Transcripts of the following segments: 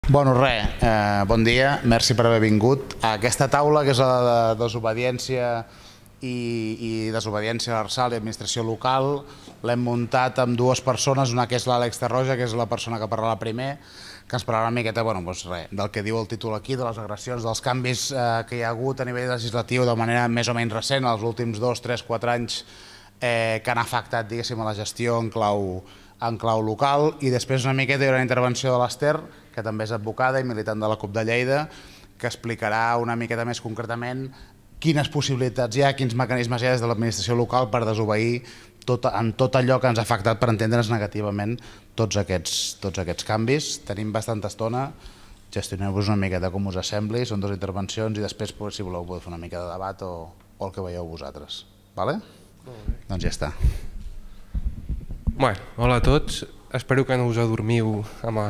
Bueno, bon dia, merci per haver vingut. Aquesta taula, que és la de desobediència i desobediència a l'Arsal i administració local, l'hem muntat amb dues persones, una que és l'Àlex Tarroja, que és la persona que parlarà primer, que ens parlarà una miqueta del que diu el títol aquí, de les agressions, dels canvis que hi ha hagut a nivell legislatiu de manera més o menys recent, els últims 2, 3, 4 anys, que han afectat, diguéssim, a la gestió en clau local. I després una miqueta hi haurà una intervenció de l'Ester, que també és advocada i militant de la CUP de Lleida, que explicarà una miqueta més concretament quines possibilitats hi ha, quins mecanismes hi ha des de l'administració local per desobeir en tot allò que ens ha afectat, per entendre'ns negativament, tots aquests canvis. Tenim bastanta estona, gestioneu-vos una miqueta com us sembli, són dues intervencions i després, si voleu, podeu fer una mica de debat o el que veieu vosaltres. Doncs ja està. Hola a tots, espero que no us adormiu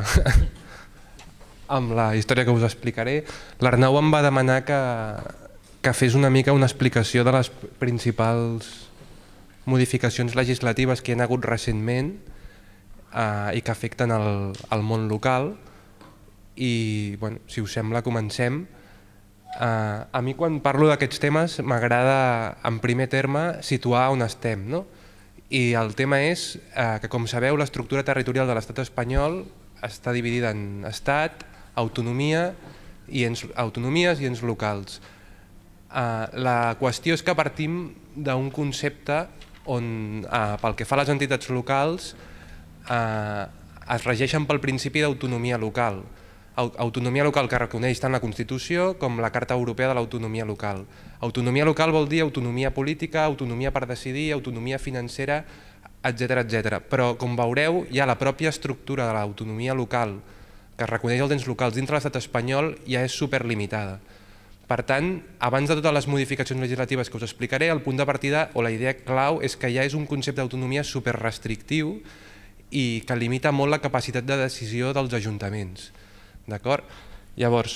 amb la història que us explicaré. L'Arnau em va demanar que fes una mica una explicació de les principals modificacions legislatives que hi ha hagut recentment i que afecten el món local. I, si us sembla, comencem. A mi, quan parlo d'aquests temes, m'agrada, en primer terme, situar on estem, no? I el tema és que, com sabeu, l'estructura territorial de l'estat espanyol està dividida en estat, autonomies i ens locals. La qüestió és que partim d'un concepte on, pel que fa a les entitats locals, es regeixen pel principi d'autonomia local. Autonomia local que reconeix tant la Constitució com la Carta Europea de l'Autonomia Local. Autonomia local vol dir autonomia política, autonomia per decidir, autonomia financera, etc. Però, com veureu, ja la pròpia estructura de l'autonomia local que reconeix els ens locals dintre l'estat espanyol ja és superlimitada. Per tant, abans de totes les modificacions legislatives que us explicaré, el punt de partida o la idea clau és que ja és un concepte d'autonomia superrestrictiu i que limita molt la capacitat de decisió dels ajuntaments. D'acord? Llavors,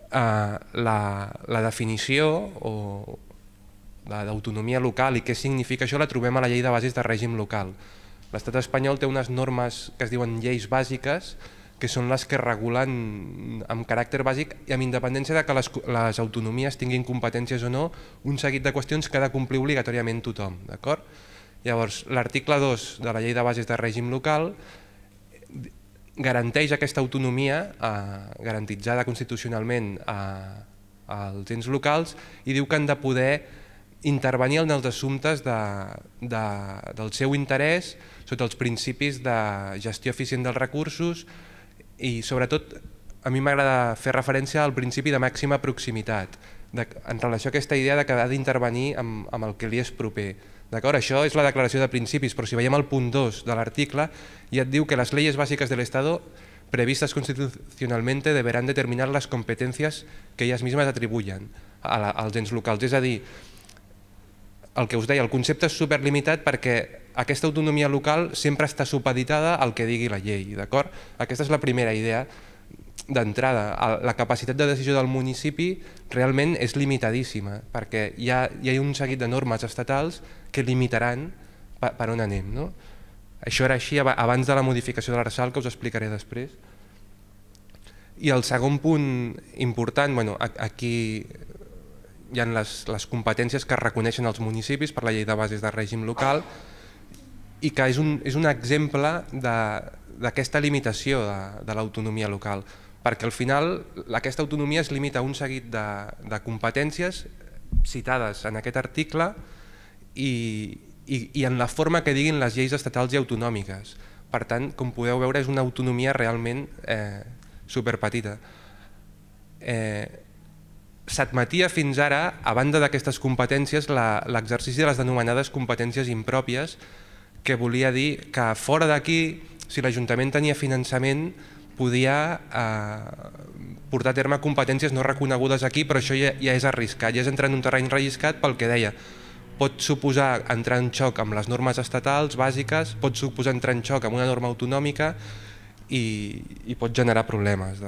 la definició d'autonomia local i què significa això la trobem a la llei de bases de règim local. L'estat espanyol té unes normes que es diuen lleis bàsiques, que són les que regulen amb caràcter bàsic i amb independència de que les autonomies tinguin competències o no, un seguit de qüestions que ha de complir obligatòriament tothom. Llavors, l'article 2 de la llei de bases de règim local garanteix aquesta autonomia garantitzada constitucionalment als ens locals i diu que han de poder intervenir en els assumptes del seu interès sota els principis de gestió eficient dels recursos i, sobretot, a mi m'agrada fer referència al principi de màxima proximitat en relació a aquesta idea que ha d'intervenir amb el que li és proper. Això és la declaració de principis, però si veiem el punt 2 de l'article ja et diu que les leyes básicas del Estado previstas constitucionalmente deberán determinar las competencias que ellas mismas atribuyen als ens locals. És a dir, el que us deia, el concepte és superlimitat perquè aquesta autonomia local sempre està supeditada al que digui la llei. Aquesta és la primera idea d'entrada. La capacitat de decisió del municipi realment és limitadíssima perquè hi ha un seguit de normes estatals que limitaran per on anem. Això era així abans de la modificació de l'Arsal, que us explicaré després. I el segon punt important, aquí hi ha les competències que es reconeixen als municipis per la llei de bases de règim local i que és un exemple d'aquesta limitació de l'autonomia local, perquè al final aquesta autonomia es limita a un seguit de competències citades en aquest article i en la forma que diguin les lleis estatals i autonòmiques. Per tant, com podeu veure, és una autonomia realment superpetita. S'admetia fins ara, a banda d'aquestes competències, l'exercici de les denominades competències impròpies, que volia dir que fora d'aquí, si l'Ajuntament tenia finançament, podia portar a terme competències no reconegudes aquí, però això ja és arriscat, ja és entrar en un terreny relliscat pel que deia. Pot suposar entrar en xoc amb les normes estatals bàsiques, pot suposar entrar en xoc amb una norma autonòmica i pot generar problemes.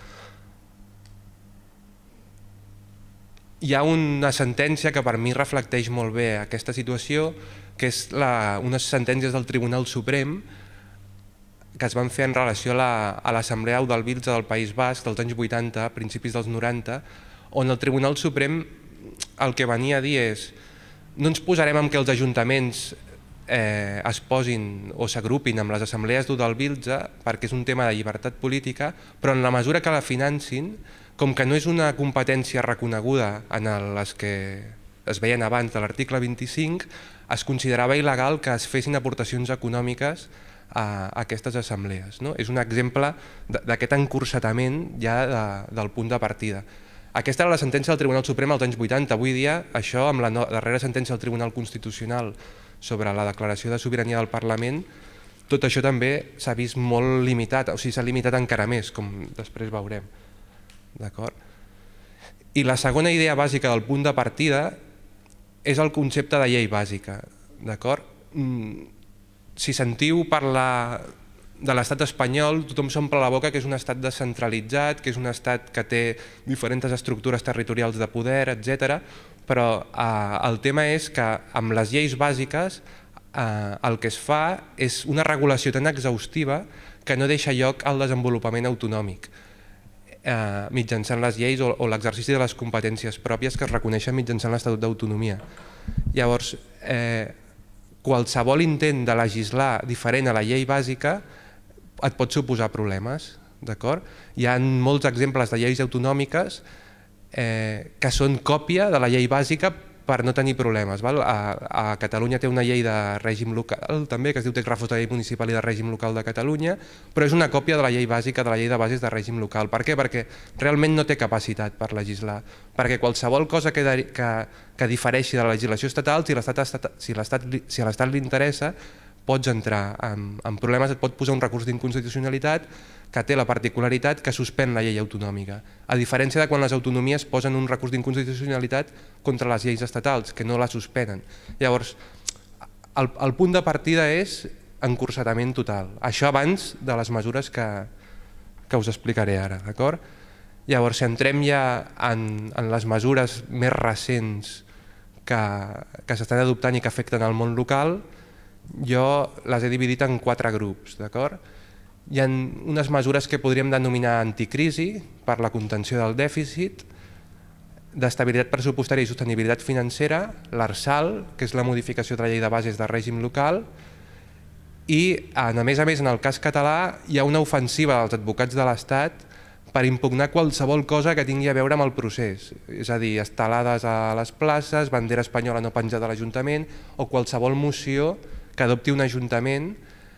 Hi ha una sentència que per mi reflecteix molt bé aquesta situació, que és unes sentències del Tribunal Suprem que es van fer en relació a l'Assemblea Udalbiltza del País Basc dels anys 80, principis dels 90, on el Tribunal Suprem el que venia a dir és no ens posarem amb que els ajuntaments es posin o s'agrupin amb les assemblees d'Udalbiltza perquè és un tema de llibertat política, però en la mesura que la financin, com que no és una competència reconeguda en les que es veien abans de l'article 25, es considerava il·legal que es fessin aportacions econòmiques a aquestes assemblees. És un exemple d'aquest encursetament ja del punt de partida. Aquesta era la sentència del Tribunal Suprem als anys 80. Avui dia, això, amb la darrera sentència del Tribunal Constitucional sobre la declaració de sobirania del Parlament, tot això també s'ha vist molt limitat, o sigui, s'ha limitat encara més, com després veurem. I la segona idea bàsica del punt de partida és el concepte de llei bàsica. Si sentiu parlar de l'estat espanyol, tothom s'omple la boca que és un estat descentralitzat, que és un estat que té diferents estructures territorials de poder, etc. Però el tema és que amb les lleis bàsiques el que es fa és una regulació tan exhaustiva que no deixa lloc al desenvolupament autonòmic mitjançant les lleis o l'exercici de les competències pròpies que es reconeixen mitjançant l'Estatut d'Autonomia. Llavors, qualsevol intent de legislar diferent a la llei bàsica et pot suposar problemes. Hi ha molts exemples de lleis autonòmiques que són còpia de la llei bàsica per no tenir problemes. A Catalunya té una llei de règim local també, que es diu Text Refós de Llei Municipal i de Règim Local de Catalunya, però és una còpia de la llei bàsica, de la llei de bases de règim local. Per què? Perquè realment no té capacitat per legislar. Perquè qualsevol cosa que difereixi de la legislació estatal, si a l'Estat li interessa, pots entrar en problemes, et pot posar un recurs d'inconstitucionalitat que té la particularitat que suspèn la llei autonòmica, a diferència de quan les autonomies posen un recurs d'inconstitucionalitat contra les lleis estatals, que no la suspenen. Llavors, el punt de partida és encursetament total. Això abans de les mesures que us explicaré ara. Llavors, si entrem ja en les mesures més recents que s'estan adoptant i que afecten el món local, jo les he dividit en 4 grups. Hi ha unes mesures que podríem denominar anticrisi per la contenció del dèficit, d'estabilitat pressupostària i sostenibilitat financera, l'ARSAL, que és la modificació de la llei de bases de règim local, i a més en el cas català hi ha una ofensiva dels advocats de l'Estat per impugnar qualsevol cosa que tingui a veure amb el procés, és a dir, estelades a les places, bandera espanyola no penjada a l'Ajuntament o qualsevol moció que adopti un ajuntament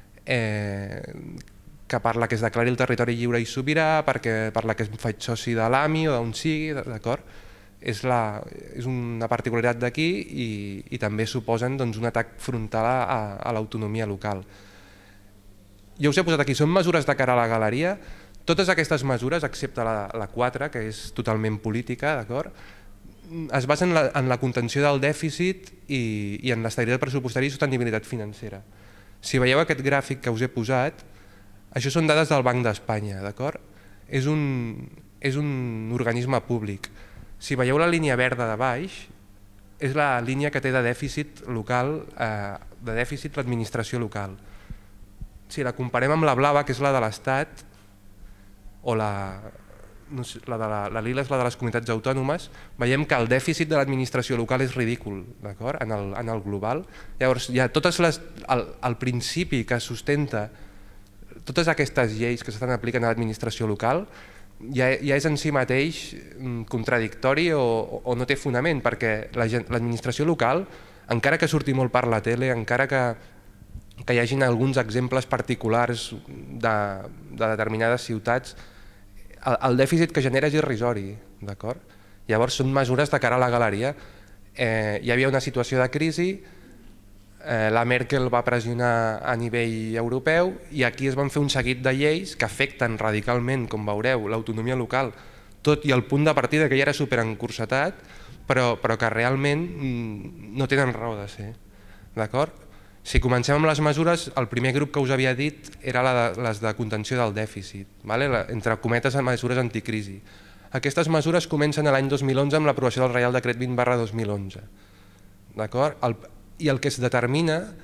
que parla que es declari el territori lliure i sobirà, perquè parla que es faig soci de l'AMI o d'on sigui, d'acord? És una particularitat d'aquí i també suposen un atac frontal a l'autonomia local. Jo us he posat aquí, són mesures de cara a la galeria. Totes aquestes mesures, excepte la 4, que és totalment política, d'acord? Es basen en la contenció del dèficit i en l'estabilitat pressupostària i sostenibilitat financera. Si veieu aquest gràfic que us he posat, això són dades del Banc d'Espanya, d'acord? És un organisme públic. Si veieu la línia verda de baix, és la línia que té de dèficit local, de dèficit l'administració local. Si la comparem amb la blava, que és la de l'Estat, o la lila és la de les comunitats autònomes, veiem que el dèficit de l'administració local és ridícul, d'acord? En el global. Llavors, hi ha el principi que sustenta totes aquestes lleis que s'estan aplicant a l'administració local ja és en si mateix contradictori o no té fonament, perquè l'administració local, encara que surti molt per la tele, encara que hi hagin alguns exemples particulars de determinades ciutats, el dèficit que genera és irrisori, d'acord? Llavors són mesures de cara a la galeria. Hi havia una situació de crisi, la Merkel va pressionar a nivell europeu i aquí es van fer un seguit de lleis que afecten radicalment, com veureu, l'autonomia local, tot i el punt de partida que ja era superencursetat, però que realment no tenen raó de ser, d'acord? Si comencem amb les mesures, el primer grup que us havia dit era les de contenció del dèficit, entre cometes mesures anticrisi. Aquestes mesures comencen l'any 2011 amb l'aprovació del Reial Decret 20/2011. I el que es determina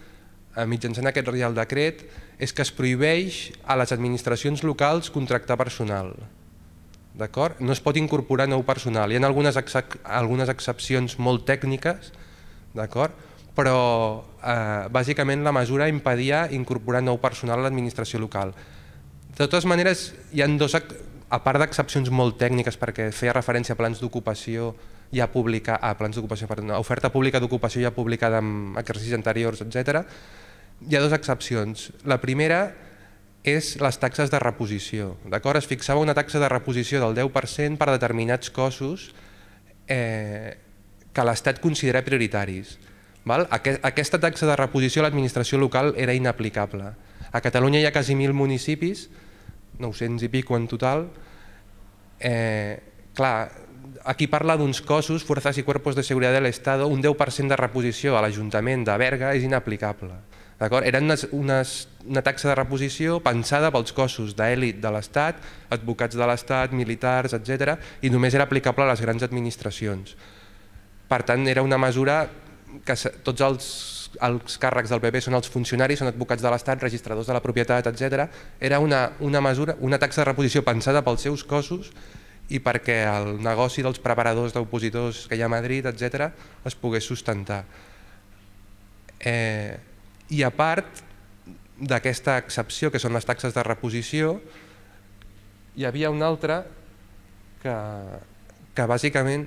mitjançant aquest Reial Decret, és que es prohibeix a les administracions locals contractar personal. No es pot incorporar nou personal. Hi ha algunes excepcions molt tècniques, però bàsicament la mesura impedia incorporar nou personal a l'administració local. De totes maneres, hi ha a part d'excepcions molt tècniques, perquè feia referència a plans d'ocupació ja publicada, oferta pública d'ocupació ja publicada en exercicis anteriors, etc. Hi ha dues excepcions. La primera és les taxes de reposició. Es fixava una taxa de reposició del 10% per a determinats cossos que l'Estat considera prioritaris. Aquesta taxa de reposició a l'administració local era inaplicable. A Catalunya hi ha quasi 1.000 municipis, 900 i pico en total. Aquí parla d'uns cossos, fuerzas y cuerpos de seguridad del Estado, un 10% de reposició a l'Ajuntament de Berga és inaplicable. Era una taxa de reposició pensada pels cossos d'elit de l'Estat, advocats de l'Estat, militars, etc., i només era aplicable a les grans administracions. Per tant, era una mesura que tots els càrrecs del PP són els funcionaris, són advocats de l'Estat, registradors de la propietat, etc. Era una taxa de reposició pensada pels seus cossos i perquè el negoci dels preparadors d'opositors que hi ha a Madrid, etc., es pogués sustentar. I a part d'aquesta excepció, que són les taxes de reposició, hi havia una altra que bàsicament...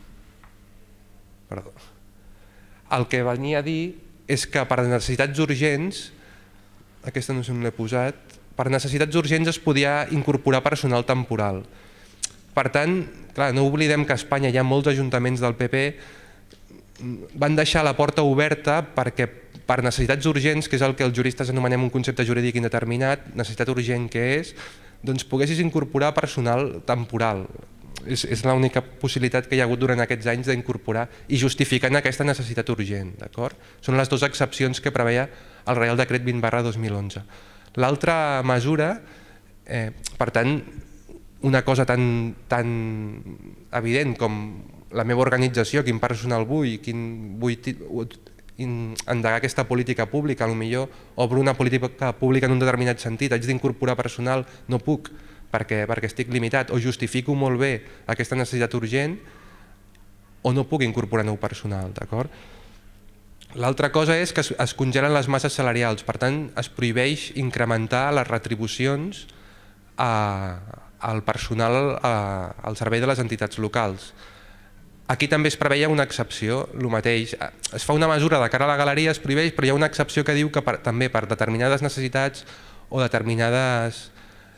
El que venia a dir és que per necessitats urgents, aquesta no sé on l'he posat, per necessitats urgents es podia incorporar personal temporal. Per tant, no oblidem que a Espanya hi ha molts ajuntaments del PP van deixar la porta oberta perquè per necessitats urgents, que és el que els juristes anomenem un concepte jurídic indeterminat, necessitat urgent que és, doncs poguessis incorporar personal temporal. És l'única possibilitat que hi ha hagut durant aquests anys d'incorporar i justificant aquesta necessitat urgent. Són les dues excepcions que preveia el Reial Decret 20/2011. L'altra mesura, per tant, una cosa tan evident com la meva organització, quin personal vull, quin vull endegar aquesta política pública, potser obro una política pública en un determinat sentit, haig d'incorporar personal, no puc perquè estic limitat, o justifico molt bé aquesta necessitat urgent o no puc incorporar nou personal. L'altra cosa és que es congelen les masses salarials, per tant es prohibeix incrementar les retribucions al personal al servei de les entitats locals. Aquí també es preveia una excepció, el mateix. Es fa una mesura de cara a la galeria, es prohibeix, però hi ha una excepció que diu que també per determinades necessitats o determinades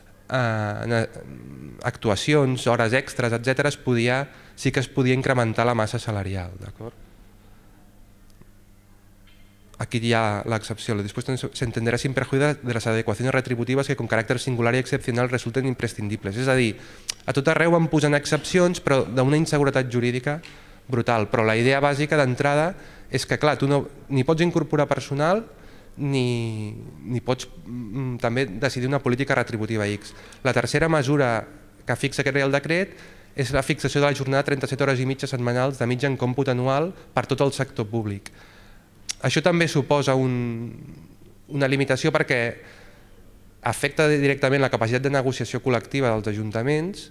actuacions, hores extres, etc., sí que es podia incrementar la massa salarial. Aquí hi ha la excepción. Después se entenderá sin perjuicio de las adecuaciones retributivas que con caràcter singular i excepcional resulten imprescindibles. És a dir, a tot arreu van posant excepcions, però d'una inseguretat jurídica brutal. Però la idea bàsica d'entrada és que, clar, tu ni pots incorporar personal ni pots també decidir una política retributiva X. La tercera mesura que fixa aquest Reial Decret és la fixació de la jornada de 37 hores i mitja setmanals de mitja en còmput anual per tot el sector públic. Això també suposa una limitació perquè afecta directament la capacitat de negociació col·lectiva dels ajuntaments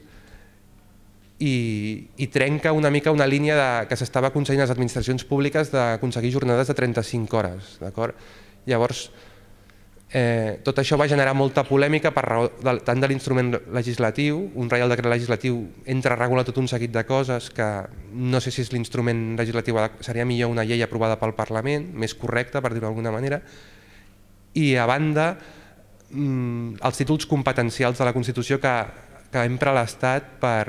i trenca una mica una línia que s'estava aconseguint a les administracions públiques d'aconseguir jornades de 35 hores. Llavors, tot això va generar molta polèmica per raó tant de l'instrument legislatiu, un Reial Decret legislatiu entra a regular tot un seguit de coses que no sé si és l'instrument legislatiu, seria millor una llei aprovada pel Parlament, més correcta, per dir-ho d'alguna manera, i a banda els títols competencials de la Constitució que empra l'Estat per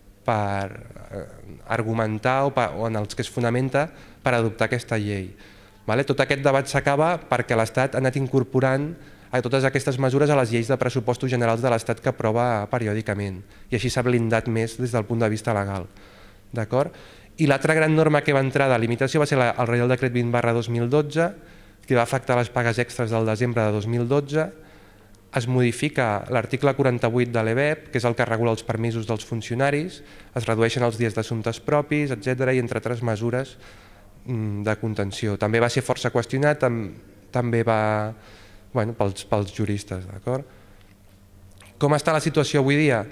argumentar o en els que es fonamenta per adoptar aquesta llei. Tot aquest debat s'acaba perquè l'Estat ha anat incorporant totes aquestes mesures a les lleis de pressupostos generals de l'Estat que aprova periòdicament i així s'ha blindat més des del punt de vista legal. I l'altra gran norma que va entrar de limitació va ser el Reial Decret 20/2012 que va afectar les pagues extres del desembre de 2012. Es modifica l'article 48 de l'EBEP, que és el que regula els permisos dels funcionaris, es redueixen els dies d'assumptes propis, etc. i entre altres mesures de contenció. També va ser força qüestionat també va pels juristes. Com està la situació avui dia?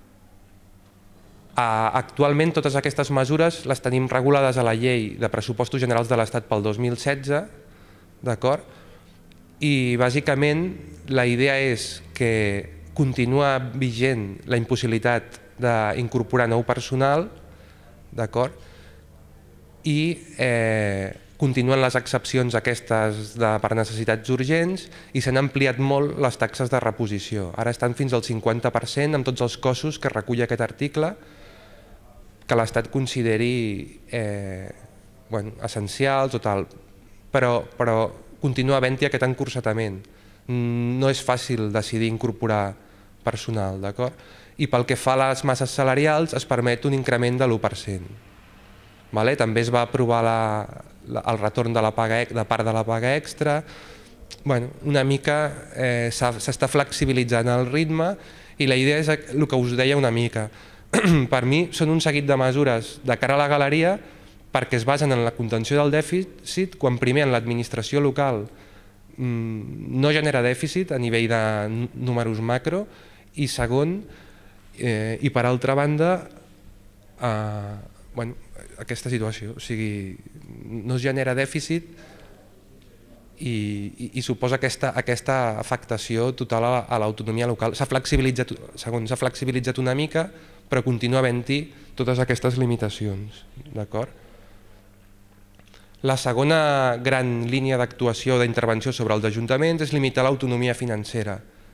Actualment totes aquestes mesures les tenim regulades a la Llei de Pressupostos Generals de l'Estat pel 2016, i bàsicament la idea és que continua vigent la impossibilitat d'incorporar nou personal, i continuen les excepcions aquestes per necessitats urgents i s'han ampliat molt les taxes de reposició. Ara estan fins al 50% amb tots els cossos que recull aquest article que l'Estat consideri essencials o tal, però continua havent-hi aquest encursetament. No és fàcil decidir incorporar personal, i pel que fa a les masses salarials es permet un increment de l'1%. També es va aprovar el retorn de part de la paga extra. Una mica s'està flexibilitzant el ritme i la idea és el que us deia una mica. Per mi són un seguit de mesures de cara a la galeria perquè es basen en la contenció del dèficit, quan primer en l'administració local no genera dèficit a nivell de números macro, i segon, i per altra banda, aquesta situació, o sigui, no es genera dèficit i suposa aquesta afectació total a l'autonomia local. S'ha flexibilitzat una mica, però continua havent-hi totes aquestes limitacions. La segona gran línia d'actuació o d'intervenció sobre els ajuntaments és limitar l'autonomia financera.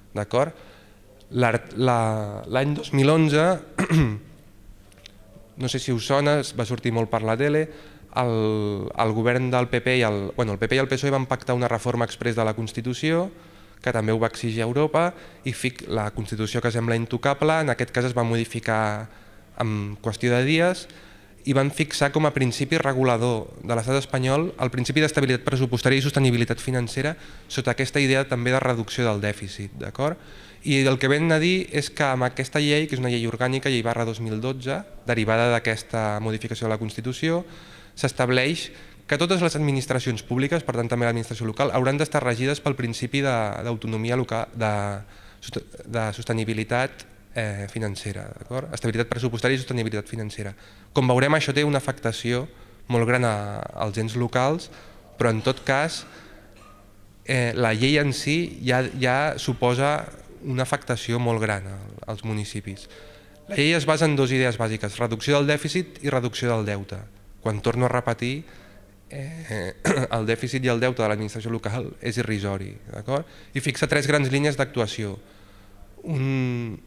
L'any 2011, no sé si us sona, va sortir molt per la tele, el govern del PP i el PSOE van pactar una reforma exprés de la Constitució, que també ho va exigir Europa, i la Constitució, que sembla intocable, en aquest cas es va modificar en qüestió de dies i van fixar com a principi regulador de l'estat espanyol el principi d'estabilitat pressupostària i sostenibilitat financera sota aquesta idea també de reducció del dèficit. I el que venen a dir és que amb aquesta llei, que és una llei orgànica, llei /2012, derivada d'aquesta modificació de la Constitució, s'estableix que totes les administracions públiques, per tant també l'administració local, hauran d'estar regides pel principi d'autonomia local, de sostenibilitat financera, estabilitat pressupostària i sostenibilitat financera. Com veurem, això té una afectació molt gran als ens locals, però en tot cas la llei en si ja suposa una afectació molt gran als municipis. La llei es basa en dues idees bàsiques, reducció del dèficit i reducció del deute. Quan torno a repetir, el dèficit i el deute de l'administració local és irrisori, i fixa tres grans línies d'actuació. Un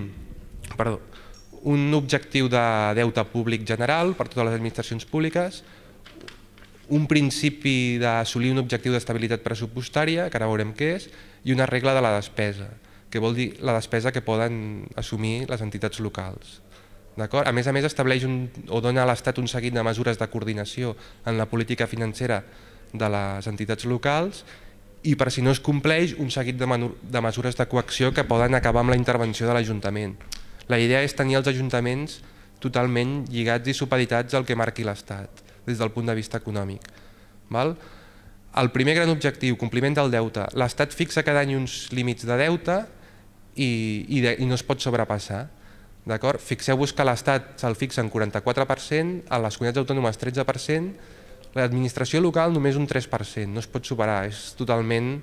objectiu de deute públic general per totes les administracions públiques, un principi d'assolir un objectiu d'estabilitat pressupostària, que ara veurem què és, i una regla de la despesa, que vol dir la despesa que poden assumir les entitats locals. A més, estableix o dona a l'Estat un seguit de mesures de coordinació en la política financera de les entitats locals i, per si no es compleix, un seguit de mesures de coacció que poden acabar amb la intervenció de l'Ajuntament. La idea és tenir els ajuntaments totalment lligats i supeditats al que marqui l'Estat, des del punt de vista econòmic. El primer gran objectiu, compliment del deute. L'Estat fixa cada any uns límits de deute i no es pot sobrepassar. Fixeu-vos que l'Estat se'l fixa en 44%, a les comunitats autònomes 13%, l'administració local només un 3%, no es pot superar, és totalment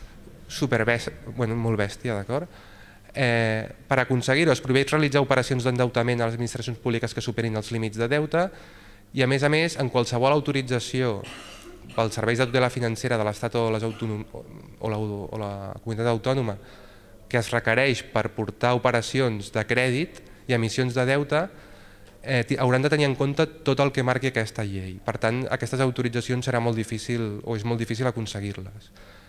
molt bèstia. Per aconseguir-ho es prohibeix realitzar operacions d'endeutament a les administracions públiques que superin els límits de deute i, a més, en qualsevol autorització pels serveis de tutela financera de l'Estat o la comunitat autònoma que es requereix per portar operacions de crèdit i emissions de deute hauran de tenir en compte tot el que marqui aquesta llei. Per tant, aquestes autoritzacions serà molt difícil o és molt difícil aconseguir-les.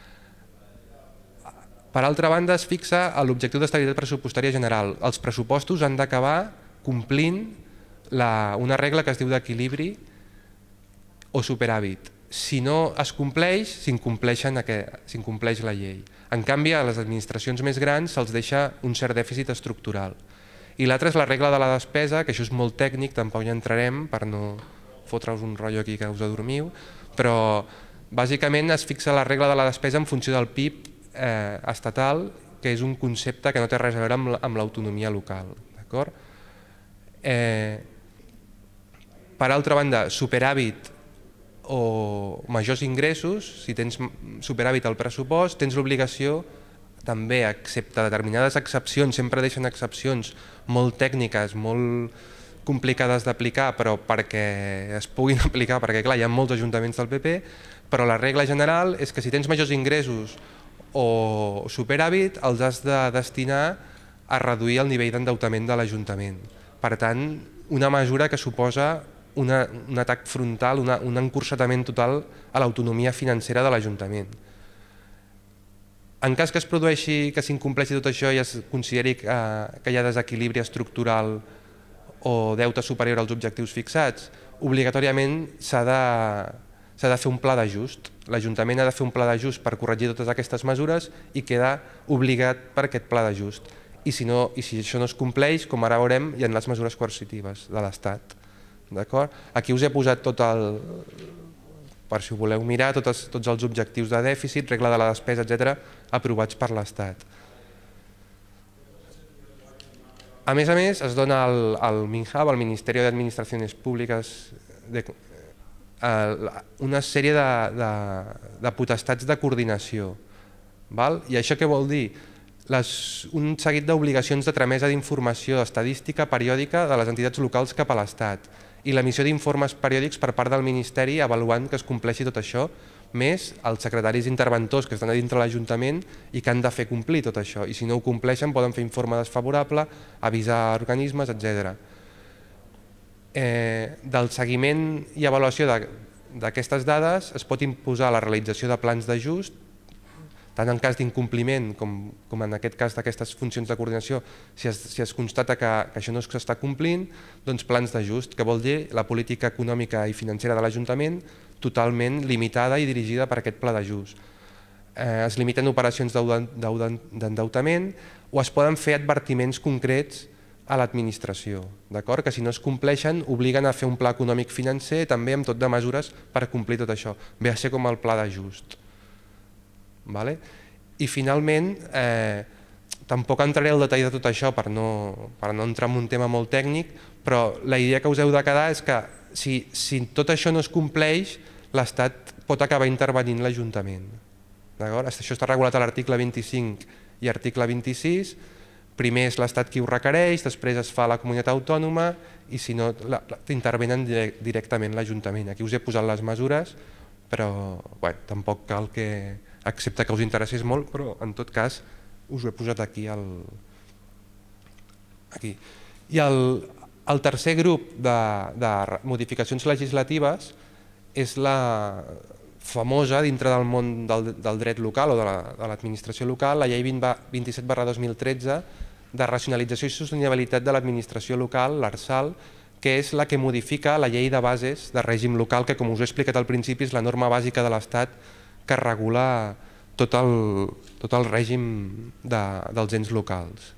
Per altra banda, es fixa l'objectiu d'estabilitat pressupostària general. Els pressupostos han d'acabar complint una regla que es diu d'equilibri o superàvit. Si no es compleix, s'incompleix la llei. En canvi, a les administracions més grans se'ls deixa un cert dèficit estructural. I l'altre és la regla de la despesa, que això és molt tècnic, tampoc hi entrarem per no fotre-us un rotllo aquí que us adormiu, però Bàsicament es fixa la regla de la despesa en funció del PIB estatal, que és un concepte que no té res a veure amb l'autonomia local. Per altra banda, superàvit o majors ingressos, si tens superàvit al pressupost, tens l'obligació també, excepte determinades excepcions, sempre deixen excepcions molt tècniques, molt complicades d'aplicar, però perquè es puguin aplicar, perquè clar, hi ha molts ajuntaments del PP, però la regla general és que si tens majors ingressos o superàvit els has de destinar a reduir el nivell d'endeutament de l'Ajuntament. Per tant, una mesura que suposa un atac frontal, un encursetament total a l'autonomia financera de l'Ajuntament. En cas que es produeixi, que s'incompleixi tot això i es consideri que hi ha desequilibri estructural o deute superior als objectius fixats, obligatòriament s'ha de fer un pla d'ajust. L'Ajuntament ha de fer un pla d'ajust per corregir totes aquestes mesures i queda obligat per aquest pla d'ajust. I si això no es compleix, com ara veurem, hi ha les mesures coercitives de l'Estat. Aquí us he posat tot per si ho voleu mirar, tots els objectius de dèficit, regla de la despesa, etc., aprovats per l'Estat. A més, es dona al MINHAB, al Ministeri d'Administracions Públiques, una sèrie de potestats de coordinació. I això què vol dir? Un seguit d'obligacions de tramesa d'informació estadística periòdica de les entitats locals cap a l'Estat i l'emissió d'informes periòdics per part del Ministeri avaluant que es compleixi tot això, més els secretaris interventors que estan a dintre l'Ajuntament i que han de fer complir tot això. I si no ho compleixen poden fer informe desfavorable, avisar organismes, etc. Del seguiment i avaluació d'aquestes dades es pot imposar la realització de plans d'ajust, tant en cas d'incompliment com en aquest cas d'aquestes funcions de coordinació, si es constata que això no s'està complint, doncs plans d'ajust, que vol dir la política econòmica i financera de l'Ajuntament totalment limitada i dirigida per aquest pla d'ajust. Es limiten operacions d'endeutament o es poden fer advertiments concrets a l'administració, que si no es compleixen obliguen a fer un pla econòmic financer també amb tot de mesures per complir tot això, ve a ser com el pla d'ajust. I finalment, tampoc entraré al detall de tot això per no entrar en un tema molt tècnic, però la idea que us heu de quedar és que si tot això no es compleix, l'Estat pot acabar intervenint l'Ajuntament. Això està regulat a l'article 25 i article 26, primer és l'Estat qui ho requereix, després es fa a la comunitat autònoma i si no, intervenen directament l'Ajuntament. Aquí us he posat les mesures, però tampoc cal que, excepte que us interessés molt, però en tot cas us ho he posat aquí. I el tercer grup de modificacions legislatives és la famosa, dintre del món del dret local o de l'administració local, la llei 27/2013 de racionalització i sostenibilitat de l'administració local, l'ARSAL, que és la que modifica la llei de bases de règim local, que com us he explicat al principi és la norma bàsica de l'Estat que regula tot el règim dels ens locals.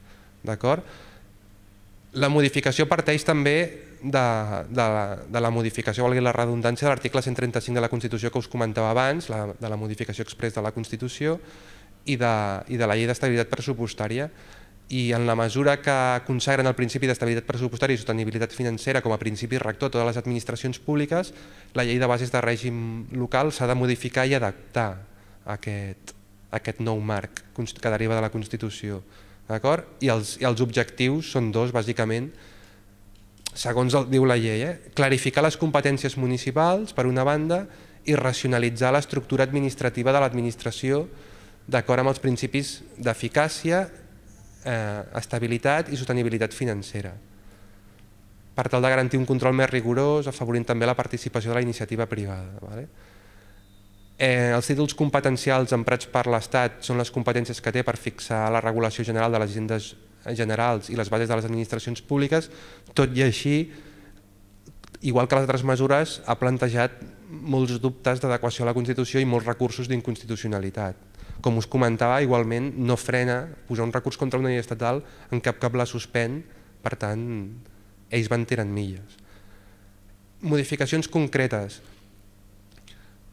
La modificació parteix també de la modificació, valgui la redundància, de l'article 135 de la Constitució que us comentava abans, de la modificació exprés de la Constitució i de la llei d'estabilitat pressupostària. I en la mesura que consagren el principi d'estabilitat pressupostària i sostenibilitat financera com a principi rector a totes les administracions públiques, la llei de bases de règim local s'ha de modificar i adaptar a aquest nou marc que deriva de la Constitució. I els objectius són dos, bàsicament, segons diu la llei, clarificar les competències municipals, per una banda, i racionalitzar l'estructura administrativa de l'administració d'acord amb els principis d'eficàcia, estabilitat i sostenibilitat financera, per tal de garantir un control més rigorós, afavorint també la participació de la iniciativa privada. Els títols competencials emprats per l'Estat són les competències que té per fixar la regulació general de les agendes generals i les bases de les administracions públiques, tot i així, igual que les altres mesures, ha plantejat molts dubtes d'adequació a la Constitució i molts recursos d'inconstitucionalitat. Com us comentava, igualment no frena posar un recurs contra una llei estatal, en cap la suspèn, per tant, ells van tirant milles. Modificacions concretes.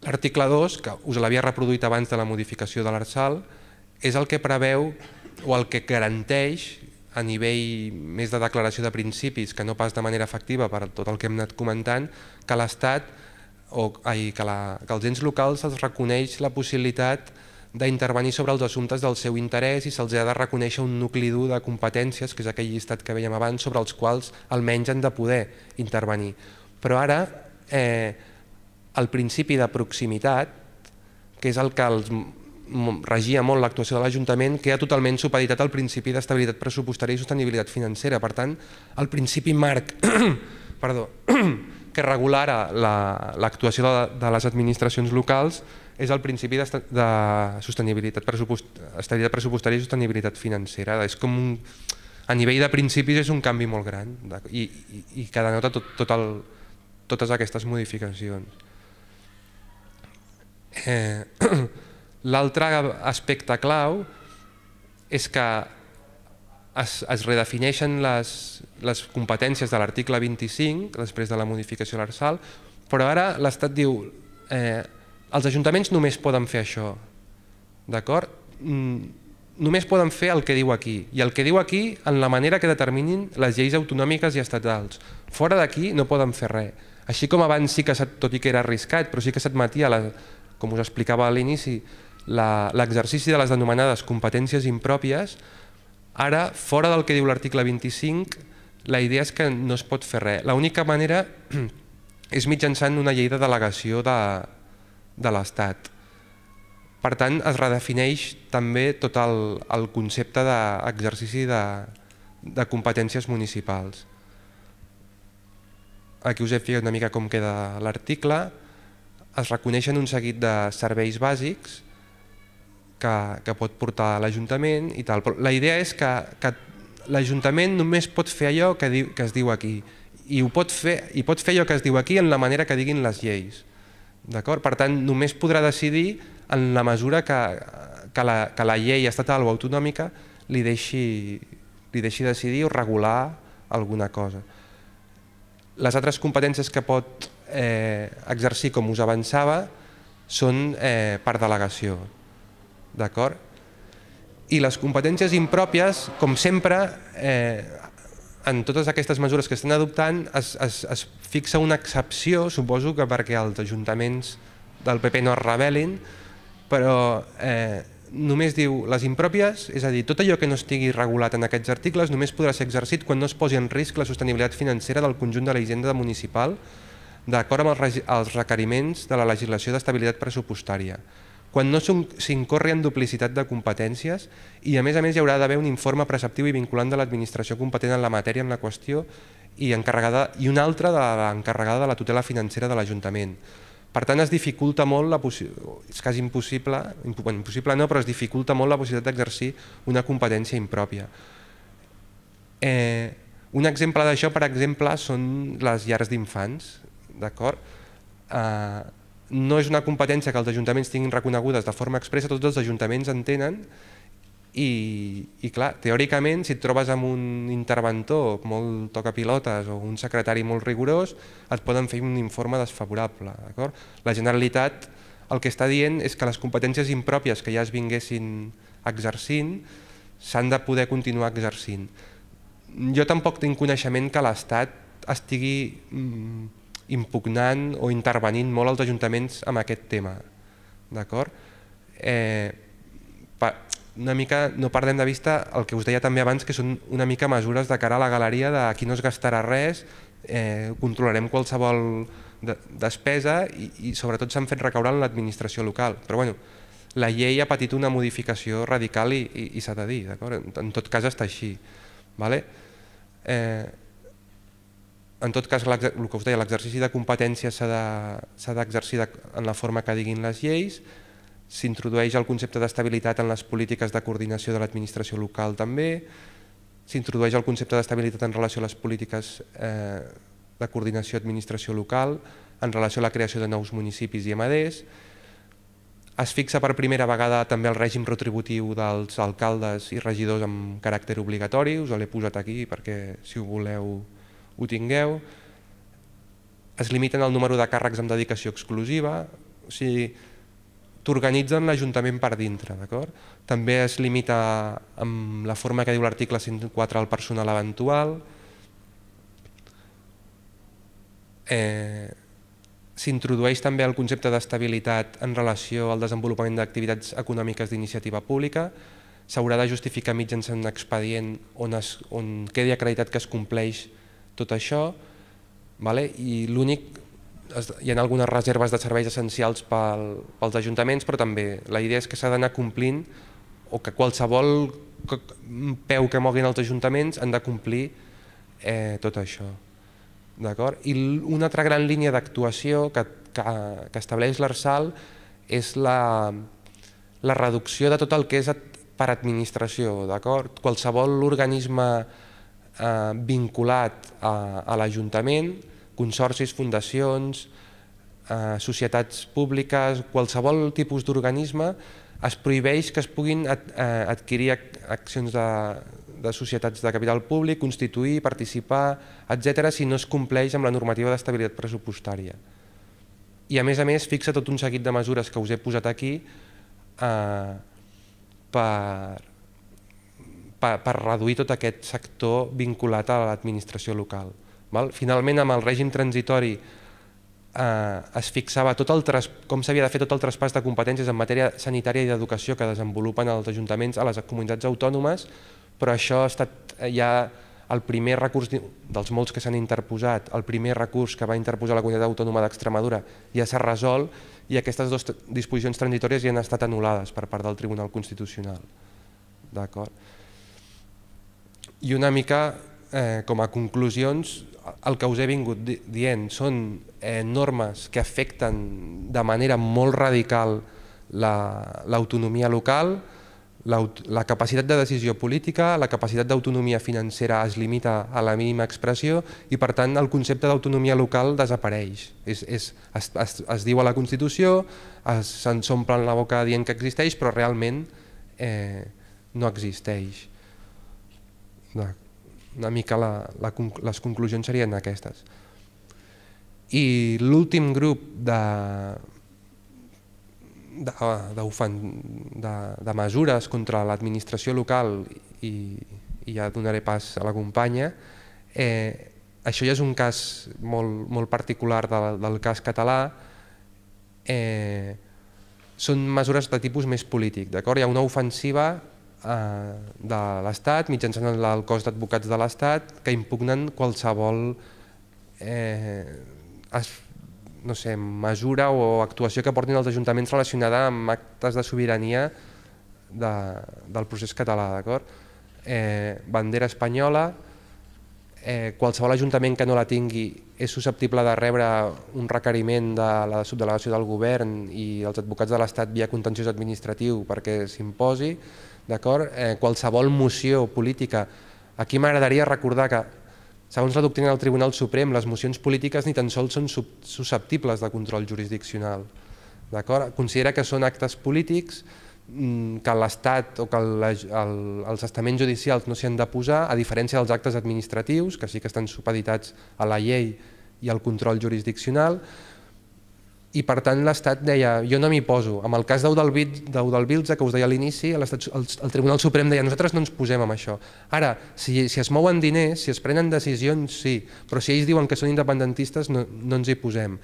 L'article 2, que us l'havia reproduït abans de la modificació de l'Arsal, és el que preveu o el que garanteix a nivell més de declaració de principis, que no pas de manera efectiva per tot el que hem anat comentant, que l'Estat que els ens locals es reconeix la possibilitat d'intervenir sobre els assumptes del seu interès i se'ls ha de reconèixer un nucli dur de competències, que és aquell llistat que vèiem abans, sobre els quals almenys han de poder intervenir. Però ara el principi de proximitat, que és el que regia molt l'actuació de l'Ajuntament, queda totalment supeditat al principi d'estabilitat pressupostària i sostenibilitat financera. Per tant, el principi marc que regula ara l'actuació de les administracions locals és el principi de estabilitat pressupostària i sostenibilitat financera. És com a nivell de principis és un canvi molt gran i que denota totes aquestes modificacions. L'altre aspecte clau és que es redefineixen les competències de l'article 25 després de la modificació de l'Arsal, però ara l'Estat diu els ajuntaments només poden fer això, d'acord? Només poden fer el que diu aquí, i el que diu aquí en la manera que determinin les lleis autonòmiques i estatals. Fora d'aquí no poden fer res. Així com abans sí que, tot i que era arriscat, però sí que s'admetia, com us explicava a l'inici, l'exercici de les denominades competències impròpies, ara, fora del que diu l'article 25, la idea és que no es pot fer res. L'única manera és mitjançant una llei de delegació de l'Estat. Per tant, es redefineix també tot el concepte d'exercici de competències municipals. Aquí us he ficat una mica com queda l'article. Es reconeixen un seguit de serveis bàsics que pot portar l'Ajuntament i tal. Però la idea és que l'Ajuntament només pot fer allò que es diu aquí i pot fer allò que es diu aquí en la manera que diguin les lleis. Per tant, només podrà decidir en la mesura que la llei estatal o autonòmica li deixi decidir o regular alguna cosa. Les altres competències que pot exercir, com us avançava, són per delegació. I les competències impròpies, com sempre, en totes aquestes mesures que estan adoptant, es fixa una excepció, suposo que perquè els ajuntaments del PP no es rebel·lin, però només diu les impròpies, és a dir, tot allò que no estigui regulat en aquests articles només podrà ser exercit quan no es posi en risc la sostenibilitat financera del conjunt de la hisenda municipal d'acord amb els requeriments de la legislació d'estabilitat pressupostària, quan no s'incorri en duplicitat de competències i a més hi haurà d'haver un informe preceptiu i vinculant de l'administració competent en la matèria en la qüestió i un altre de l'encarregada de la tutela financera de l'Ajuntament. Per tant, es dificulta molt, és quasi impossible, impossible no, però es dificulta molt la possibilitat d'exercir una competència impròpia. Un exemple d'això, per exemple, són les llars d'infants. No és una competència que els ajuntaments tinguin reconegudes de forma expressa, tots els ajuntaments en tenen i clar, teòricament, si et trobes amb un interventor molt tocapilotes o un secretari molt rigorós, et poden fer un informe desfavorable. La Generalitat el que està dient és que les competències impròpies que ja es vinguessin exercint s'han de poder continuar exercint. Jo tampoc tinc coneixement que l'Estat estigui impugnant o intervenint molt als ajuntaments amb aquest tema. Una mica no perdem de vista el que us deia també abans, que són una mica mesures de cara a la galeria de aquí no es gastarà res, controlarem qualsevol despesa i sobretot s'han fet recaure en l'administració local. Però bueno, la llei ha patit una modificació radical i s'ha de dir, en tot cas està així. En tot cas, el que us deia, l'exercici de competències s'ha d'exercir en la forma que diguin les lleis, s'introdueix el concepte d'estabilitat en les polítiques de coordinació de l'administració local també, s'introdueix el concepte d'estabilitat en relació a les polítiques de coordinació d'administració local, en relació a la creació de nous municipis i amaders, es fixa per primera vegada també el règim retributiu dels alcaldes i regidors amb caràcter obligatori, us l'he posat aquí perquè si ho voleu ho tingueu, es limiten el número de càrrecs amb dedicació exclusiva, O sigui, t'organitzen l'Ajuntament per dintre, d'acord? També es limita amb la forma que diu l'article 104 al personal eventual. S'introdueix també el concepte d'estabilitat en relació al desenvolupament d'activitats econòmiques d'iniciativa pública. S'haurà de justificar mitjançant un expedient on quedi acreditat que es compleix tot això, i l'únic, hi ha algunes reserves de serveis essencials pels ajuntaments, però també la idea és que s'ha d'anar complint, o que qualsevol peu que moguin els ajuntaments han de complir tot això. I una altra gran línia d'actuació que estableix l'Arsal és la reducció de tot el que és per administració. Qualsevol organisme vinculat a l'Ajuntament, consorcis, fundacions, societats públiques, qualsevol tipus d'organisme, es prohibeix que es puguin adquirir accions de societats de capital públic, constituir, participar, etc., si no es compleix amb la normativa d'estabilitat pressupostària. I a més fixa tot un seguit de mesures que us he posat aquí per reduir tot aquest sector vinculat a l'administració local. Finalment, amb el règim transitori es fixava com s'havia de fer tot el traspàs de competències en matèria sanitària i d'educació que desenvolupen els ajuntaments a les comunitats autònomes, però això ha estat ja el primer recurs dels molts que s'han interposat, el primer recurs que va interposar la Comunitat Autònoma d'Extremadura ja s'ha resolt i aquestes dues disposicions transitòries ja han estat anul·lades per part del Tribunal Constitucional. I una mica com a conclusions, el que us he vingut dient són normes que afecten de manera molt radical l'autonomia local, la capacitat de decisió política, la capacitat d'autonomia financera es limita a la mínima expressió i per tant el concepte d'autonomia local desapareix. Es diu a la Constitució, se'ns omplen la boca dient que existeix però realment no existeix. Una mica les conclusions serien aquestes. I l'últim grup de mesures contra l'administració local, i ja donaré pas a la companya, això ja és un cas molt particular del cas català, són mesures de tipus més polític. Hi ha una ofensiva de l'Estat, mitjançant el cos d'advocats de l'Estat, que impugnen qualsevol mesura o actuació que portin els ajuntaments relacionada amb actes de sobirania del procés català. Bandera espanyola, qualsevol ajuntament que no la tingui és susceptible de rebre un requeriment de la subdelegació del govern i els advocats de l'Estat via contenciós administratiu perquè s'imposi. Qualsevol moció política. Aquí m'agradaria recordar que, segons la doctrina del Tribunal Suprem, les mocions polítiques ni tan sols són susceptibles de control jurisdiccional. Considera que són actes polítics que l'Estat o que els estaments judicials no s'hi han de posar, a diferència dels actes administratius, que sí que estan supeditats a la llei i al control jurisdiccional. I per tant l'Estat deia, jo no m'hi poso. En el cas d'Eudalbiltza, que us deia a l'inici, el Tribunal Suprem deia, nosaltres no ens posem amb això. Ara, si es mouen diners, si es prenen decisions, sí, però si ells diuen que són independentistes no ens hi posem.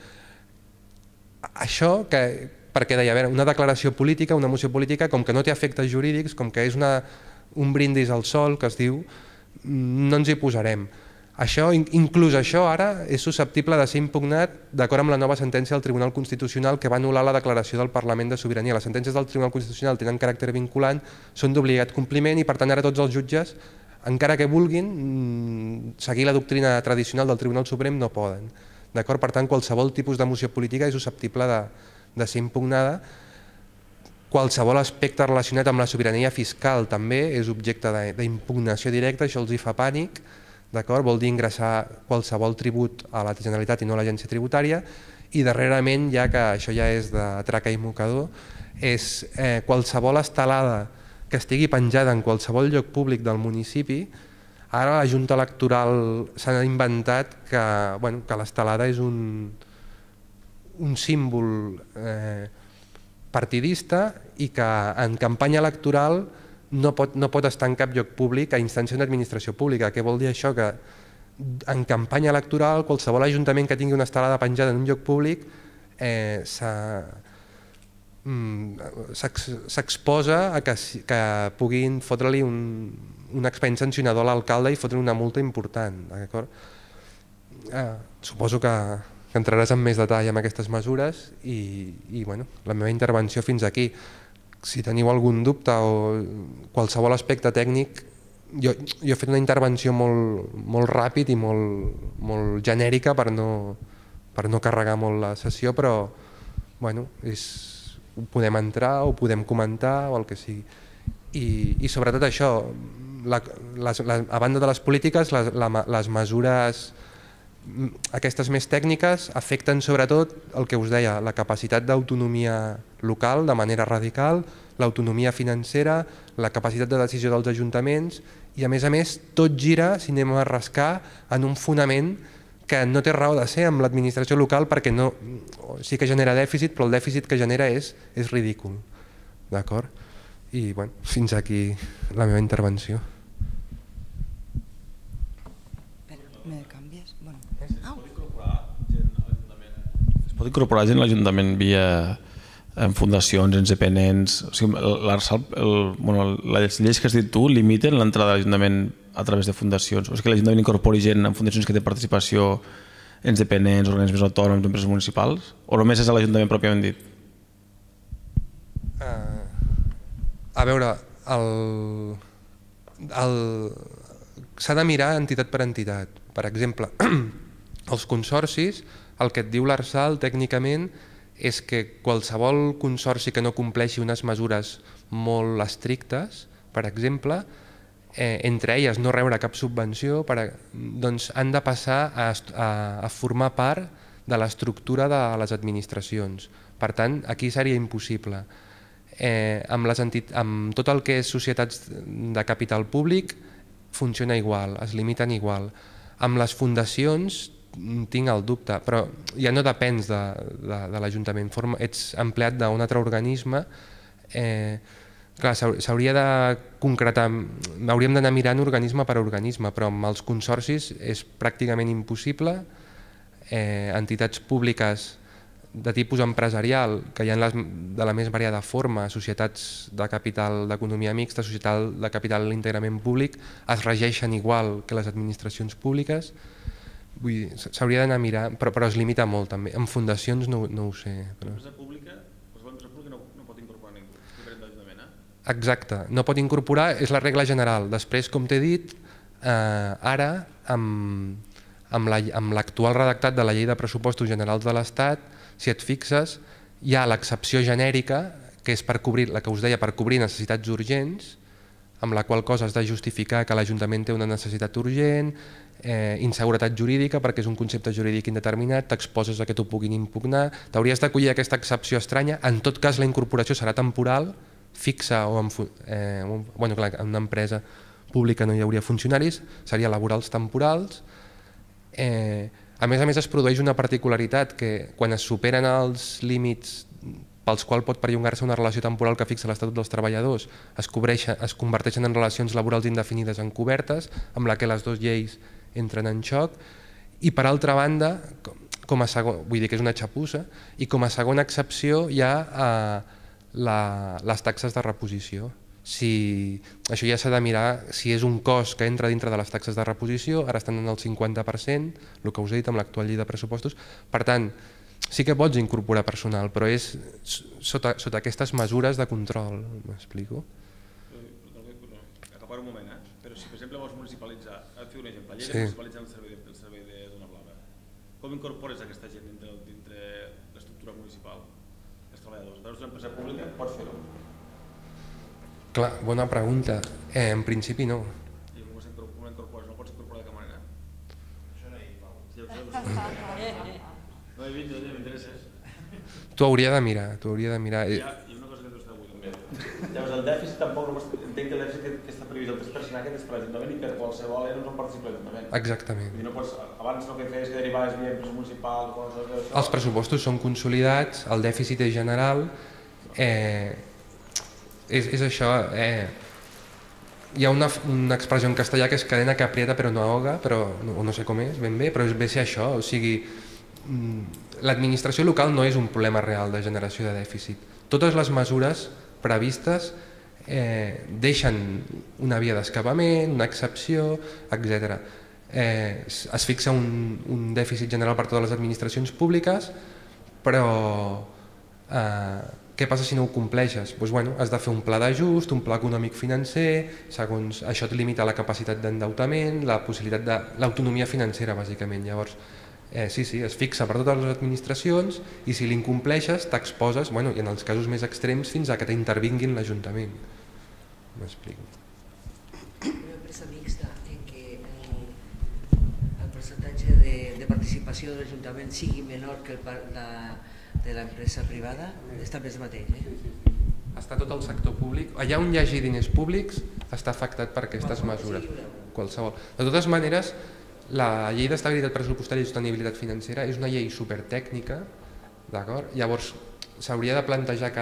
Això, perquè deia, una declaració política, una moció política, com que no té efectes jurídics, com que és un brindis al sol, que es diu, no ens hi posarem. Inclús això ara és susceptible de ser impugnat d'acord amb la nova sentència del Tribunal Constitucional que va anul·lar la declaració del Parlament de Sobirania. Les sentències del Tribunal Constitucional tenen caràcter vinculant, són d'obligat compliment i per tant ara tots els jutges, encara que vulguin seguir la doctrina tradicional del Tribunal Suprem, no poden. Per tant, qualsevol tipus de moció política és susceptible de ser impugnada. Qualsevol aspecte relacionat amb la sobirania fiscal també és objecte d'impugnació directa, això els hi fa pànic. Vol dir ingressar qualsevol tribut a la Generalitat i no a l'Agència Tributària. I darrerament, ja que això ja és de traca i mocador, és qualsevol estelada que estigui penjada en qualsevol lloc públic del municipi. Ara la Junta Electoral s'ha inventat que l'estelada és un símbol partidista i que en campanya electoral no pot estar en cap lloc públic a instància d'una administració pública. Què vol dir això? Que en campanya electoral qualsevol ajuntament que tingui una estelada penjada en un lloc públic s'exposa a que puguin fotre-li un expedient sancionador a l'alcalde i fotre una multa important. Suposo que entraràs en més detall amb aquestes mesures i la meva intervenció fins aquí. Si teniu algun dubte o qualsevol aspecte tècnic, jo he fet una intervenció molt ràpid i molt genèrica per no carregar molt la sessió, però ho podem entrar o podem comentar o el que sigui. I sobretot això, a banda de les polítiques, les mesures aquestes més tècniques afecten sobretot el que us deia, la capacitat d'autonomia local de manera radical, l'autonomia financera, la capacitat de decisió dels ajuntaments i a més tot gira, si anem a rascar, en un fonament que no té raó de ser amb l'administració local perquè sí que genera dèficit, però el dèficit que genera és ridícul. D'acord? I fins aquí la meva intervenció. ¿Me cambies? Bueno. Es pot incorporar gent a l'Ajuntament via fundacions, ens dependents... Les lleis que has dit tu limiten l'entrada a l'Ajuntament a través de fundacions. O sigui que l'Ajuntament incorpori gent en fundacions que té participació, ens dependents, organismes autònoms, empreses municipals? O només és a l'Ajuntament pròpiament dit? A veure, s'ha de mirar entitat per entitat. Per exemple, els consorcis, el que et diu l'Arsal tècnicament és que qualsevol consorci que no compleixi unes mesures molt estrictes, per exemple, entre elles no rebre cap subvenció, doncs han de passar a formar part de l'estructura de les administracions. Per tant, aquí seria impossible. Amb tot el que és societats de capital públic funciona igual, es limiten igual. Amb les fundacions tinc el dubte, però ja no depens de l'Ajuntament, ets empleat d'un altre organisme. S'hauria de concretar, hauríem d'anar mirant organisme per organisme, però amb els consorcis és pràcticament impossible. Entitats públiques de tipus empresarial, que hi ha de la més variada forma, societats de capital d'economia mixta, societat de capital íntegrament públic, es regeixen igual que les administracions públiques. S'hauria d'anar a mirar, però es limita molt també. En fundacions no ho sé. L'empresa pública no pot incorporar ningú, diferent de l'Ajuntament, eh? Exacte, no pot incorporar, és la regla general. Després, com t'he dit, ara, amb l'actual redactat de la Llei de Pressupostos Generals de l'Estat, si et fixes, hi ha l'excepció genèrica, que és la que us deia, per cobrir necessitats urgents, amb la qual cosa has de justificar que l'Ajuntament té una necessitat urgent, inseguretat jurídica, perquè és un concepte jurídic indeterminat, t'exposes a que t'ho puguin impugnar, t'hauries d'acollir aquesta excepció estranya. En tot cas, la incorporació serà temporal, fixa o en una empresa pública no hi hauria funcionaris, seria laborals temporals. A més, es produeix una particularitat que quan es superen els límits pels quals pot perllongar-se una relació temporal que fixa l'Estatut dels Treballadors, es converteixen en relacions laborals indefinides encobertes, amb la que les dues lleis entren en xoc, i per altra banda, vull dir que és una xapussa, i com a segona excepció hi ha les taxes de reposició. Això ja s'ha de mirar si és un cost que entra dintre de les taxes de reposició, ara estan en el 50%, el que us he dit amb l'actual llei de pressupostos. Per tant, sí que pots incorporar personal, però és sota aquestes mesures de control, m'explico? Acapar un moment, però si per exemple vols municipalitzar, et fico un exemple, la llei de municipalitzar el servei de Dona Blava, com incorpores aquesta gent dintre l'estructura municipal, els treballadors? A través d'una empresa pública pots fer-ho? Clar, bona pregunta. En principi no. I com ho incorpores? No pots incorporar de cap manera? Això no hi ha. No he vist, m'interesses. T'ho hauria de mirar, t'ho hauria de mirar. I una cosa que t'ho està avui també. Llavors el dèficit tampoc, entenc que el dèficit que està previst el 3% aquest és per l'Ajuntament i per qualsevol no participa l'Ajuntament. Exactament. No pots, abans el que feies que derivaves via empresa municipal, coses d'això... Els pressupostos són consolidats, el dèficit és general, és això... Hi ha una expressió en castellà que és cadena que aprieta però no ahoga, no sé com és ben bé, però ve a ser això, o sigui, l'administració local no és un problema real de generació de dèficit. Totes les mesures previstes deixen una via d'escapament, una excepció, etc. Es fixa un dèficit general per totes les administracions públiques, però què passa si no ho compleixes? Doncs, bueno, has de fer un pla d'ajust, un pla econòmic financer, segons això et limita la capacitat d'endeutament, la possibilitat de l'autonomia financera, bàsicament. Llavors, sí, es fixa per totes les administracions i si l'incompleixes t'exposes, bueno, i en els casos més extrems, fins a que t'intervinguin l'Ajuntament. M'explico. Una empresa mixta en què el percentatge de participació de l'Ajuntament sigui menor que de l'empresa privada, està més mateix. Està tot el sector públic. Allà on hi hagi diners públics està afectat per aquestes mesures. Qualsevol. De totes maneres, la llei d'estabilitat pressupostària i sostenibilitat financera és una llei supertècnica, d'acord? Llavors s'hauria de plantejar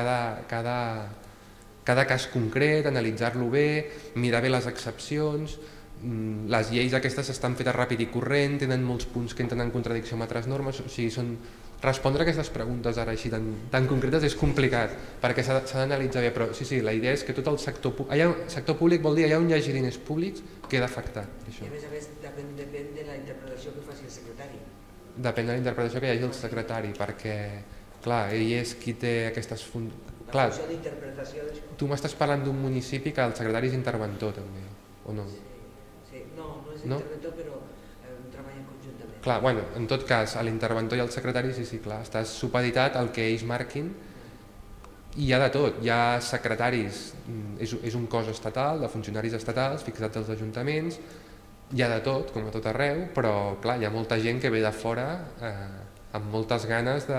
cada cas concret, analitzar-lo bé, mirar bé les excepcions. Les lleis aquestes estan fetes ràpid i corrent, tenen molts punts que entren en contradicció amb altres normes, o sigui, respondre a aquestes preguntes ara així tan concretes és complicat perquè s'ha d'analitzar bé, però sí, la idea és que tot el sector públic vol dir allà on hi hagi diners públics queda afectat. I a més depèn de la interpretació que faci el secretari. Depèn de la interpretació que hi hagi el secretari, perquè clar, ell és qui té aquestes la funció d'interpretació d'això. Tu m'estàs parlant d'un municipi que el secretari és interventor també, o no? Sí, no és interventor però treballen conjuntament. Clar, bueno, en tot cas, l'interventor i el secretari, sí, clar, estàs supeditat al que ells marquin i hi ha de tot, hi ha secretaris, és un cos estatal, de funcionaris estatals fixats als ajuntaments, hi ha de tot, com a tot arreu, però clar, hi ha molta gent que ve de fora amb moltes ganes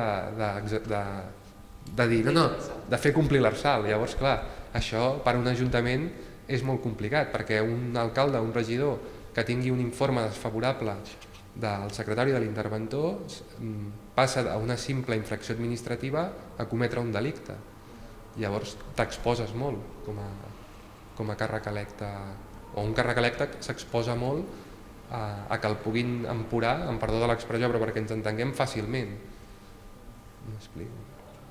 de dir, de fer complir l'Arsal. Llavors, clar, això per a un ajuntament és molt complicat, perquè un alcalde, un regidor que tingui un informe desfavorable del secretari de l'interventor passa d'una simple infracció administrativa a cometre un delicte. Llavors t'exposes molt com a càrrec electe, o un càrrec electe s'exposa molt a que el puguin emporar, amb perdó de l'expressió, però perquè ens entenguem fàcilment. M'explico.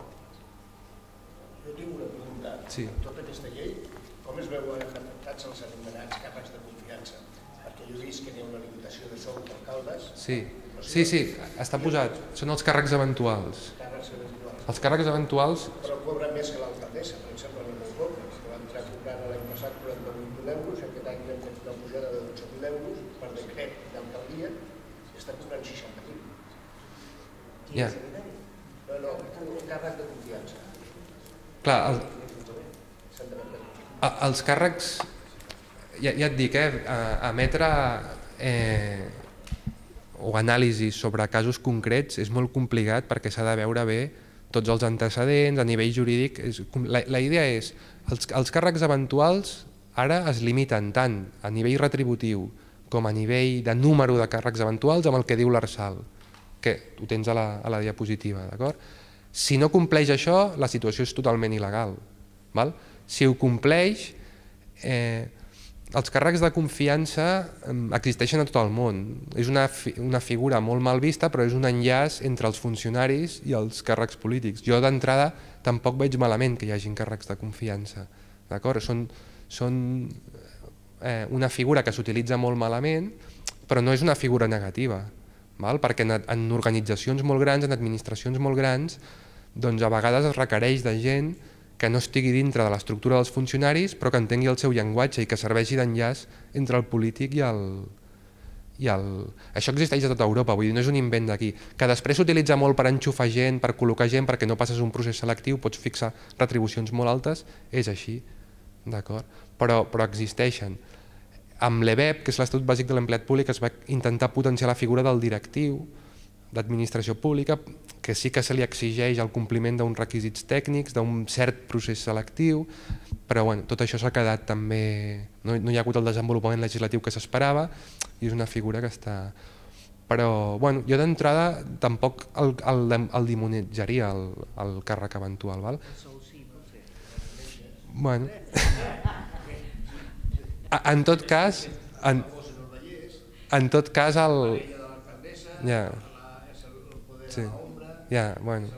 Jo tinc una pregunta. Sí. Tota aquesta llei, com es veuen afectats els anomenats càrrecs de confiança? Perquè jo he vist que hi ha una limitació de sou d'alcaldes. Sí, està posat. Són els càrrecs eventuals. Els càrrecs eventuals... Però cobren més que l'alcaldessa, per exemple, en els pobles, que van entrar cobrant l'any passat 48.000 euros, aquest any hem fet una pujada de 12.000 euros per decret d'alcaldia i està cobrant 60.000. Qui és el secretari? No, un càrrec de confiança. Clar, els càrrecs, ja et dic, emetre o anàlisis sobre casos concrets és molt complicat perquè s'ha de veure bé tots els antecedents, a nivell jurídic. La idea és, els càrrecs eventuals ara es limiten tant a nivell retributiu com a nivell de número de càrrecs eventuals amb el que diu l'Arsal, que ho tens a la diapositiva, d'acord? Si no compleix això, la situació és totalment il·legal. Si ho compleix, els càrrecs de confiança existeixen a tot el món. És una figura molt mal vista, però és un enllaç entre els funcionaris i els càrrecs polítics. Jo d'entrada tampoc veig malament que hi hagin càrrecs de confiança. Són una figura que s'utilitza molt malament, però no és una figura negativa, perquè en organitzacions molt grans, en administracions molt grans, doncs a vegades es requereix de gent que no estigui dintre de l'estructura dels funcionaris però que entengui el seu llenguatge i que serveixi d'enllaç entre el polític i el... Això existeix a tota Europa, vull dir, no és un invent d'aquí. Que després s'utilitza molt per enxufar gent, per col·locar gent, perquè no passes un procés selectiu, pots fixar retribucions molt altes, és així, d'acord? Però existeixen. Amb l'EBEP, que és l'Estatut Bàsic de l'Empleat Públic, es va intentar potenciar la figura del directiu d'administració pública, que sí que se li exigeix el compliment d'uns requisits tècnics, d'un cert procés selectiu, però bueno, tot això s'ha quedat també... No hi ha hagut el desenvolupament legislatiu que s'esperava i és una figura que està... Però bueno, jo d'entrada tampoc el demonitzaria el càrrec eventual. Val? Bueno. En tot cas... En tot cas el... Ja. Sí. Ja, bueno.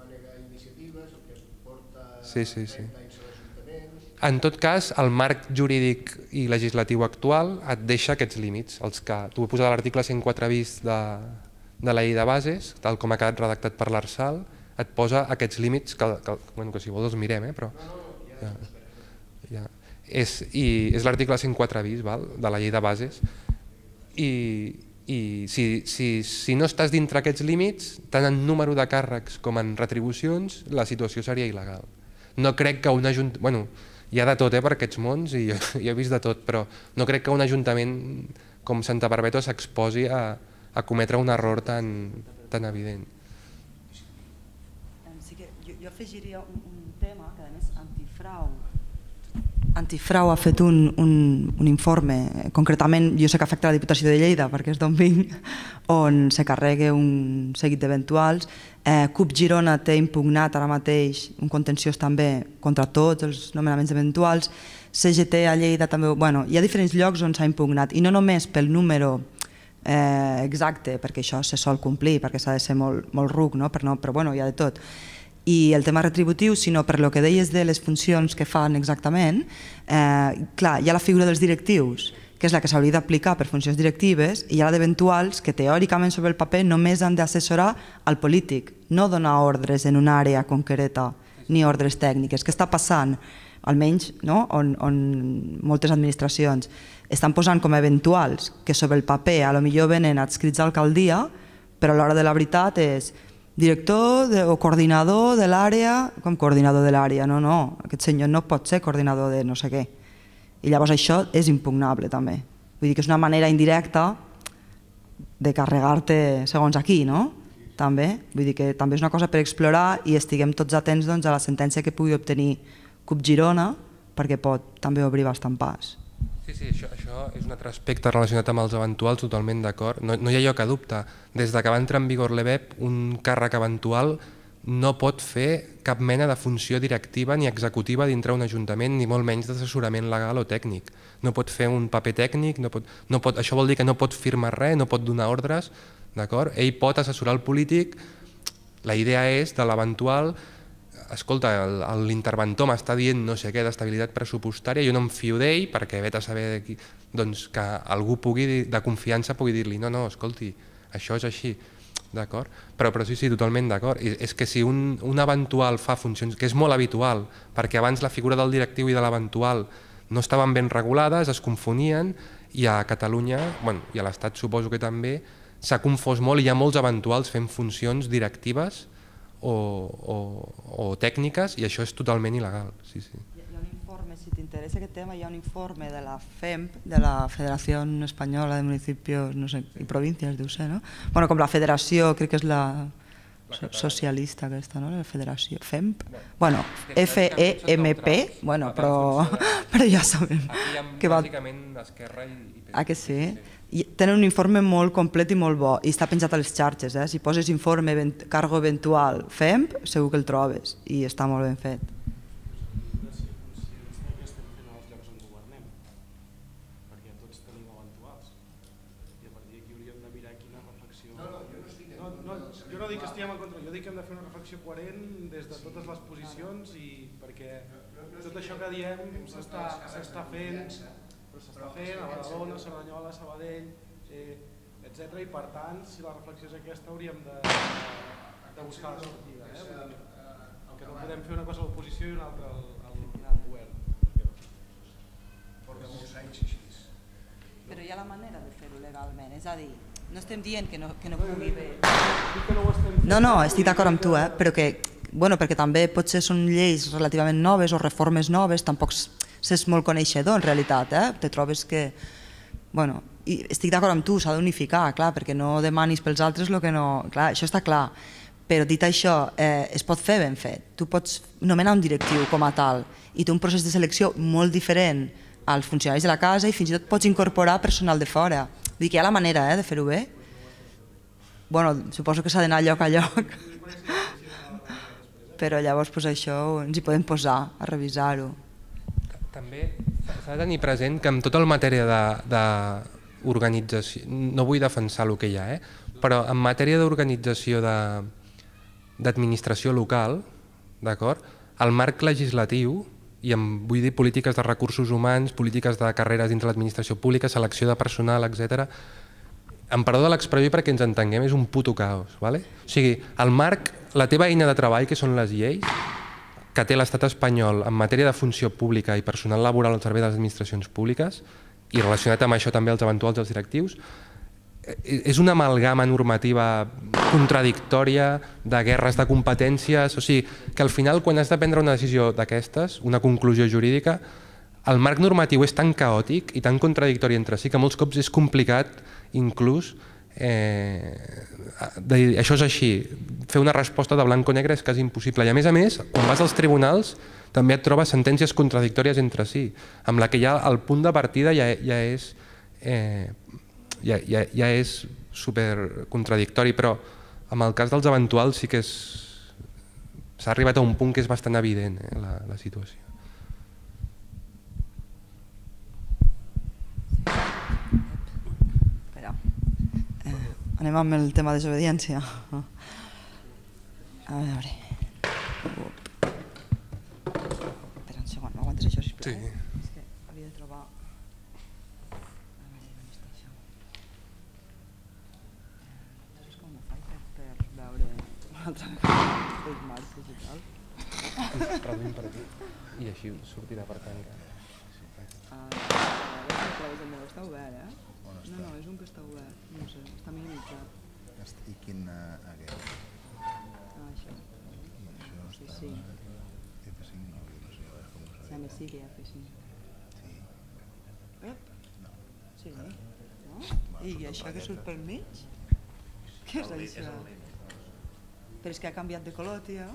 Sí, sí, sí. En tot cas, el marc jurídic i legislatiu actual et deixa aquests límits, els que tu ho poses a l'article 104 bis de la llei de bases, tal com ha quedat redactat per l'Arsal, et posa aquests límits que si vols els mirem, però... És l'article 104 bis de la llei de bases i si no estàs dintre aquests límits, tant en número de càrrecs com en retribucions, la situació seria il·legal. No crec que un ajuntament... Bueno, hi ha de tot per aquests mons i jo he vist de tot, però no crec que un ajuntament com Santa Barbeta s'exposi a cometre un error tan evident. Sí que jo afegiria un tema que a més Antifrau ha fet un informe, concretament jo sé que afecta la Diputació de Lleida perquè és d'on vinc, on se carrega un seguit d'eventuals. CUP Girona té impugnat ara mateix un contenciós també contra tots els nomenaments eventuals. CGT a Lleida també... Hi ha diferents llocs on s'ha impugnat i no només pel número exacte, perquè això se sol complir, perquè s'ha de ser molt ruc, però hi ha de tot. I el tema retributiu, sinó per lo que deies de les funcions que fan exactament, clar, hi ha la figura dels directius, que és la que s'hauria d'aplicar per funcions directives, i hi ha la d'eventuals, que teòricament sobre el paper només han d'assessorar al polític, no donar ordres en una àrea concreta, ni ordres tècniques. Què està passant? Almenys on moltes administracions estan posant com a eventuals, que sobre el paper a lo millor venen adscrits a alcaldia, però a l'hora de la veritat és director o coordinador de l'àrea, com coordinador de l'àrea, no, aquest senyor no pot ser coordinador de no sé què. I llavors això és impugnable també. Vull dir que és una manera indirecta de carregar-te segons aquí, no? També. Vull dir que també és una cosa per explorar i estiguem tots atents a la sentència que pugui obtenir CUP Girona perquè pot també obrir bastant pas. Sí, això és un altre aspecte relacionat amb els eventuals, totalment d'acord. No hi ha lloc a dubte. Des que va entrar en vigor l'EBEP, un càrrec eventual no pot fer cap mena de funció directiva ni executiva dintre un ajuntament, ni molt menys d'assessorament legal o tècnic. No pot fer un paper tècnic, això vol dir que no pot firmar res, no pot donar ordres, d'acord? Ell pot assessorar el polític, la idea és de l'eventual, escolta, l'interventor m'està dient no sé què d'estabilitat pressupostària, jo no em fio d'ell perquè vet a saber que algú de confiança pugui dir-li no, escolti, això és així. D'acord? Però sí, totalment d'acord. És que si un eventual fa funcions, que és molt habitual, perquè abans la figura del directiu i de l'eventual no estaven ben regulades, es confonien, i a Catalunya, i a l'Estat suposo que també, s'ha confós molt i hi ha molts eventuals fent funcions directives o tècniques, i això és totalment il·legal. Sí. Hi ha un informe, si t'interessa aquest tema, hi ha un informe de la FEMP, de la Federació Espanyola de Municipios i Províncies, deu ser, no? Com la federació, crec que és la socialista aquesta, no? La federació, FEMP? FEMP, però ja sabem. Aquí hi ha bàsicament Esquerra i PP. Ah, que sí? Tenen un informe molt complet i molt bo i està penjat a les xarxes. Si poses informe cargo eventual FEMP, segur que el trobes i està molt ben fet. Jo no dic que estiguem en contra, jo dic que hem de fer una reflexió coherent des de totes les posicions i perquè tot això que diem s'està fent a Badalona, Cerdanyola, Sabadell, etc. I per tant, si la reflexió és aquesta, hauríem de buscar la sortida. Que no podem fer una cosa a l'oposició i una altra al govern. Porta molts anys així. Però hi ha la manera de fer-ho legalment, és a dir, no estem dient que no pugui haver... No, estic d'acord amb tu, però perquè també potser són lleis relativament noves o reformes noves, tampoc s'és molt coneixedor en realitat, te trobes que i estic d'acord amb tu, s'ha d'unificar, clar, perquè no demanis pels altres el que no... Clar, això està clar, però dit això, es pot fer ben fet. Tu pots nomenar un directiu com a tal i té un procés de selecció molt diferent als funcionaris de la casa i fins i tot pots incorporar personal de fora. Vull dir que hi ha la manera de fer-ho bé. Bueno, suposo que s'ha d'anar lloc a lloc, però llavors això ens hi podem posar a revisar-ho. També s'ha de tenir present que en tota la matèria d'organització, no vull defensar el que hi ha, però en matèria d'organització d'administració local, el marc legislatiu, i vull dir polítiques de recursos humans, polítiques de carreres dins l'administració pública, selecció de personal, etc. Em perdó de l'expressió perquè ens entenguem, és un puto caos. O sigui, el marc, la teva eina de treball, que són les lleis, que té l'estat espanyol en matèria de funció pública i personal laboral al servei de les administracions públiques, i relacionat amb això també els eventuals dels directius, és una amalgama normativa contradictòria, de guerres de competències, o sigui, que al final quan has de prendre una decisió d'aquestes, una conclusió jurídica, el marc normatiu és tan caòtic i tan contradictori entre si que molts cops és complicat inclús això és així, fer una resposta de blanc o negre és quasi impossible, i a més, quan vas als tribunals també et trobes sentències contradictòries entre si, amb la que ja el punt de partida ja és super contradictori, però en el cas dels eventuals sí que s'ha arribat a un punt que és bastant evident la situació. Anem amb el tema de desobediència. A veure... Espera un segon, m'aguantes això, sisplau? Sí. És que havia de trobar... A veure, on està això? No sé com ho faig per veure una altra vegada els marcs i tal. Reduïm per aquí i així sortirà per tancar. A veure si trobes el meu, està obert, No, és un que està obert, no sé, està minimitzat. I quin aquest? Això. Sí. F5 no, no sé, a veure com ho sabia. Sembla sí que hi ha F5. Sí. Ep. No. Sí, no? I això que surt pel mig? Què és això? Però és que ha canviat de color, tio.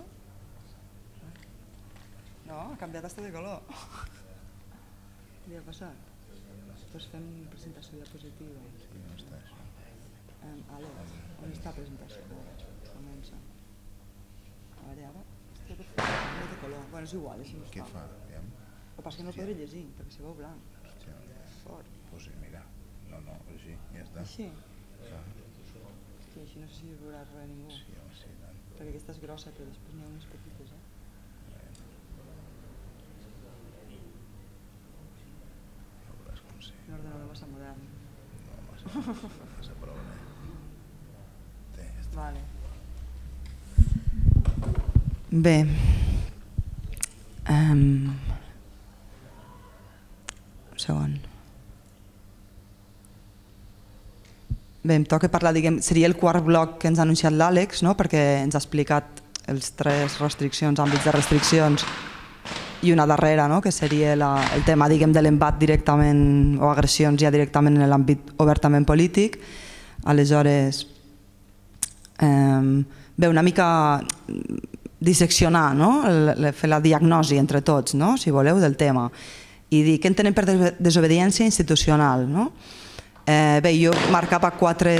No, ha canviat hasta de color. Què ha passat? Doncs fem presentació diapositiva. Sí, on està això? Àlex, on està presentació? Comença. A veure, ara... No té color. Bueno, és igual, així no està. Què fa? El que passa que no podré llegir, perquè se veu blanc. Fort. Doncs mira, no, així, ja està. Així? Hòstia, així no sé si veurà res a ningú. Sí, home, sí, tant. Perquè aquesta és grossa, però després n'hi ha unes petites, Un ordenador massa modern. No, massa prova, Vale. Bé. Un segon. Bé, em toca parlar, seria el quart bloc que ens ha anunciat l'Àlex, perquè ens ha explicat els 3 restriccions, àmbits de restriccions, i una darrera, que seria el tema de l'embat directament o agressions ja directament en l'àmbit obertament polític. Aleshores, bé, una mica disseccionar, fer la diagnosi entre tots, si voleu, del tema, i dir què entenem per desobediència institucional. Bé, jo marcava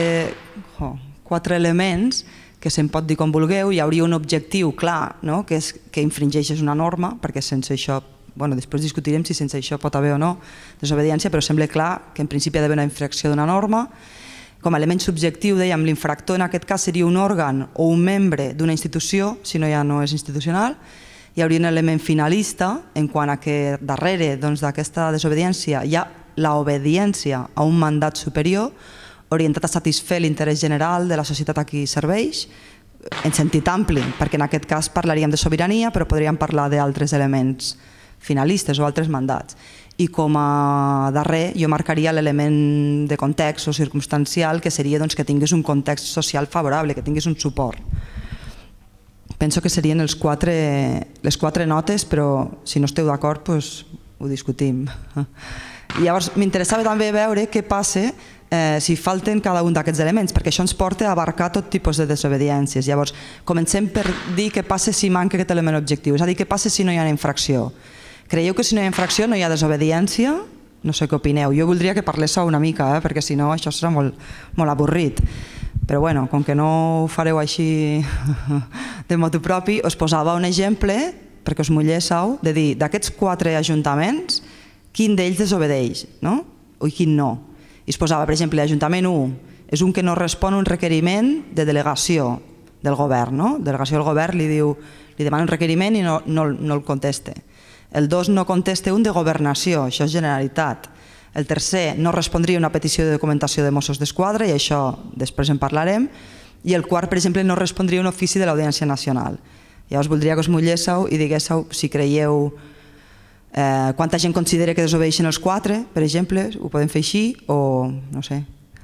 4 elements que se'n pot dir com vulgueu. Hi hauria un objectiu clar, que és que infringeixes una norma, perquè sense això, després discutirem si sense això pot haver o no desobediència, però sembla clar que en principi ha d'haver una infracció d'una norma. Com a element subjectiu, dèiem, l'infractor en aquest cas seria un òrgan o un membre d'una institució, si no ja no és institucional. Hi hauria un element finalista, en quant a que darrere d'aquesta desobediència hi ha l'obediència a un mandat superior, orientat a satisfer l'interès general de la societat a qui serveix, en sentit ampli, perquè en aquest cas parlaríem de sobirania, però podríem parlar d'altres elements finalistes o altres mandats. I com a darrer jo marcaria l'element de context o circumstancial, que seria que tingués un context social favorable, que tingués un suport. Penso que serien les 4 notes, però si no esteu d'acord ho discutim. Llavors m'interessava també veure què passa si falten cada un d'aquests elements, perquè això ens porta a abarcar tot tipus de desobediències. Llavors, comencem per dir què passa si manca aquest element objectiu, és a dir, què passa si no hi ha una infracció. Creieu que si no hi ha infracció no hi ha desobediència? No sé què opineu. Jo voldria que parléssiu una mica, perquè si no això serà molt avorrit. Però bueno, com que no ho fareu així de motu propi, us posava un exemple, perquè us mulléssiu, de dir, d'aquests 4 ajuntaments, quin d'ells desobedeix, no? O quin no. I es posava, per exemple, l'Ajuntament 1 és un que no respon a un requeriment de delegació del govern, no? Delegació del govern li demana un requeriment i no el contesta. El 2 no contesta un de governació, això és Generalitat. El tercer no respondria a una petició de documentació de Mossos d'Esquadra, i això després en parlarem. I el quart, per exemple, no respondria a un ofici de l'Audiència Nacional. Llavors voldria que us mulléssiu i diguéssiu si creieu quanta gent considera que desobeixen els 4, per exemple, ho podem fer així, o no sé.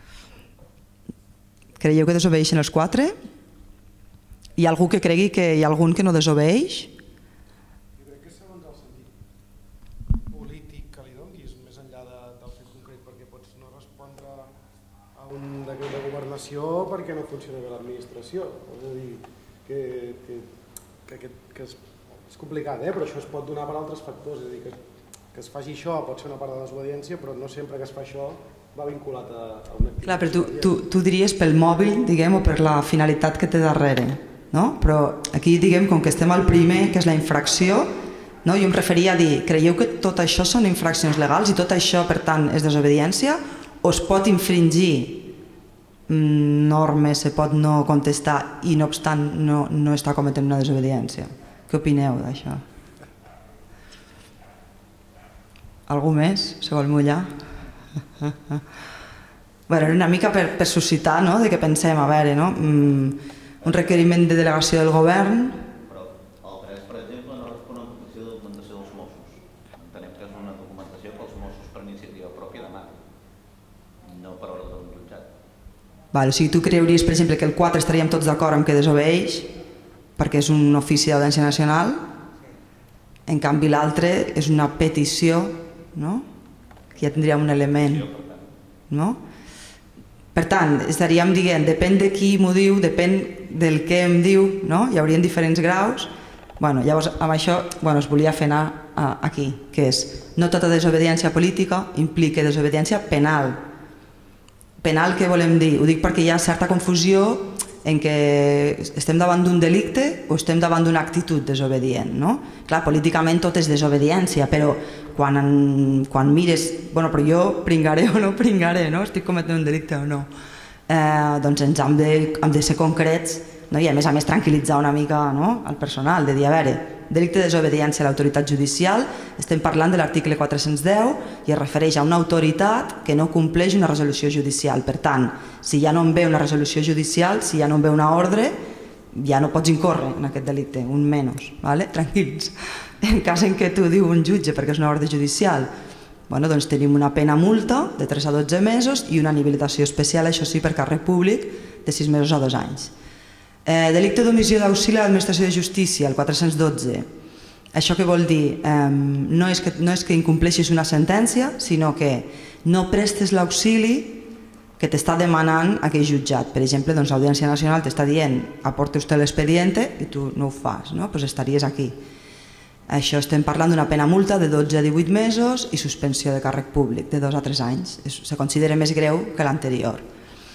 Creieu que desobeixen els 4? Hi ha algú que cregui que hi ha algun que no desobeix? Jo crec que segons el sentit polític que li donis, més enllà del fet concret, perquè pots no respondre a un decret de governació perquè no funciona bé l'administració. És a dir, que és complicat, però això es pot donar per altres factors. És a dir, que es faci això pot ser una part de desobediència, però no sempre que es fa això va vinculat a una activitat. Clar, però tu diries pel mòbil, diguem, o per la finalitat que té darrere, no? Però aquí, diguem, com que estem al primer, que és la infracció, jo em referia a dir, creieu que tot això són infraccions legals i tot això, per tant, és desobediència? O es pot infringir normes, se pot no contestar i no obstant no està cometent una desobediència? Què opineu d'això? Algú més? Se vol mullar? Era una mica per suscitar, de què pensem, a veure, un requeriment de delegació del govern. Però el 3, per exemple, no respon a una petició de documentació dels Mossos. Entenem que és una documentació que els Mossos per iniciativa pròpia demanen, no per ordre d'un jutjat. O sigui, tu creuries, per exemple, que el 4 estaríem tots d'acord amb que desobeix, perquè és un ofici d'Audiència Nacional, en canvi l'altre és una petició, que ja tindríem un element. Per tant, estaríem dient, depèn de qui m'ho diu, depèn del que em diu, hi haurien diferents graus. Llavors, amb això es volia fer anar aquí, que és, no tota desobediència política implica desobediència penal. Penal, què volem dir? Ho dic perquè hi ha certa confusió en què estem davant d'un delicte o estem davant d'una actitud desobedient. Clar, políticament tot és desobediència, però quan mires, però jo pringaré o no pringaré, estic cometent un delicte o no, doncs ens hem de ser concrets i a més tranquil·litzar una mica el personal, de dir, a veure, delicte de desobediència a l'autoritat judicial, estem parlant de l'article 410 i es refereix a una autoritat que no compleix una resolució judicial. Per tant, si ja no en ve una resolució judicial, si ja no en ve una ordre, ja no pots incórrer en aquest delicte, un menys, tranquils. En cas en què t'ho diu un jutge perquè és una ordre judicial, doncs tenim una pena multa de 3 a 12 mesos i una inhabilitació especial, això sí, per càrrec públic, de 6 mesos a 2 anys. Delicte d'omissió d'auxili a l'administració de justícia, el 412. Això què vol dir? No és que incompleixis una sentència, sinó que no prestes l'auxili que t'està demanant aquell jutjat. Per exemple, l'Audiència Nacional t'està dient aporte usted l'expediente i tu no ho fas, doncs estaries aquí. Això estem parlant d'una pena multa de 12 a 18 mesos i suspensió de càrrec públic de 2 a 3 anys. Se considera més greu que l'anterior.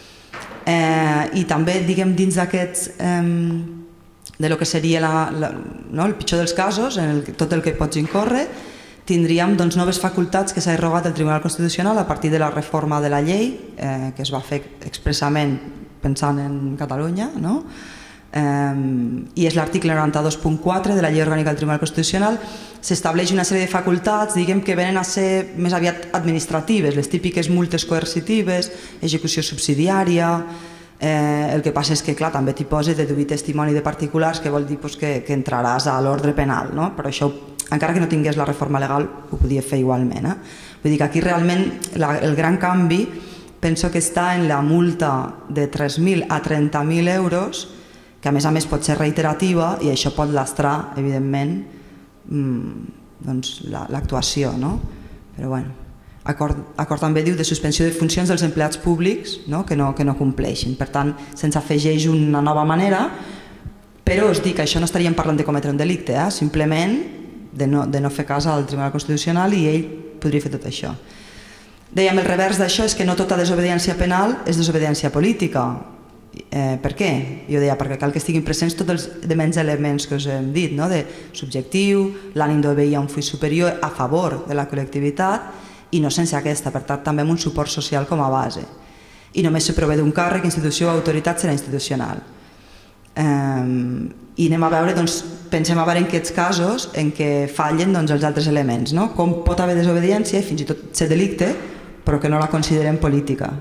I també, diguem, dins d'aquests, de lo que seria el pitjor dels casos, en tot el que pots incórrer, tindríem noves facultats que s'ha arrogat el Tribunal Constitucional a partir de la reforma de la llei, que es va fer expressament pensant en Catalunya, i és l'article 92.4 de la Llei Orgànica del Tribunal Constitucional. S'estableix una sèrie de facultats, diguem, que venen a ser més aviat administratives, les típiques multes coercitives, execució subsidiària. El que passa és que, clar, també t'hi posa deduir testimoni de particulars, que vol dir que entraràs a l'ordre penal, però això, encara que no tingués la reforma legal, ho podia fer igualment. Vull dir que aquí realment el gran canvi penso que està en la multa de 3.000 a 30.000 euros, que a més pot ser reiterativa i això pot lastrar, evidentment, l'actuació. Però bueno, Acord també diu de suspensió de funcions dels empleats públics que no compleixin. Per tant, se'ns afegeix una nova manera, però us dic que això no estaríem parlant de cometre un delicte, simplement de no fer cas al Tribunal Constitucional i ell podria fer tot això. Dèiem, el revers d'això és que no tota desobediència penal és desobediència política. Per què? Jo deia, perquè cal que estiguin presents tots els elements que us hem dit, de subjectiu, l'ànim d'obeir a un full superior a favor de la col·lectivitat i no sense aquesta, per tant també amb un suport social com a base. I només se prové d'un càrrec, institució o autoritat serà institucional. I anem a veure, pensem a veure en aquests casos en què fallen els altres elements, com pot haver desobediència i fins i tot ser delicte, però que no la considerem política.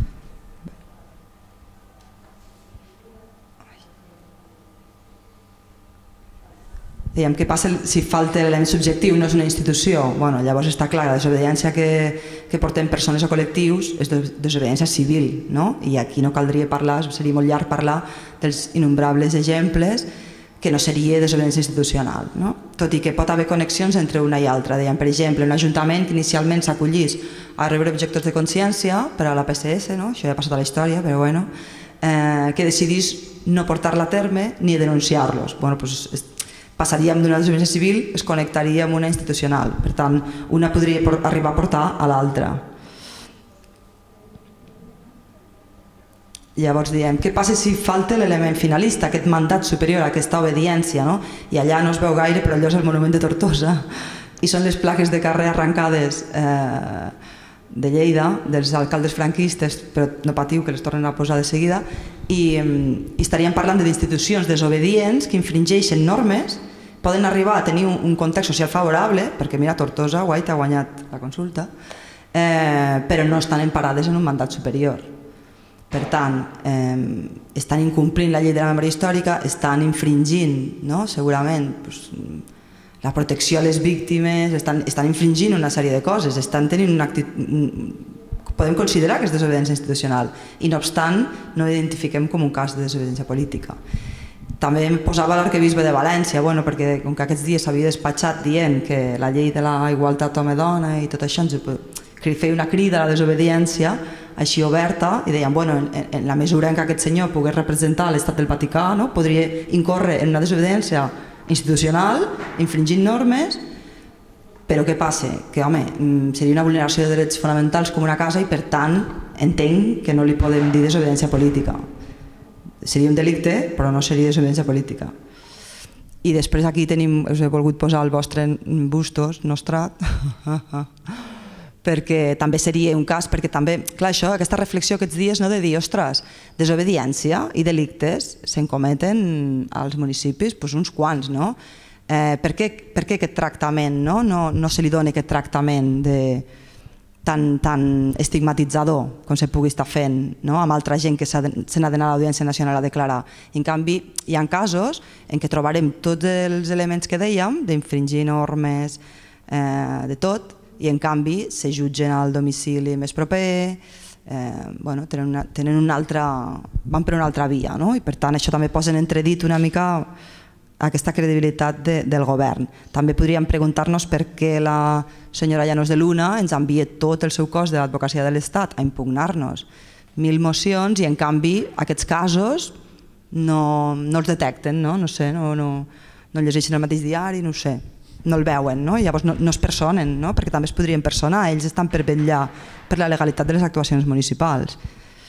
Dèiem, què passa si falta l'element subjectiu, no és una institució? Llavors està clar, la desobediència que portem persones o col·lectius és desobediència civil, i aquí no caldria parlar, seria molt llarg parlar dels innombrables exemples que no seria desobediència institucional, tot i que pot haver connexions entre una i altra. Dèiem, per exemple, un ajuntament que inicialment s'acollís a rebre objectors de consciència per a la PCS, això ja ha passat a la història, però bueno, que decidís no portar-la a terme ni denunciar-los. Passaríem d'una desobediència civil, es connectaria amb una institucional. Per tant, una podria arribar a portar a l'altra. Llavors diem, què passa si falta l'element finalista, aquest mandat superior a aquesta obediència? I allà no es veu gaire, però allò és el monument de Tortosa. I són les plaques de carrer arrencades de Lleida, dels alcaldes franquistes, però no patiu que les tornen a posar de seguida, i estaríem parlant d'institucions desobedients que infringeixen normes, poden arribar a tenir un context social favorable, perquè mira, Tortosa, White ha guanyat la consulta, però no estan emparades en un mandat superior. Per tant, estan incomplint la llei de la memòria històrica, estan infringint, segurament, la protecció a les víctimes, estan infringint una sèrie de coses, estan tenint una actitud... Podem considerar que és desobediència institucional i no obstant no ho identifiquem com un cas de desobediència política. També em posava l'arquebisbe de València, perquè com que aquests dies s'havia despatxat dient que la llei de la igualtat home-dona i tot això feia una crida a la desobediència així oberta i deien, en la mesura en què aquest senyor pogués representar l'estat del Vaticà, podria incórrer en una desobediència institucional, infringint normes. Però què passa? Que, seria una vulneració de drets fonamentals com una casa i, per tant, entenc que no li podem dir desobediència política. Seria un delicte, però no seria desobediència política. I després aquí us he volgut posar el vostre Bustos, Nostrat, perquè també seria un cas, perquè també, clar, això, aquesta reflexió aquests dies de dir, ostres, desobediència i delictes se'n cometen als municipis uns quants, no? Per què aquest tractament, no se li dona aquest tractament tan estigmatitzador com se pugui estar fent amb altra gent que se n'ha d'anar a l'Audiència Nacional a declarar. En canvi, hi ha casos en què trobarem tots els elements que dèiem, d'infringir normes, de tot, i en canvi se jutgen al domicili més proper, van per una altra via, i per tant això també posa en entredit una mica aquesta credibilitat del govern. També podríem preguntar-nos per què la senyora Llanos de Luna ens envia tot el seu cos de l'advocacia de l'Estat a impugnar-nos 1.000 mocions i en canvi aquests casos no els detecten, no llegeixen el mateix diari, no ho sé, no el veuen, llavors no es personen, perquè també es podrien personar, ells estan per vetllar per la legalitat de les actuacions municipals.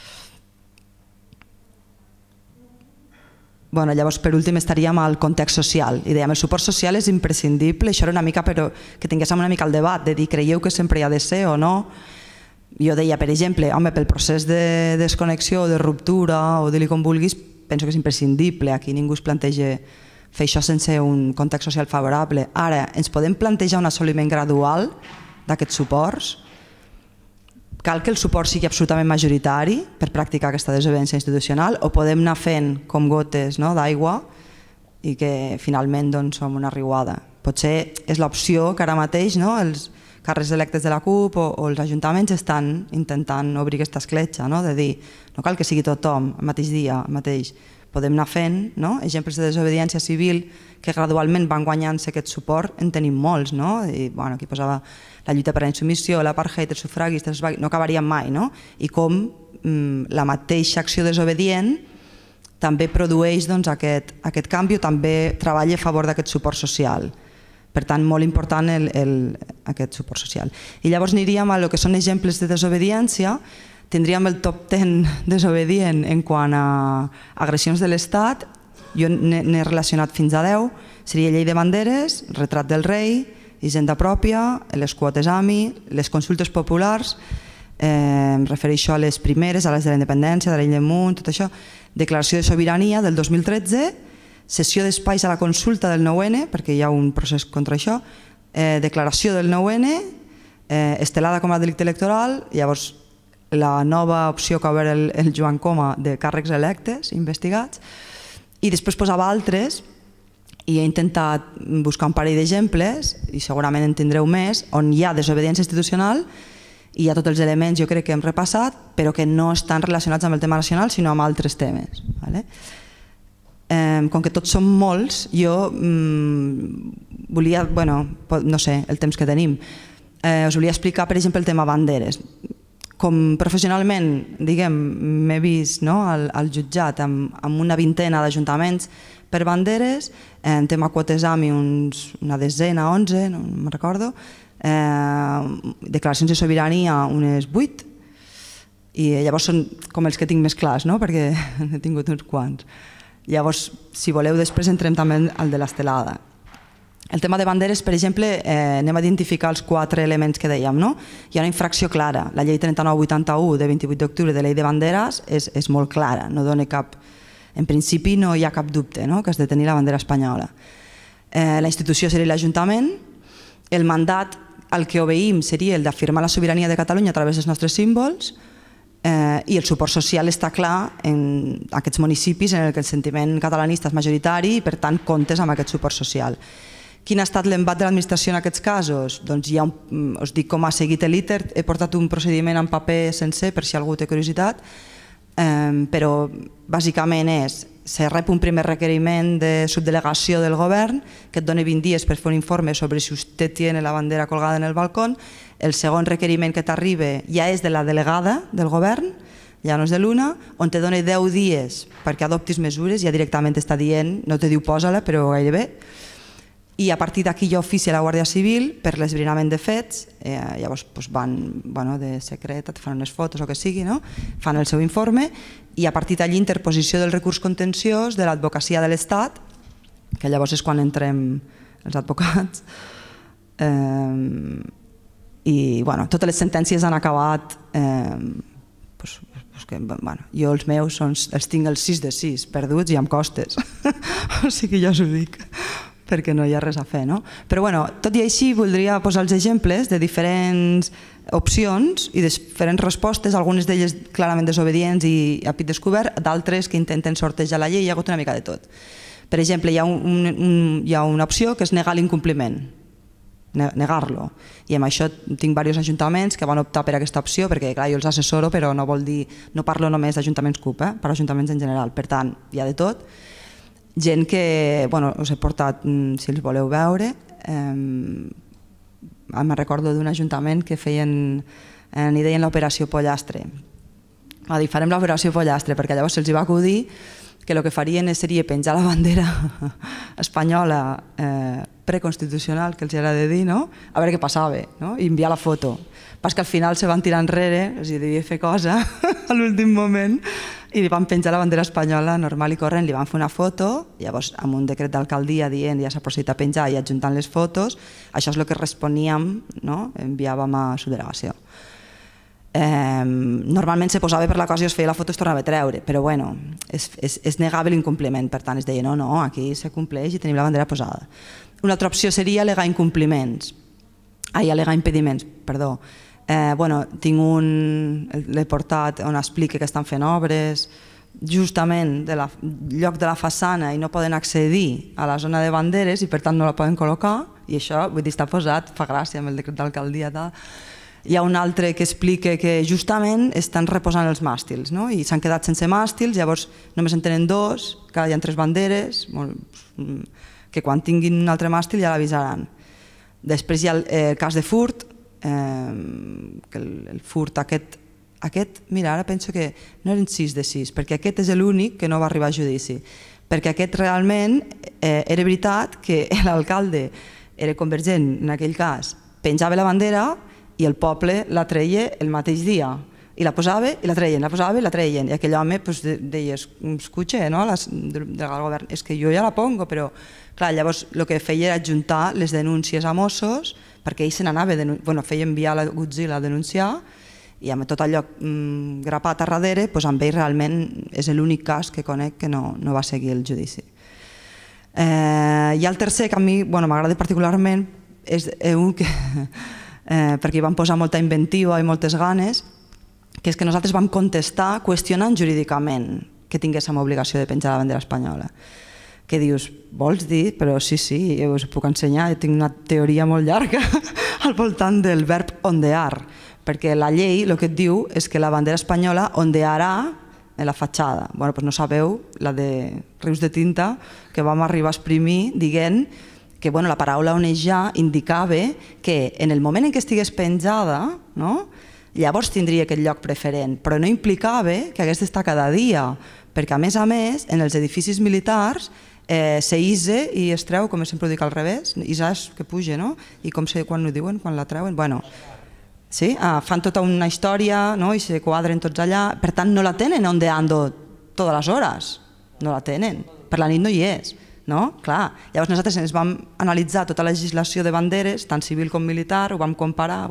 Llavors, per últim, estaríem al context social i dèiem, el suport social és imprescindible, això era una mica però que tinguéssim una mica el debat de dir, creieu que sempre hi ha de ser o no? Jo deia, per exemple, pel procés de desconnexió o de ruptura o dir-li com vulguis, penso que és imprescindible, aquí ningú es planteja fer això sense un context social favorable. Ara, ens podem plantejar un assoliment gradual d'aquests suports? Cal que el suport sigui absolutament majoritari per practicar aquesta desobediència institucional o podem anar fent com gotes d'aigua i que finalment som una riuada? Potser és l'opció que ara mateix càrrecs electes de la CUP o els ajuntaments estan intentant obrir aquesta escletxa, de dir, no cal que sigui tothom el mateix dia, el mateix, podem anar fent exemples de desobediència civil que gradualment van guanyant-se aquest suport, en tenim molts, i aquí posava la lluita per la insubmissió, l'apartheid, els sufragis, no acabaríem mai, i com la mateixa acció desobedient també produeix aquest canvi o també treballa a favor d'aquest suport social. Per tant, molt important aquest suport social. I llavors aniríem a lo que són exemples de desobediència. Tindríem el top 10 desobedient en quant a agressions de l'Estat. Jo n'he relacionat fins a 10. Seria llei de banderes, retrat del rei, hisenda pròpia, les quotes AMI, les consultes populars, em refereixo a les primeres, a les de la independència, de la Illa Amunt, tot això, declaració de sobirania del 2013, cessió d'espais a la consulta del 9N, perquè hi ha un procés contra això, declaració del 9N, estelada com a delicte electoral, llavors la nova opció que ha obert el Joan Coma de càrrecs electes investigats, i després posava altres, i he intentat buscar un parell d'exemples, i segurament en tindreu més, on hi ha desobediència institucional i hi ha tots els elements, jo crec que hem repassat, però que no estan relacionats amb el tema nacional, sinó amb altres temes. Com que tots són molts, jo volia, no sé, el temps que tenim, us volia explicar, per exemple, el tema banderes. Com professionalment, diguem, m'he vist al jutjat amb una vintena d'ajuntaments per banderes, en tema quotes AMI una desena, 11, no me'n recordo, declaracions de sobirania unes 8, i llavors són com els que tinc més clars, perquè he tingut uns quants. Llavors, si voleu, després entrem també al de l'estelada. El tema de banderes, per exemple, anem a identificar els 4 elements que dèiem. Hi ha una infracció clara. La llei 3981 de 28 d'octubre de llei de banderes és molt clara, no dona cap... En principi no hi ha cap dubte que has de tenir la bandera espanyola. La institució seria l'Ajuntament, el mandat al que obeïm seria el d'afirmar la sobirania de Catalunya a través dels nostres símbols, i el suport social està clar en aquests municipis en què el sentiment catalanista és majoritari i per tant comptes amb aquest suport social. Quin ha estat l'embat de l'administració en aquests casos? Doncs us dic com ha seguit l'ITER, he portat un procediment en paper sencer per si algú té curiositat, però bàsicament se rep un primer requeriment de subdelegació del govern que et dona 20 dies per fer un informe sobre si usted tiene la bandera colgada en el balcón. El segon requeriment que t'arriba ja és de la delegada del govern, ja no és de l'una, on te dona 10 dies perquè adoptis mesures, ja directament està dient, no te diu posa-la, però gairebé, i a partir d'aquí ja oficia la Guàrdia Civil per l'esbrinament de fets, llavors van de secret, et fan unes fotos o que sigui, fan el seu informe, i a partir d'allí interposició del recurs contenciós de l'advocacia de l'Estat, que llavors és quan entrem els advocats, i totes les sentències han acabat, jo els meus els tinc els 6 de 6, perduts i amb costes, o sigui jo us ho dic, perquè no hi ha res a fer. Però tot i així voldria posar els exemples de diferents opcions i diferents respostes, algunes d'elles clarament desobedients i a pit descobert, d'altres que intenten sortejar la llei, hi ha hagut una mica de tot. Per exemple, hi ha una opció que és negar l'incompliment, negar-lo, i amb això tinc diversos ajuntaments que van optar per aquesta opció, perquè clar, jo els assessoro, però no vol dir, no parlo només d'ajuntaments CUP, per ajuntaments en general, per tant, hi ha de tot. Gent que, us he portat, si els voleu veure, me'n recordo d'un ajuntament que n'hi deien l'operació pollastre. Va dir, farem l'operació pollastre, perquè llavors se'ls va acudir que el que farien seria penjar la bandera espanyola preconstitucional, que els agrada dir, a veure què passava, i enviar la foto. Pas que al final se van tirar enrere, els devia fer cosa a l'últim moment, i li van penjar la bandera espanyola normal i corrent, li van fer una foto, llavors amb un decret d'alcaldia dient ja s'ha procedit a penjar i adjuntant les fotos, això és el que responíem, enviàvem a subdelegació. Normalment se posava per la cosa i es feia la foto i es tornava a treure, però bueno, es negava l'incompliment, per tant es deia no, aquí se compleix i tenim la bandera posada. Una altra opció seria alegar incompliments, alegar impediments, perdó. L'he portat on explica que estan fent obres justament del lloc de la façana i no poden accedir a la zona de banderes i per tant no la poden col·locar I això, vull dir, està posat, fa gràcia amb el decret d'alcaldia. Hi ha un altre que explica que justament estan reposant els màstils, no? I s'han quedat sense màstils, llavors només en tenen dos, que hi ha 3 banderes, que quan tinguin un altre màstil ja l'avisaran. Després hi ha el cas de furt, que el furt aquest, mira, ara penso que no eren 6 de 6, perquè aquest és l'únic que no va arribar a judici, perquè aquest realment era veritat que l'alcalde era convergent en aquell cas, penjava la bandera i el poble la treia el mateix dia, i la posava i la treien, la posava i la treien, i aquell home deia, escucha, no, del govern, és que jo ja la pongo, però clar, llavors el que feia era ajuntar les denúncies a Mossos, perquè ell se n'anava, feia enviar la Godzilla a denunciar, i amb tot allò grapat a darrere, amb ell realment és l'únic cas que conec que no va seguir el judici. I el tercer que a mi m'agrada particularment és un que, perquè hi vam posar molta inventiva i moltes ganes, que és que nosaltres vam contestar qüestionant jurídicament que tinguéssim obligació de penjar la bandera espanyola. Que dius, vols dir? Però sí, us ho puc ensenyar, jo tinc una teoria molt llarga al voltant del verb ondear, perquè la llei el que et diu és que la bandera espanyola ondearà en la fatxada. Doncs no sabeu la de Rius de Tinta, que vam arribar a exprimir dient que la paraula onejar indicava que en el moment en què estigués penjada, llavors tindria aquest lloc preferent, però no implicava que hagués d'estar cada dia, perquè a més, en els edificis militars s'ïssa i es treu, com sempre ho dic al revés, issa és que puja, no? I com quan ho diuen, quan la treuen? Bueno, sí, fan tota una història i se quadren tots allà, per tant no la tenen ondeando totes les hores, no la tenen, per la nit no hi és. Clar, llavors nosaltres ens vam analitzar tota la legislació de banderes, tant civil com militar, ho vam comparar,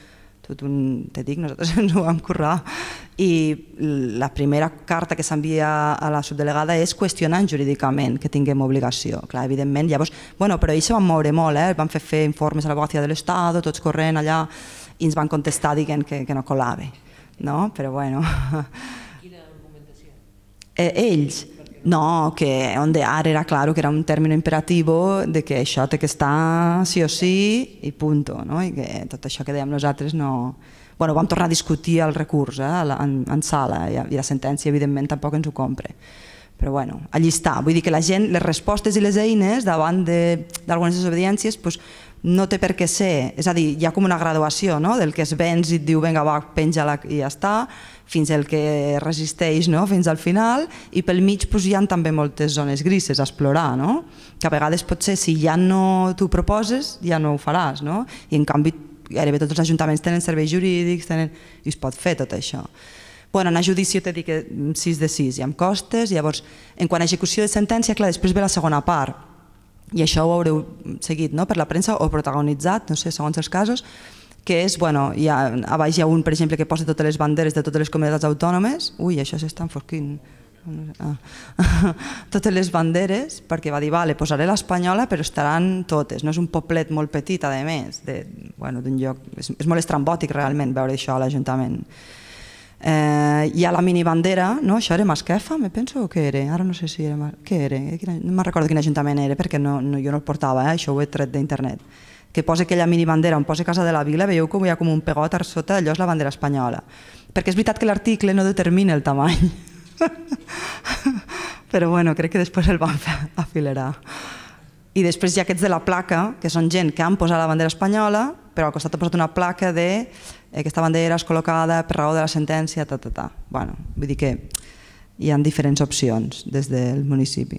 te dic, nosaltres ens ho vam currar, i la primera carta que s'envia a la subdelegada és qüestionant jurídicament que tinguem obligació. Clar, evidentment, llavors, però ells se van moure molt, van fer informes a l'Abogacía de l'Estado, tots corrent allà, i ens van contestar dient que no colava, però bueno. Quina argumentació? Ells, no, que ondear era claro que era un término imperativo de que això té que estar sí o sí i punto, i que tot això que dèiem nosaltres no... Vam tornar a discutir el recurs en sala i la sentència evidentment tampoc ens ho compra. Però allí està, vull dir que la gent, les respostes i les eines davant d'algunes desobediències no té per què ser, és a dir, hi ha com una graduació del que es vens i et diu vinga va, penja-la i ja està, fins al que resisteix fins al final, i pel mig hi ha també moltes zones grises a explorar, que a vegades potser si ja no t'ho proposes ja no ho faràs, i en canvi gairebé tots els ajuntaments tenen serveis jurídics i es pot fer tot això. En a judici t'he dit que 6 de 6 i amb costes, llavors en quant a execució de sentència, clar, després ve la segona part, i això ho haureu seguit per la premsa o protagonitzat, no sé, segons els casos, que és, a baix hi ha un, per exemple, que posa totes les banderes de totes les comunitats autònomes, ui, això s'està enforquint, totes les banderes, perquè va dir, vale, posaré l'espanyola però estaran totes, no és un poblet molt petit, a més, d'un lloc, és molt estrambòtic realment veure això a l'Ajuntament. Hi ha la minibandera, això era Masquefa, me penso, o què era? Ara no sé si era... Què era? No me'n recordo quin ajuntament era, perquè jo no el portava, això ho he tret d'internet. Que posa aquella minibandera on posa Casa de la Vila, veieu com hi ha com un pegot a sota, allò és la bandera espanyola. Perquè és veritat que l'article no determina el tamany. Però crec que després el van afilerar. I després hi ha aquests de la placa, que són gent que han posat la bandera espanyola, però al costat ha posat una placa de aquesta bandera és col·locada per raó de la sentència, vull dir que hi ha diferents opcions des del municipi.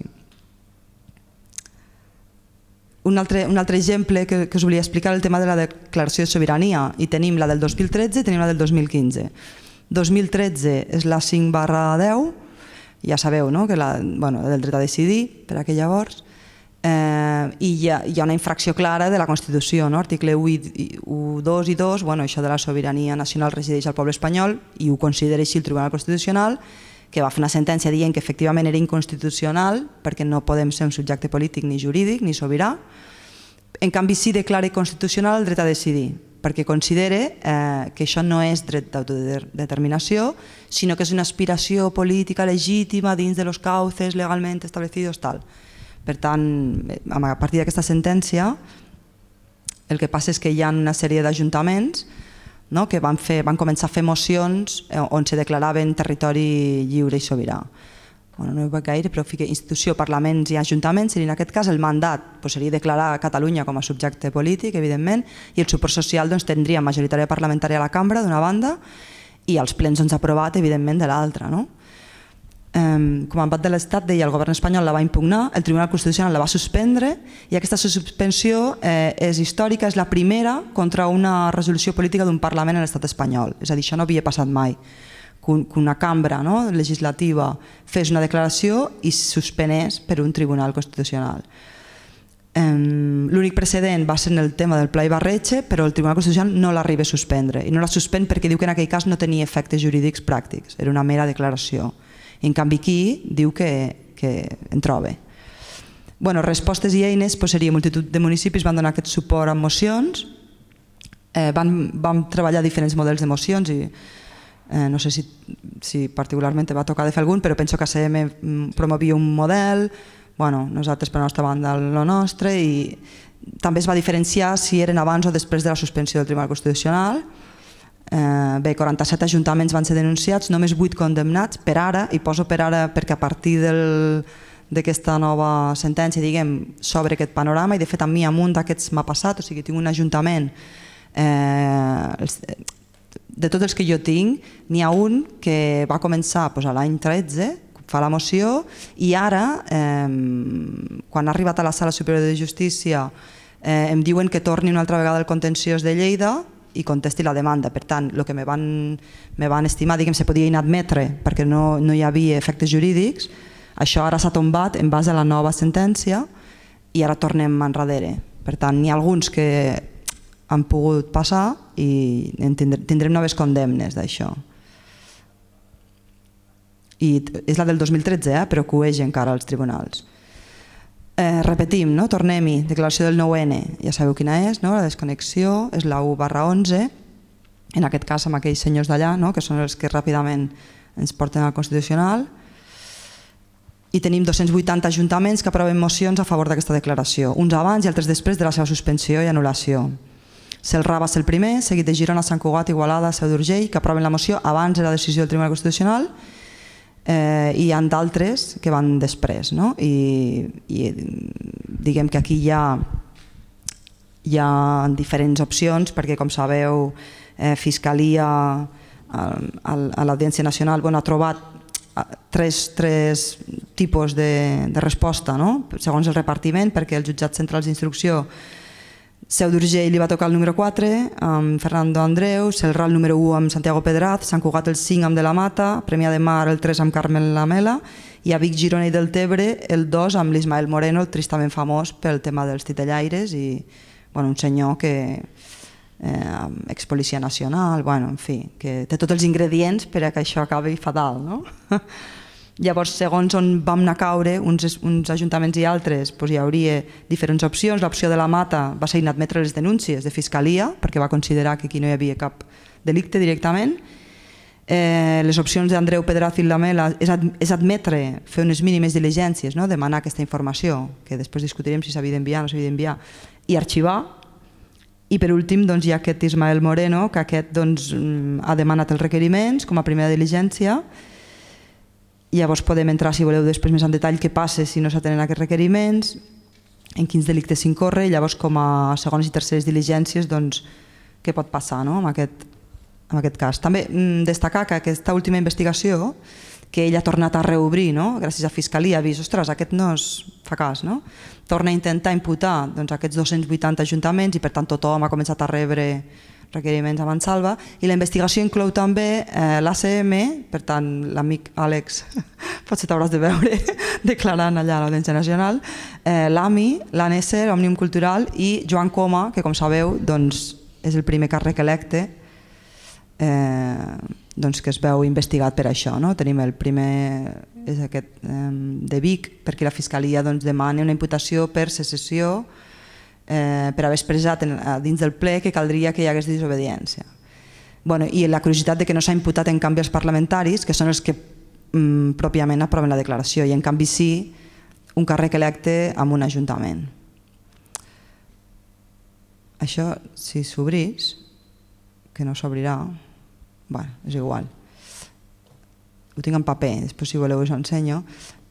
Un altre exemple que us volia explicar és el tema de la declaració de sobirania, i tenim la del 2013 i tenim la del 2015. 2013 és la 5/10, ja sabeu, que del dret a decidir per aquell llavors, i hi ha una infracció clara de la Constitució, article 1, 2 i 2, això de la sobirania nacional resideix al poble espanyol, i ho considera així el Tribunal Constitucional, que va fer una sentència dient que efectivament era inconstitucional perquè no podem ser un subjecte polític ni jurídic ni sobirà. En canvi sí declara constitucional el dret a decidir, perquè considera que això no és dret d'autodeterminació, sinó que és una aspiració política legítima dins de los cauces legalment establecidos, tal. Per tant, a partir d'aquesta sentència, El que passa és que hi ha una sèrie d'ajuntaments que van començar a fer mocions on se declaraven territori lliure i sobirà. No hi veig gaire, però institució, parlaments i ajuntaments seria en aquest cas el mandat, seria declarar Catalunya com a subjecte polític, evidentment, i el suport social tindria majoritària parlamentària a la cambra, d'una banda, i els plens aprovat, evidentment, de l'altra. Com a embat de l'Estat, deia, el govern espanyol la va impugnar, el Tribunal Constitucional la va suspendre, i aquesta suspensió és històrica, és la primera contra una resolució política d'un Parlament en l'estat espanyol. És a dir, això no havia passat mai, que una cambra legislativa fes una declaració i suspenés per un Tribunal Constitucional. L'únic precedent va ser en el tema del Pla Ibarretxe, però el Tribunal Constitucional no l'arriba a suspendre, i no la suspèn perquè diu que en aquell cas no tenia efectes jurídics pràctics, era una mera declaració. En canvi aquí diu que en troba. Respostes i eines, seria multitud de municipis van donar aquest suport amb mocions, vam treballar diferents models de mocions i no sé si particularment va tocar de fer algun, però penso que ACM promovia un model, nosaltres per la nostra banda el nostre, i també es va diferenciar si eren abans o després de la suspensió del Tribunal Constitucional. Bé, 47 ajuntaments van ser denunciats, només 8 condemnats per ara, i poso per ara perquè a partir d'aquesta nova sentència s'obre aquest panorama, i de fet a mi amunt d'aquests m'ha passat, o sigui, tinc un ajuntament, de tots els que jo tinc, n'hi ha un que va començar l'any 13, fa la moció, i ara, quan ha arribat a la Sala Superior de Justícia, em diuen que torni una altra vegada al contenciós de Lleida i contesti la demanda. Per tant, el que me van estimar, se podia inadmetre perquè no hi havia efectes jurídics, això ara s'ha tombat en base a la nova sentència i ara tornem enrere. Per tant, n'hi ha alguns que han pogut passar i tindrem noves condemnes d'això. I és la del 2013, però coeix encara als tribunals. Repetim, tornem-hi, declaració del 9N, ja sabeu quina és, la desconnexió, és la 1/11, en aquest cas amb aquells senyors d'allà, que són els que ràpidament ens porten al Constitucional, i tenim 280 ajuntaments que aproven mocions a favor d'aquesta declaració, uns abans i altres després de la seva suspensió i anul·lació. Celrà va ser el primer, seguit de Girona, Sant Cugat, Igualada, Seu d'Urgell, que aproven la moció abans de la decisió del Tribunal Constitucional, i hi ha d'altres que van després. I diguem que aquí hi ha diferents opcions, perquè com sabeu, Fiscalia a l'Audiència Nacional ha trobat tres tipus de resposta, segons el repartiment, perquè el jutjat central d'instrucció Seu d'Urgell li va tocar el número 4 amb Fernando Andreu, Celrà el número 1 amb Santiago Pedraz, Sant Cugat el 5 amb De la Mata, Premià de Mar el 3 amb Carmen Lamela i a Vic, Girona i Deltebre el 2 amb l'Ismael Moreno, el tristament famós pel tema dels titellaires i un senyor que expolicia nacional, en fi, que té tots els ingredients per a que això acabi fatal. Llavors, segons on vam anar a caure, uns ajuntaments i altres, hi hauria diferents opcions. L'opció de la Mata va ser inadmetre les denúncies de Fiscalia, perquè va considerar que aquí no hi havia cap delicte directament. Les opcions d'Andreu Pedraz i Lamela és admetre, fer unes mínimes diligències, demanar aquesta informació, que després discutirem si s'havia d'enviar o no s'havia d'enviar, i arxivar. I per últim hi ha aquest Ismael Moreno, que aquest ha demanat els requeriments com a primera diligència. Llavors podem entrar, si voleu, després més en detall què passa si no s'atenen aquests requeriments, en quins delictes s'incorre, i llavors com a segones i terceres diligències què pot passar en aquest cas. També destacar que aquesta última investigació, que ell ha tornat a reobrir, gràcies a Fiscalia, ha vist, ostres, aquest no es fa cas, torna a intentar imputar aquests 280 ajuntaments i per tant tothom ha començat a rebre requeriments a mansalva, i la investigació inclou també l'ACM, per tant l'amic Àlex potser t'hauràs de veure declarant allà a l'Audiència Nacional, l'AMI, l'ANESER, Òmnium Cultural, i Joan Coma, que com sabeu és el primer càrrec electe que es veu investigat per això. Tenim el primer, és aquest de Vic, perquè la Fiscalia demana una imputació per secessió per haver expressat dins del ple que caldria que hi hagués desobediència. I la curiositat que no s'ha imputat en canvi als parlamentaris, que són els que pròpiament aproven la declaració, i en canvi sí un càrrec electe amb un ajuntament. Això, si s'obrís, que no s'obrirà, bueno, és igual. Ho tinc en paper, després si voleu us ho ensenyo.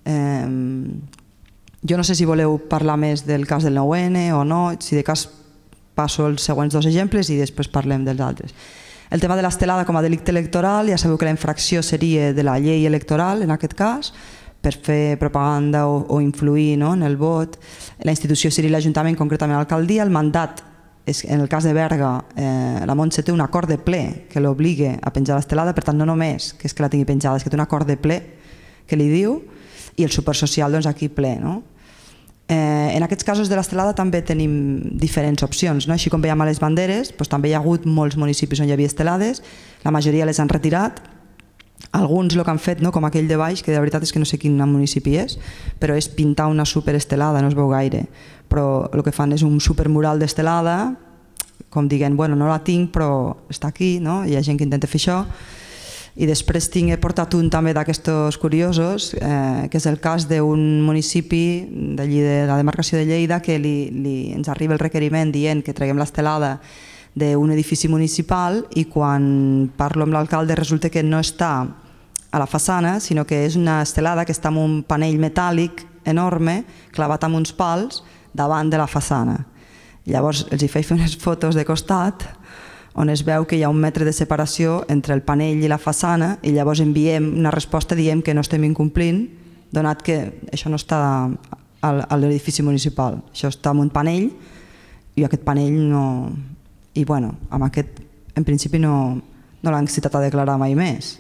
Jo no sé si voleu parlar més del cas del 9N o no, si de cas passo els següents dos exemples i després parlem dels altres. El tema de l'estelada com a delicte electoral, ja sabeu que la infracció seria de la llei electoral, en aquest cas, per fer propaganda o influir en el vot. La institució seria l'Ajuntament, concretament l'alcaldia. El mandat, en el cas de Berga, la Montse té un acord de ple que l'obliga a penjar l'estelada, per tant no només que és que la tingui penjada, és que té un acord de ple que li diu, i el supersocial aquí ple. En aquests casos de l'estelada també tenim diferents opcions, així com veiem a les banderes, també hi ha hagut molts municipis on hi havia estelades, la majoria les han retirat, alguns el que han fet, com aquell de baix, que de veritat és que no sé quin municipi és, però és pintar una superestelada, no es veu gaire, però el que fan és un supermural d'estelada, com dient, bueno, no la tinc però està aquí, hi ha gent que intenta fer això. I després he portat un també d'aquests curiosos, que és el cas d'un municipi d'allí de la demarcació de Lleida que ens arriba el requeriment dient que traguem l'estelada d'un edifici municipal i quan parlo amb l'alcalde resulta que no està a la façana, sinó que és una estelada que està en un panell metàl·lic enorme clavat amb uns pals davant de la façana. Llavors els hi faig fer unes fotos de costat on es veu que hi ha 1 metre de separació entre el panell i la façana i llavors enviem una resposta dient que no estem incomplint, donat que això no està a l'edifici municipal, això està en un panell i aquest panell no... I bueno, amb aquest en principi no l'han citat a declarar mai més.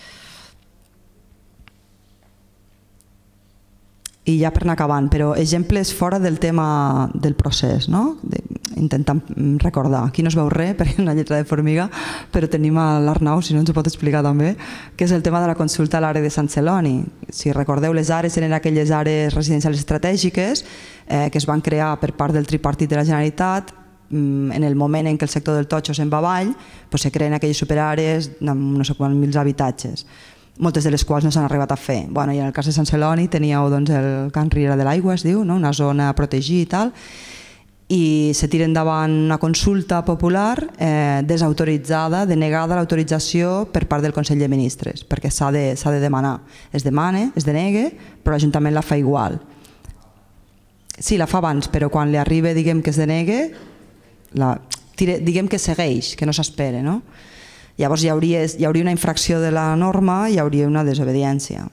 I ja per anar acabant, però exemples fora del tema del procés, intentant recordar. Aquí no es veu res perquè és una lletra de formiga, però tenim l'Arnau, si no ens ho pot explicar també, que és el tema de la consulta a l'àrea de Sant Celoni. Si recordeu, les àrees eren aquelles àrees residencials estratègiques que es van crear per part del tripartit de la Generalitat. En el moment en què el sector del totxo se'n va avall, se creen aquelles superàrees amb no sé quants mils habitatges, moltes de les quals no s'han arribat a fer. I en el cas de Sant Celoni teníeu el Can Riera de l'Aigua, es diu, una zona a protegir i tal, i se tira endavant una consulta popular desautoritzada, denegada l'autorització per part del Consell de Ministres, perquè s'ha de demanar. Es demana, es denega, però l'Ajuntament la fa igual. Sí, la fa abans, però quan li arriba diguem que es denegue, diguem que segueix, que no s'espera. Llavors hi hauria una infracció de la norma i hi hauria una desobediència.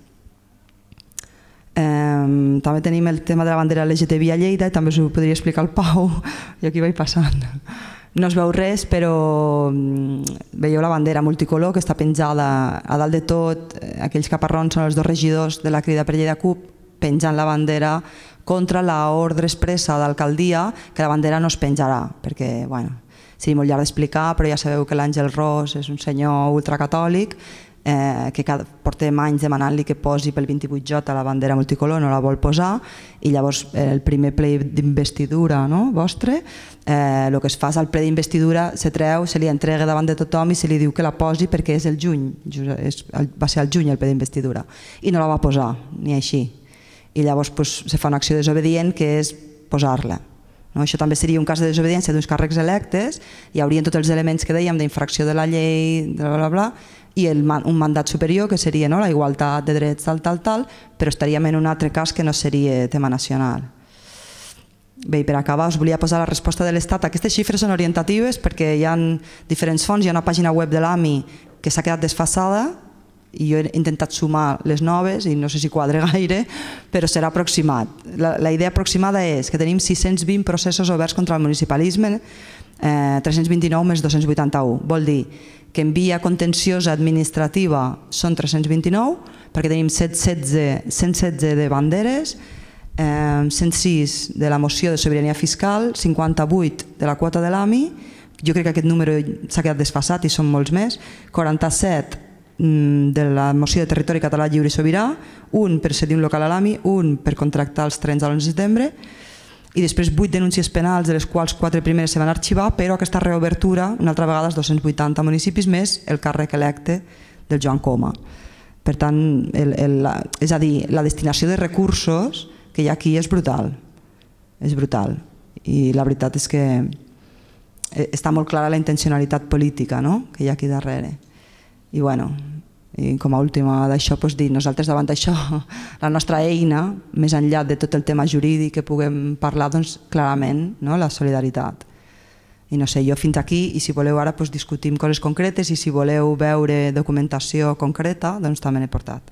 També tenim el tema de la bandera LGTBI a Lleida i també us ho podria explicar el Pau, jo aquí vaig passant. No es veu res, però veieu la bandera multicolor que està penjada a dalt de tot, aquells caparrons són els 2 regidors de la Crida per Lleida CUP penjant la bandera contra l'ordre expressa d'alcaldia que la bandera no es penjarà, perquè seria molt llarg d'explicar, però ja sabeu que l'Àngel Ros és un senyor ultracatòlic que portem anys demanant-li que posi pel 28J la bandera multicolor, no la vol posar, i llavors el primer ple d'investidura vostre, el que es fa és el ple d'investidura, se treu, se li entrega davant de tothom i se li diu que la posi perquè és el juny, va ser el juny el ple d'investidura, i no la va posar, ni així. I llavors se fa una acció desobedient que és posar-la. Això també seria un cas de desobediència d'uns càrrecs electes, hi haurien tots els elements que dèiem d'infracció de la llei, i un mandat superior que seria la igualtat de drets, tal, però estaríem en un altre cas que no seria tema nacional. Bé, i per acabar us volia posar la resposta de l'Estat. Aquestes xifres són orientatives perquè hi ha diferents fonts, hi ha una pàgina web de l'AMI que s'ha quedat desfasada, i jo he intentat sumar les noves i no sé si quadre gaire, però serà aproximat. La idea aproximada és que tenim 620 processos oberts contra el municipalisme, 329 més 281. Vol dir que en via contenciosa administrativa són 329, perquè tenim 116 de banderes, 106 de la moció de sobirania fiscal, 58 de la quota de l'AMI, jo crec que aquest número s'ha quedat desfasat i són molts més, 47 de la moció de territori català lliure i sobirà, un per cedir un local a l'AMI, un per contractar els trens a l'11 de setembre i després 8 denúncies penals, de les quals 4 primeres se van arxivar, però aquesta reobertura, una altra vegada, els 280 municipis més el càrrec electe del Joan Coma. Per tant, és a dir, la destinació de recursos que hi ha aquí és brutal. És brutal. I la veritat és que està molt clara la intencionalitat política, no?, que hi ha aquí darrere. I bueno, i com a última d'això, dir, nosaltres davant d'això, la nostra eina, més enllà de tot el tema jurídic que puguem parlar, doncs clarament, no?, la solidaritat. I no sé, jo fins aquí, i si voleu ara discutim coses concretes, i si voleu veure documentació concreta, doncs també n'he portat.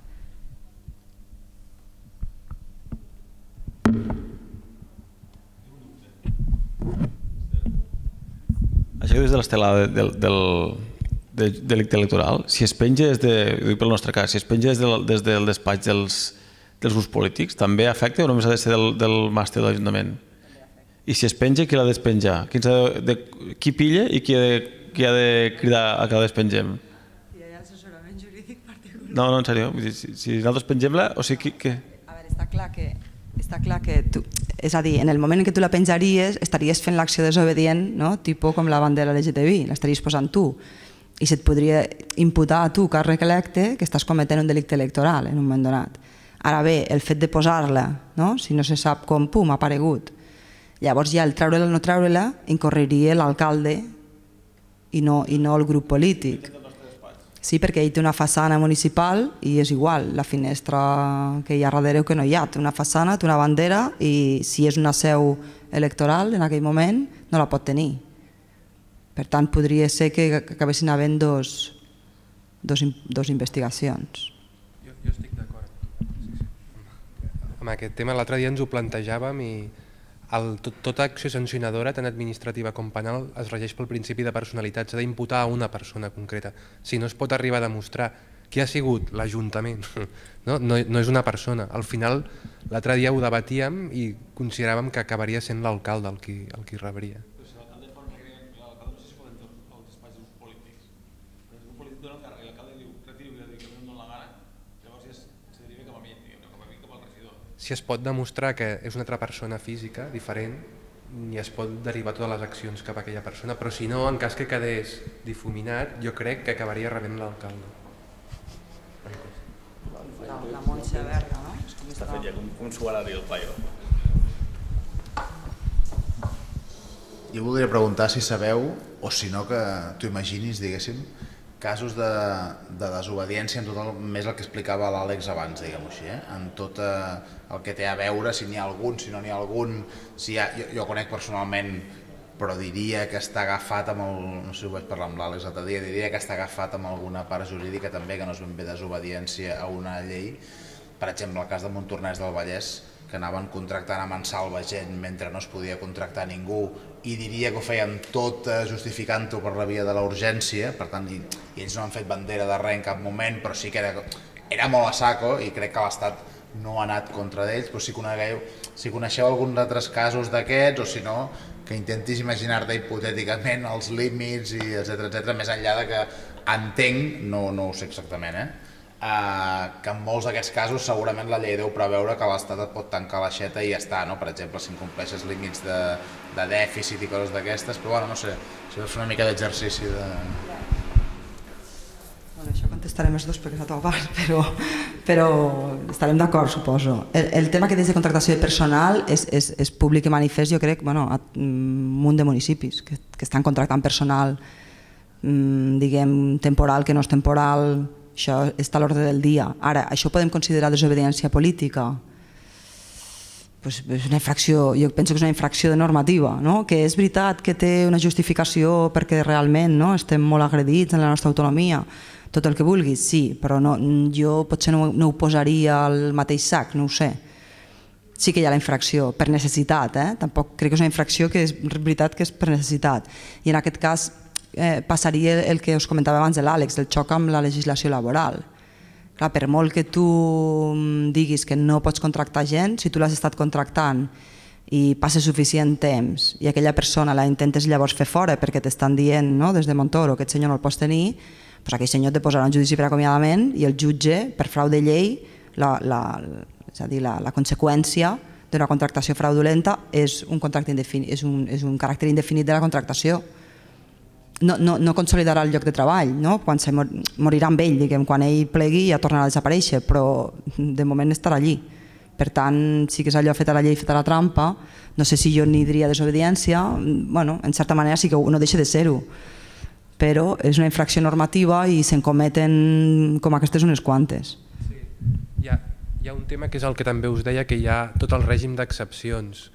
Això que dius de l'estelada del delicte electoral, si es penja des de, ho dic pel nostre cas, si es penja des del despatx dels grups polítics, també afecta o només ha de ser del màster de l'Ajuntament? I si es penja, qui l'ha de despenjar? Qui pilla i qui ha de cridar a que la despengem? Hi ha assessorament jurídic particular. No, en sèrio, si nosaltres pengem-la, o sigui, què? A veure, està clar que tu, és a dir, en el moment en què tu la penjaries estaries fent l'acció desobedient, no?, tipus com la bandera LGTBI, l'estaries posant tu, i se't podria imputar a tu, càrrec electe, que estàs cometent un delicte electoral en un moment donat. Ara bé, el fet de posar-la, no?, si no se sap com, pum, ha aparegut. Llavors ja el treure-la o no treure-la incorreria l'alcalde i no el grup polític. Sí, perquè ell té una façana municipal i és igual, la finestra que hi ha darrere o que no hi ha. Té una façana, té una bandera i si és una seu electoral en aquell moment no la pot tenir. Per tant, podria ser que acabessin havent dos investigacions. Jo estic d'acord. Amb aquest tema l'altre dia ens ho plantejàvem i tota acció sancionadora, tant administrativa com penal, es regeix pel principi de personalitat, s'ha d'imputar a una persona concreta. Si no es pot arribar a demostrar qui ha sigut l'Ajuntament, no és una persona. Al final, l'altre dia ho debatíem i consideràvem que acabaria sent l'alcalde el qui rebria. Però si l'alcalde fa una l'alcalde no sé si pot entrar als despatxos polítics. Però si un polític dona el càrrec i l'alcalde diu retiro i que no la gana, llavors se deriva cap a mi, cap a mi, cap al regidor. Si es pot demostrar que és una altra persona física, diferent, i es pot derivar totes les accions cap a aquella persona, però si no, en cas que quedés difuminat, jo crec que acabaria rebent l'alcalde. La Montse Berga, no? Està fet ja com s'ho va dir el paio. Jo voldria preguntar si sabeu, o si no que t'ho imaginis, diguéssim, casos de desobediència en tot més el que explicava l'Àlex abans, diguem-ho així, en tot el que té a veure, si n'hi ha algun, si no n'hi ha algun, jo conec personalment, però diria que està agafat amb no sé si ho vaig parlar amb l'Àlex l'altre dia, diria que està agafat amb alguna part jurídica també, que no és ben bé desobediència a una llei. Per exemple, el cas de Montornès del Vallès, que anaven contractant a mansalva gent mentre no es podia contractar ningú, i diria que ho feien tot justificant-ho per la via de la urgència, per tant, i ells no han fet bandera de res en cap moment, però sí que era molt a saco i crec que l'Estat no ha anat contra d'ells, però si coneixeu alguns altres casos d'aquests, o si no, que intentis imaginar-te hipotèticament els límits, etc., més enllà de que entenc, no ho sé exactament, que en molts d'aquests casos segurament la llei deu preveure que l'Estat et pot tancar l'aixeta i ja està, no? Per exemple, si incompleixes límits de dèficit i coses d'aquestes, però bueno, no sé, si vols fer una mica d'exercici de... Bueno, això contestarem els dos perquè és la teva part, però estarem d'acord, suposo. El tema que dius de contractació de personal és públic i manifest, jo crec, a un munt de municipis que estan contractant personal, diguem, temporal, que no és temporal. Això està a l'ordre del dia. Ara, això podem considerar desobediència política? És una infracció, jo penso que és una infracció de normativa, que és veritat que té una justificació perquè realment estem molt agredits en la nostra autonomia, tot el que vulguis, sí, però jo potser no ho posaria al mateix sac, no ho sé. Sí que hi ha la infracció, per necessitat, tampoc crec que és una infracció que és veritat que és per necessitat. I en aquest cas passaria el que us comentava abans de l'Àlex, el xoc amb la legislació laboral. Clar, per molt que tu diguis que no pots contractar gent, si tu l'has estat contractant i passes suficient temps i aquella persona la intentes llavors fer fora perquè t'estan dient des de Montoro que aquest senyor no el pots tenir, doncs aquell senyor te posarà un judici per acomiadament i el jutge, per frau de llei, és a dir, la conseqüència d'una contractació fraudulenta és un caràcter indefinit de la contractació. No consolidarà el lloc de treball, quan morirà amb ell, quan ell plegui ja tornarà a desaparèixer, però de moment estarà allí, Per tant, sí que és allò fet a la llei, fet a la trampa. No sé si jo n'hi diria desobediència, bueno, en certa manera sí que no deixa de ser-ho, però és una infracció normativa i se'n cometen com aquestes unes quantes. Sí. Hi ha un tema que és el que també us deia, que hi ha tot el règim d'excepcions.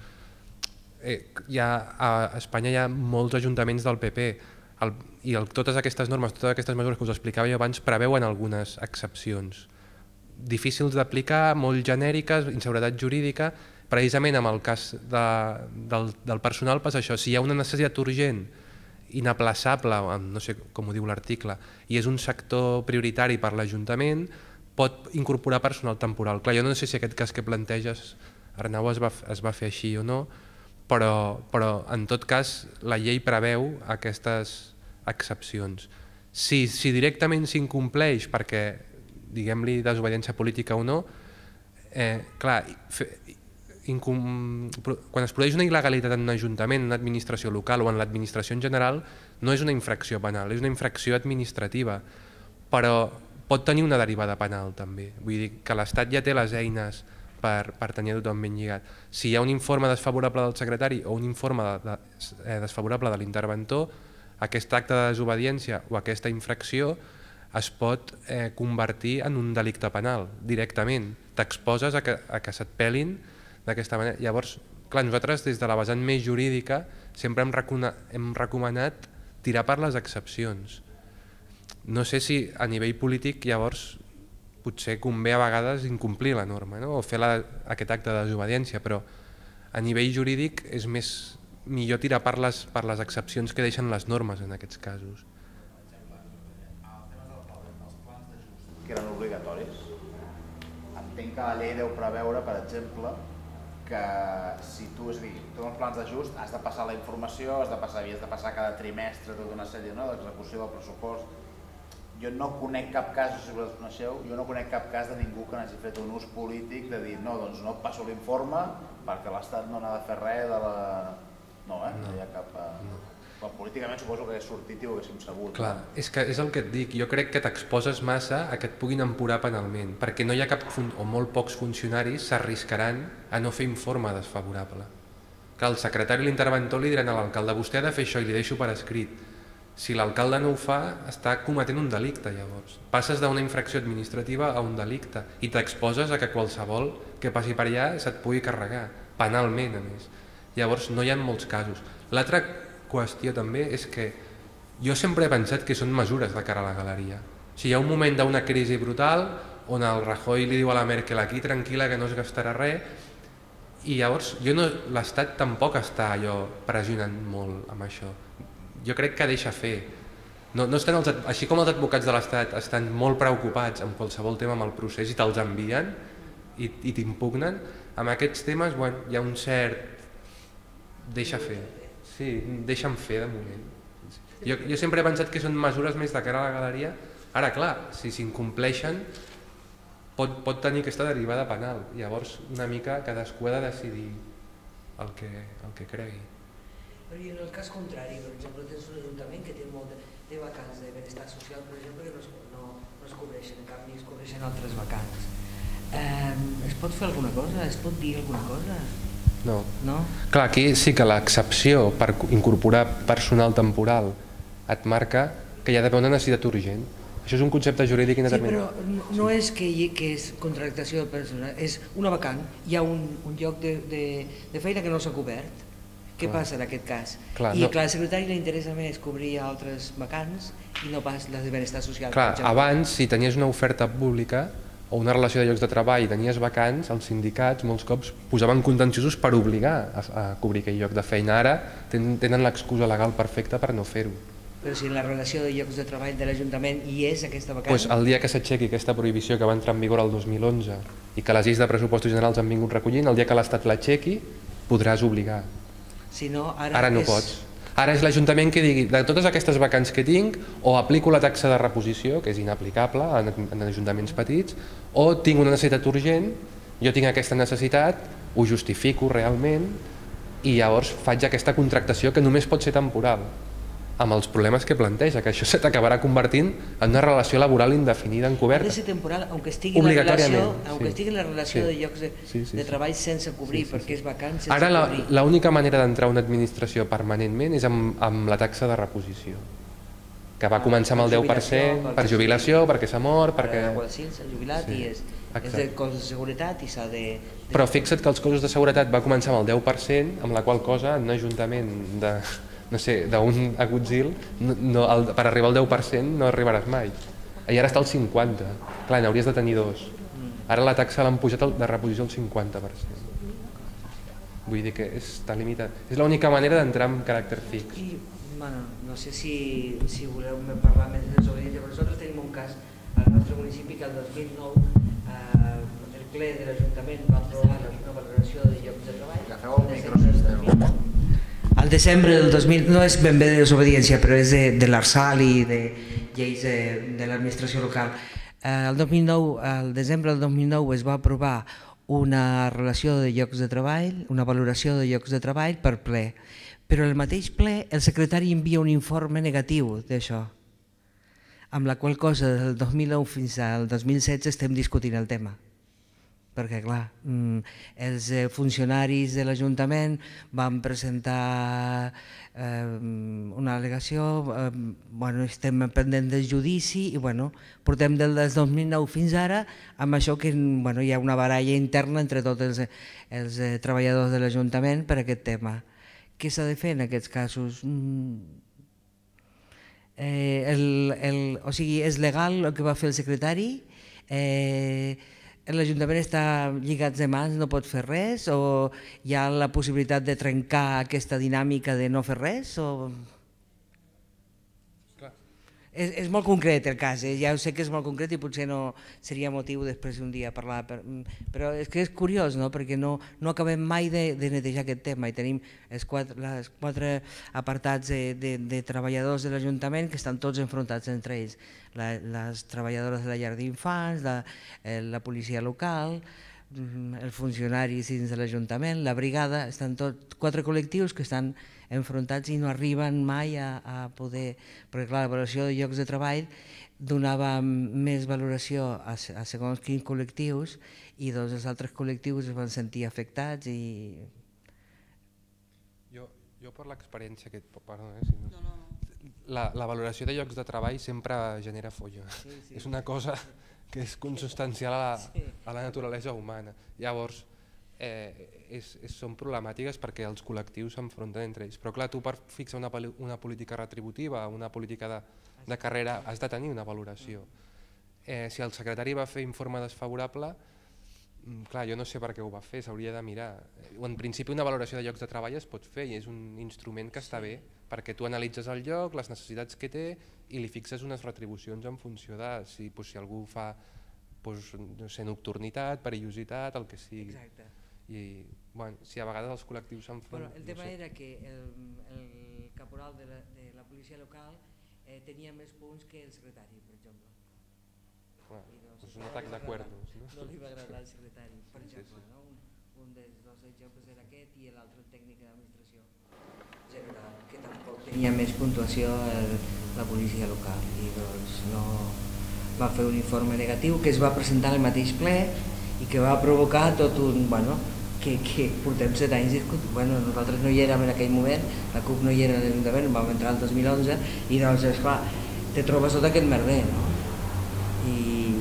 A Espanya hi ha molts ajuntaments del PP i totes aquestes normes, totes aquestes mesures que us explicava jo abans preveuen algunes excepcions difícils d'aplicar, molt genèriques, inseguretat jurídica. Precisament amb el cas del personal passa això. Si hi ha una necessitat urgent, inaplaçable, no sé com ho diu l'article, i és un sector prioritari per l'Ajuntament, pot incorporar personal temporal. Clar, jo no sé si aquest cas que planteges, Arnau, es va fer així o no, però en tot cas la llei preveu aquestes excepcions. Si directament s'incompleix perquè, diguem-li, desobediència política o no, clar, quan es produeix una il·legalitat en un ajuntament, en una administració local o en l'administració en general, no és una infracció penal, és una infracció administrativa, però pot tenir una derivada penal també. Vull dir que l'Estat ja té les eines per tenir tothom ben lligat. Si hi ha un informe desfavorable del secretari o un informe desfavorable de l'interventor, aquest acte de desobediència o aquesta infracció es pot convertir en un delicte penal directament. T'exposes a que se't pelin d'aquesta manera. Llavors, clar, nosaltres des de la vessant més jurídica sempre hem recomanat tirar per les excepcions. No sé si a nivell polític llavors potser convé a vegades incomplir la norma o fer aquest acte de desobediència, però a nivell jurídic és millor tirar per les excepcions que deixen les normes en aquests casos. Que eren obligatoris. Entenc que la llei deu preveure, per exemple, que si tu, és a dir, tu en els plans d'ajust has de passar la informació, havies de passar cada trimestre tota una sèrie d'execució del pressupost. Jo no conec cap cas, no sé si vosaltres coneixeu, jo no conec cap cas de ningú que n'hagi fet un ús polític de dir no, doncs no et passo l'informe perquè l'Estat no n'ha de fer res de la... No, no hi ha cap... Políticament suposo que hagués sortit i ho haguéssim sabut. Clar, és que és el que et dic, jo crec que t'exposes massa a que et puguin empurar penalment, perquè no hi ha cap, o molt pocs funcionaris s'arriscaran a no fer informe desfavorable. Que el secretari i l'interventor li diran a l'alcalde vostè ha de fer això i li deixo per escrit. Si l'alcalde no ho fa, està cometent un delicte llavors. Passes d'una infracció administrativa a un delicte i t'exposes a que qualsevol que passi per allà se't pugui carregar, penalment a més. Llavors no hi ha molts casos. L'altra qüestió també és que jo sempre he pensat que són mesures de cara a la galeria. Si hi ha un moment d'una crisi brutal on el Rajoy li diu a la Merkel aquí tranquil·la que no es gastarà res, i llavors l'Estat tampoc està allò pressionant molt amb això. Jo crec que deixa fer. Així com els advocats de l'Estat estan molt preocupats amb qualsevol tema amb el procés i te'ls envien i t'impugnen, amb aquests temes hi ha un cert deixa fer. Sí, deixa'm fer de moment. Jo sempre he pensat que són mesures més de cara a la galeria. Ara, clar, si s'incompleixen pot tenir aquesta derivada penal. Llavors, una mica cadascú ha de decidir el que cregui. Però i en el cas contrari, per exemple, tens un ajuntament que té vacants de benestar social, per exemple, que no es cobreixen, en canvi es cobreixen altres vacants. Es pot fer alguna cosa? Es pot dir alguna cosa? No. Clar, aquí sí que l'excepció per incorporar personal temporal et marca que hi ha d'haver una necessitat urgent. Això és un concepte jurídic indeterminat. Sí, però no és que és contractació de personal, és una vacant. Hi ha un lloc de feina que no s'ha cobert. Què passa en aquest cas? I clar, al secretari li interessa més cobrir altres vacants i no pas les de benestar social. Clar, abans, si tenies una oferta pública o una relació de llocs de treball i tenies vacants, els sindicats molts cops posaven contenciosos per obligar a cobrir aquell lloc de feina. Ara tenen l'excusa legal perfecta per no fer-ho. Però si en la relació de llocs de treball de l'Ajuntament hi és aquesta vacant... Doncs el dia que s'aixequi aquesta prohibició que va entrar en vigor el 2011 i que les lleis de pressupostos generals han vingut recollint, el dia que l'Estat l'aixequi podràs obligar. Si no, ara no pots. Ara és l'Ajuntament que digui, de totes aquestes vacants que tinc, o aplico la taxa de reposició, que és inaplicable en ajuntaments petits, o tinc una necessitat urgent, jo tinc aquesta necessitat, ho justifico realment, i llavors faig aquesta contractació que només pot ser temporal. amb els problemes que planteja, que això se t'acabarà convertint en una relació laboral indefinida encoberta. Ha de ser temporal, aunque estigui en la relació de llocs de treball sense cobrir, perquè és vacant sense cobrir. Ara l'única manera d'entrar a una administració permanentment és amb la taxa de reposició, que va començar amb el 10% per jubilació, perquè s'ha mort, perquè... S'ha jubilat i és de cos de seguretat i s'ha de... Però fixa't que els cossos de seguretat va començar amb el 10%, amb la qual cosa en un ajuntament de... no sé, d'un agutzil, per arribar al 10% no arribaràs mai. I ara està al 50%. Clar, n'hauries de tenir 2. Ara la taxa l'han pujat de reposició al 50%. Vull dir que està limitat. És l'única manera d'entrar amb caràcter fix. No sé si voleu parlar més de desobediència, però nosaltres tenim un cas al nostre municipi que el 2009 el ple de l'Ajuntament va aprovar una valoració de llocs de treball. Al desembre del 2000, no és ben bé de desobediència, però és de l'Arsal i de lleis de l'administració local. Al desembre del 2009 es va aprovar una relació de llocs de treball, una valoració de llocs de treball per ple, però el mateix ple el secretari envia un informe negatiu d'això, amb la qual cosa del 2009 fins al 2016 estem discutint el tema. Perquè, clar, els funcionaris de l'Ajuntament van presentar una al·legació, estem pendents del judici i portem des del 2009 fins ara amb això que hi ha una baralla interna entre tots els treballadors de l'Ajuntament per aquest tema. Què s'ha de fer en aquests casos? O sigui, és legal el que va fer el secretari? L'Ajuntament està lligats de mans, no pot fer res, o hi ha la possibilitat de trencar aquesta dinàmica de no fer res? És molt concret el cas, ja ho sé que és molt concret i potser no seria motiu després d'un dia parlar, però és que és curiós, perquè no acabem mai de netejar aquest tema i tenim els quatre apartats de treballadors de l'Ajuntament que estan tots enfrontats entre ells, les treballadores de la llar d'infants, la policia local, els funcionaris dins de l'Ajuntament, la brigada, estan tots 4 col·lectius que estan enfrontats i no arriben mai a poder, perquè clar, la valoració de llocs de treball donava més valoració a segons quins col·lectius i els altres col·lectius es van sentir afectats i... Jo per l'experiència que... La valoració de llocs de treball sempre genera folla. És una cosa que és consubstancial a la naturalesa humana. Llavors, són problemàtiques perquè els col·lectius s'enfronten entre ells. Però clar, tu per fixar una política retributiva, una política de carrera, has de tenir una valoració. Si el secretari va fer informe desfavorable, clar, jo no sé per què ho va fer, s'hauria de mirar. En principi una valoració de llocs de treball es pot fer i és un instrument que està bé perquè tu analitzes el lloc, les necessitats que té i li fixes unes retribucions en funció de si algú fa nocturnitat, perillositat, el que sigui. I si a vegades els col·lectius s'enfronten... El tema era que el caporal de la policia local tenia més punts que el secretari, per exemple. És un atac de cuernos. No li va agradar al secretari, per exemple. Un dels dos exemples era aquest i l'altre tècnic d'administració general, que tampoc tenia més puntuació la policia local i doncs no va fer un informe negatiu que es va presentar al mateix ple i que va provocar tot un... que portem 7 anys discutint. Nosaltres no hi érem en aquell moment, la CUP no hi era a l'Ajuntament, vam entrar el 2011 i doncs, esclar, te trobes tot aquest merder, no? I...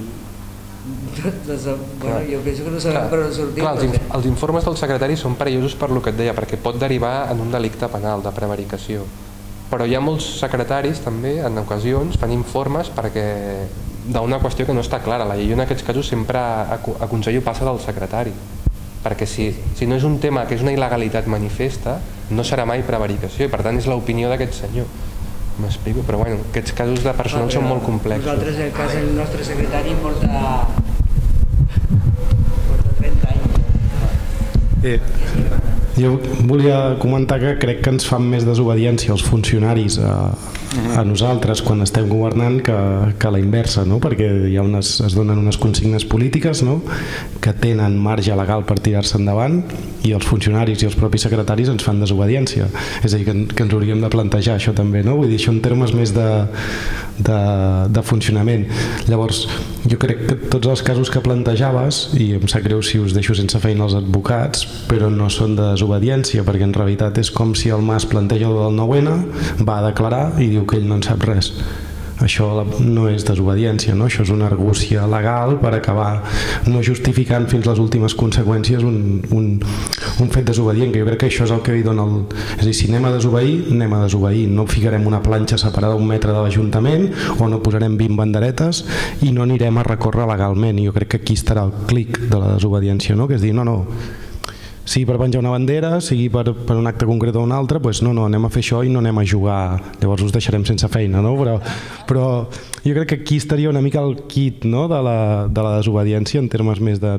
jo penso que no sabem per on sortir. Els informes del secretari són perillosos per el que et deia, perquè pot derivar en un delicte penal de prevaricació. Però hi ha molts secretaris també, en ocasions, fan informes perquè d'una qüestió que no està clara. La llei en aquests casos sempre aconsello passa del secretari, perquè si no és un tema que és una il·legalitat manifesta, no serà mai prevaricació i per tant és l'opinió d'aquest senyor. M'explico? Però aquests casos de personal són molt complexos. Nosaltres el cas del nostre secretari porta 30 anys. Jo volia comentar que crec que ens fan més desobediència els funcionaris a nosaltres quan estem governant que la inversa, no? Perquè es donen unes consignes polítiques, no? Que tenen marge legal per tirar-se endavant, i els funcionaris i els propis secretaris ens fan desobediència. És a dir, que ens hauríem de plantejar això també, no? Vull dir, això en termes més de funcionament. Llavors, jo crec que tots els casos que plantejaves, i em sap greu si us deixo sense feina els advocats, però no són de desobediència, perquè en realitat és com si el Mas planteja el del 9-N, va a declarar i diu que ell no en sap res. Això no és desobediència, no? Això és una argúcia legal per acabar no justificant fins les últimes conseqüències un fet desobedient, que jo crec que això és el que hi dona És a dir, si anem a desobeir, no ficarem una planxa separada un metre de l'Ajuntament o no posarem 20 banderetes i no anirem a recórrer legalment, i jo crec que aquí estarà el clic de la desobediència, no? Que és dir, no, sigui per penjar una bandera, sigui per un acte concret o un altre, doncs no, anem a fer això i no anem a jugar, llavors us deixarem sense feina, no? Però jo crec que aquí estaria una mica el kit, no? de la desobediència en termes més de...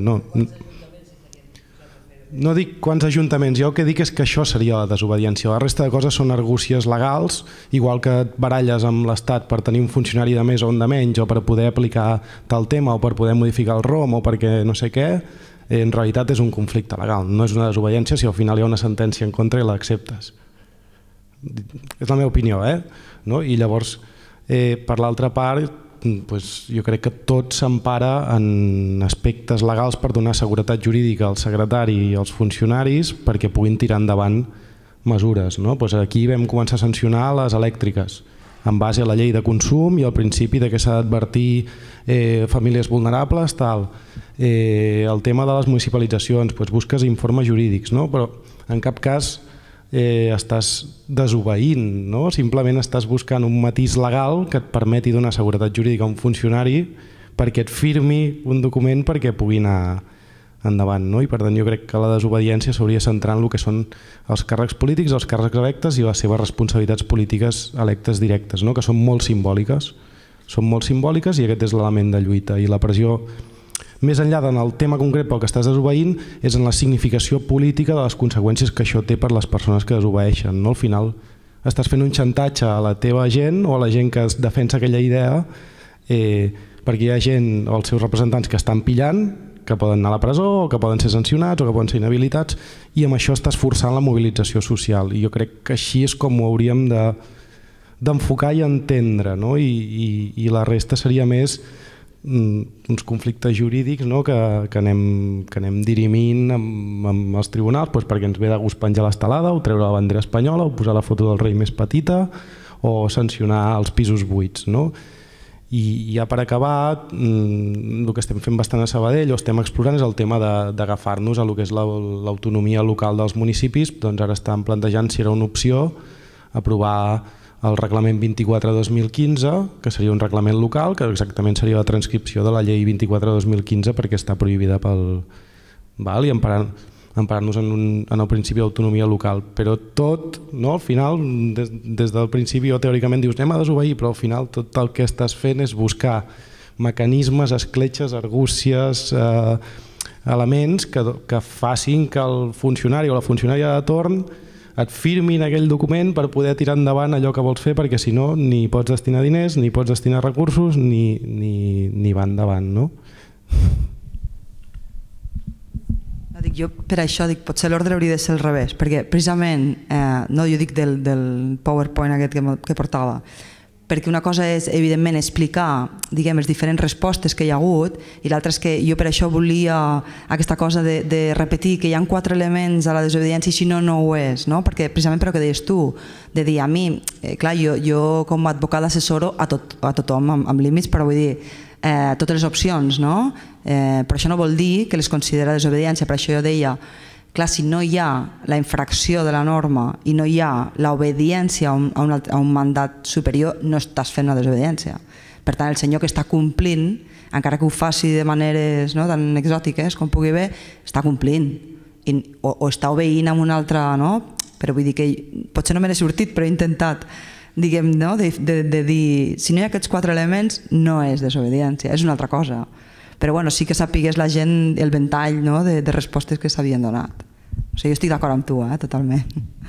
No dic quants ajuntaments, jo el que dic és que això seria la desobediència, la resta de coses són argúcies legals, igual que et baralles amb l'Estat per tenir un funcionari de més o un de menys, o per poder aplicar tal tema, o per poder modificar el ROM, o perquè no sé què. En realitat és un conflicte legal, no és una desobediència si al final hi ha una sentència en contra i l'acceptes. És la meva opinió, no? I llavors, per l'altra part, jo crec que tot s'empara en aspectes legals per donar seguretat jurídica al secretari i als funcionaris perquè puguin tirar endavant mesures, no? Aquí vam començar a sancionar les elèctriques en base a la llei de consum i al principi de que s'ha d'advertir famílies vulnerables, tal. El tema de les municipalitzacions, busques informes jurídics, no? Però en cap cas estàs desobeint, no? Simplement estàs buscant un matís legal que et permeti donar seguretat jurídica a un funcionari perquè et firmi un document perquè pugui anar endavant, no? I per tant jo crec que la desobediència s'hauria de centrar en el que són els càrrecs polítics, els càrrecs electes i les seves responsabilitats polítiques electes directes, no? Que són molt simbòliques. Són molt simbòliques i aquest és l'element de lluita. I la pressió, més enllà del tema concret pel que estàs desobeint, és en la significació política de les conseqüències que això té per les persones que desobeeixen, no? Al final estàs fent un xantatge a la teva gent o a la gent que defensa aquella idea perquè hi ha gent o els seus representants que estan pillant, que poden anar a la presó o que poden ser sancionats o que poden ser inhabilitats, i amb això estàs forçant la mobilització social, i jo crec que així és com ho hauríem d'enfocar i entendre, no? I la resta seria més uns conflictes jurídics, no? que anem dirimint amb els tribunals, perquè ens ve de gust penjar l'estelada o treure la bandera espanyola o posar la foto del rei més petita o sancionar els pisos buits, no? I ja per acabar, el que estem fent bastant a Sabadell o estem explorant és el tema d'agafar-nos a el que és l'autonomia local dels municipis. Doncs ara estan plantejant si era una opció aprovar el reglament 24/2015, que seria un reglament local, que exactament seria la transcripció de la llei 24/2015 perquè està prohibida i emparant-nos en el principi d'autonomia local. Però tot, al final, des del principi teòricament dius anem a desobeir, però al final tot el que estàs fent és buscar mecanismes, escletxes, argúcies, elements que facin que el funcionari o la funcionària de torn et firmin aquell document per poder tirar endavant allò que vols fer, perquè si no ni pots destinar diners, ni pots destinar recursos, ni va endavant, no? Jo per això dic, potser l'ordre hauria de ser al revés, perquè precisament, jo dic del PowerPoint aquest que portava, perquè una cosa és evidentment explicar, diguem, les diferents respostes que hi ha hagut, i l'altra és que jo per això volia aquesta cosa de repetir que hi ha 4 elements a la desobediència i si no, no ho és, perquè precisament per el que deies tu, de dir a mi, clar, jo com a advocat assessoro a tothom amb límits, però vull dir, totes les opcions, no? Però això no vol dir que les considera desobediència, per això jo deia, clar, si no hi ha la infracció de la norma i no hi ha l'obediència a un mandat superior, no estàs fent una desobediència. Per tant, el senyor que està complint, encara que ho faci de maneres tan exòtiques com pugui haver, està complint o està obeint amb una altra, però vull dir que potser no me n'he sortit, però he intentat, diguem, de dir, si no hi ha aquests 4 elements, no és desobediència, és una altra cosa. Però sí que sapigués la gent el ventall de respostes que s'havien donat. O sigui, jo estic d'acord amb tu, totalment.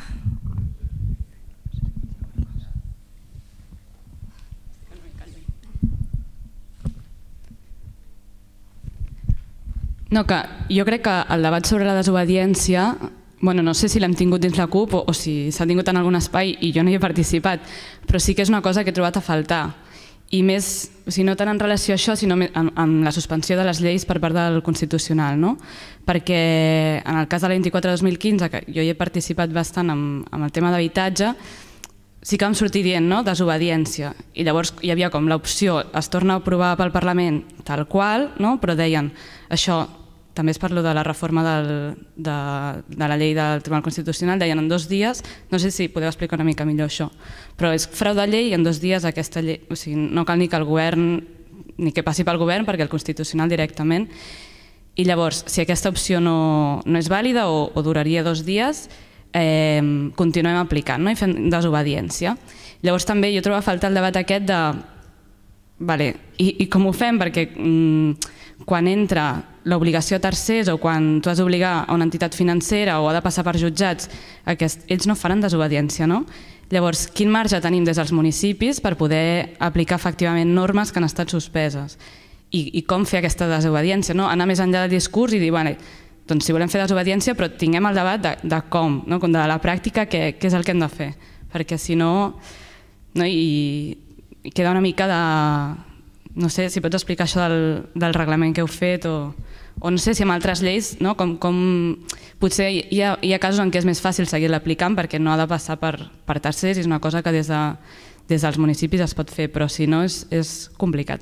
No, que jo crec que el debat sobre la desobediència, no sé si l'hem tingut dins la CUP o si s'ha tingut en algun espai i jo no hi he participat, però sí que és una cosa que he trobat a faltar. I més, no tant en relació a això, sinó amb la suspensió de les lleis per part del Constitucional, no? Perquè en el cas de la 24/2015, que jo hi he participat bastant amb el tema d'habitatge, sí que vam sortir dient desobediència, i llavors hi havia com l'opció es torna a aprovar pel Parlament tal qual, però deien això, també es parla de la reforma de la llei del Tribunal Constitucional, deien en 2 dies, no sé si podeu explicar una mica millor això, però és frau de llei i en 2 dies aquesta llei, o sigui, no cal ni que el govern, ni que passi pel govern perquè el Constitucional directament, i llavors si aquesta opció no és vàlida o duraria 2 dies, continuem aplicant i fent desobediència. Llavors també jo trobo a faltar el debat aquest de i com ho fem, perquè quan entra l'obligació a tercers o quan tu has d'obligar a una entitat financera o ha de passar per jutjats, ells no faran desobediència, no? Llavors, quin marge tenim des dels municipis per poder aplicar efectivament normes que han estat suspeses? I com fer aquesta desobediència? Anar més enllà del discurs i dir, doncs si volem fer desobediència, però tinguem el debat de com, de la pràctica, què és el que hem de fer. Perquè si no, i queda una mica de... No sé si pots explicar això del reglament que heu fet o no sé si amb altres lleis, com potser hi ha casos en què és més fàcil seguir-la aplicant perquè no ha de passar per tercers i és una cosa que des dels municipis es pot fer, però si no és complicat.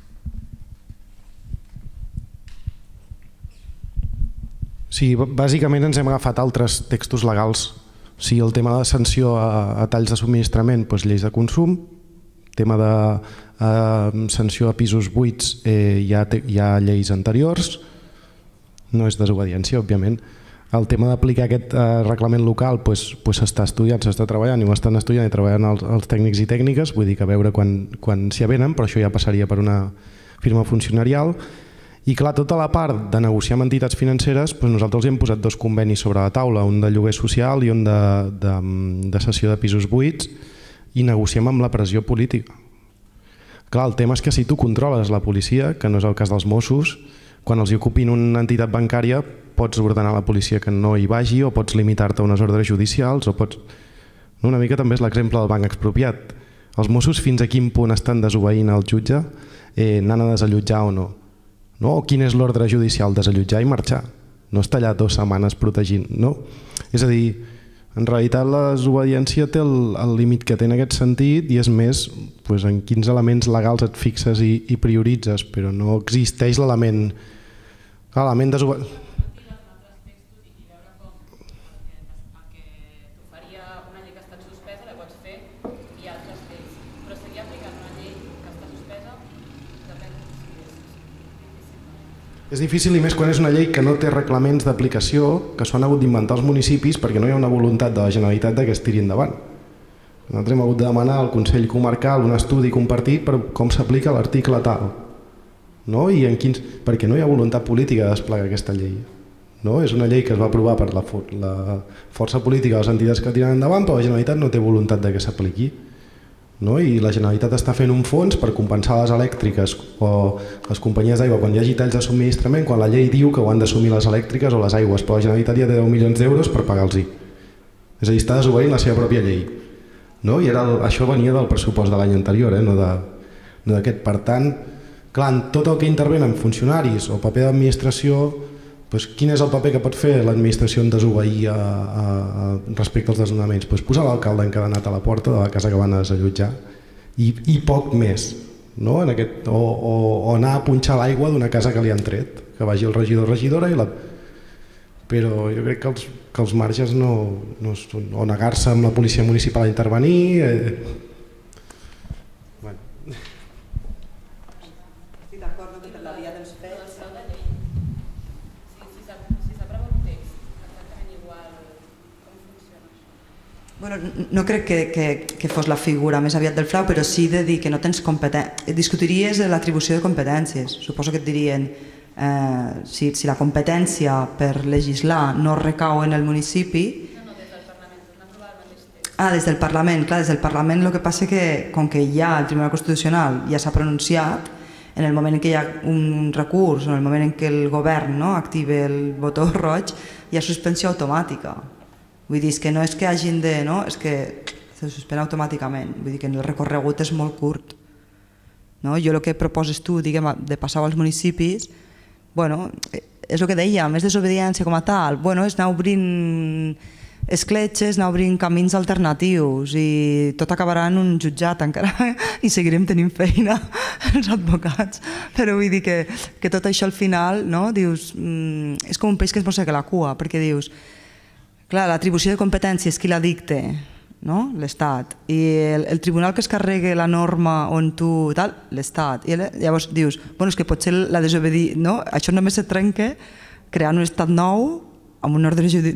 Sí, bàsicament ens hem agafat altres textos legals. O sigui, el tema de sanció a talls de subministrament, lleis de consum. Tema de sanció a pisos buits, hi ha lleis anteriors. No és desobediència, òbviament. El tema d'aplicar aquest reglament local s'està estudiant, s'està treballant i ho estan estudiant i treballant els tècnics i tècniques, vull dir que a veure quan s'hi avenen, però això ja passaria per una firma funcionarial. I clar, tota la part de negociar amb entitats financeres, nosaltres hi hem posat 2 convenis sobre la taula, un de lloguer social i un de cessió de pisos buits, i negociem amb la pressió política. Clar, el tema és que si tu controles la policia, que no és el cas dels Mossos, quan els hi ocupin una entitat bancària pots ordenar a la policia que no hi vagi o pots limitar-te a unes ordres judicials o pots... Una mica també és l'exemple del banc expropiat. Els Mossos fins a quin punt estan desobeint el jutge, anant a desallotjar o no? O quin és l'ordre judicial? Desallotjar i marxar. No estar allà 2 setmanes protegint. És a dir, en realitat la desobediència té el límit que té en aquest sentit i és més en quins elements legals et fixes i prioritzes, però no existeix l'element desobediència. És difícil i més quan és una llei que no té reglaments d'aplicació que s'ho han hagut d'inventar els municipis perquè no hi ha una voluntat de la Generalitat que es tiri endavant. Nosaltres hem hagut de demanar al Consell Comarcal un estudi compartit per com s'aplica l'article tal. Perquè no hi ha voluntat política de desplegar aquesta llei. És una llei que es va aprovar per la força política de les entitats que tiren endavant, però la Generalitat no té voluntat que s'apliqui. I la Generalitat està fent un fons per compensar les elèctriques o les companyies d'aigua quan hi hagi talls de subministrament, quan la llei diu que ho han d'assumir les elèctriques o les aigües, però la Generalitat ja té 10 milions d'euros per pagar-los-hi. És a dir, està desobeint la seva pròpia llei. I això venia del pressupost de l'any anterior, no d'aquest. Per tant, clar, en tot el que intervenen funcionaris o paper d'administració, quin és el paper que pot fer l'administració en desobeir respecte als desnonaments? Posar l'alcalde encadenat a la porta de la casa que van a desallotjar i poc més, o anar a punxar l'aigua d'una casa que li han tret, que vagi el regidor o regidora, però jo crec que els marges o negar-se amb la policia municipal a intervenir... Estic d'acord que per la via dels fets... No crec que fos la figura més aviat del frau, però sí de dir que no tens competències. Discutiries l'atribució de competències. Suposo que et dirien si la competència per legislar no recau en el municipi... Des del Parlament. Clar, des del Parlament el que passa que, com que ja el Tribunal Constitucional ja s'ha pronunciat, en el moment en què hi ha un recurs, o en el moment en què el govern activa el botó roig, hi ha suspensió automàtica. Vull dir, és que no és que hagin de... És que se suspèn automàticament. Vull dir que el recorregut és molt curt. Jo el que proposes tu, diguem, de passar als municipis, és el que deia, més desobediència com a tal, és anar obrint escletxes, anar obrint camins alternatius i tot acabarà en un jutjat encara i seguirem tenint feina els advocats, però vull dir que tot això al final dius, és com un peix que es mossega la cua, perquè dius, clar, l'atribució de competències qui la dicta? L'Estat, i el tribunal que es carregui la norma on tu tal, l'Estat, i llavors dius, és que potser la desobediència, això només se trenca creant un estat nou amb un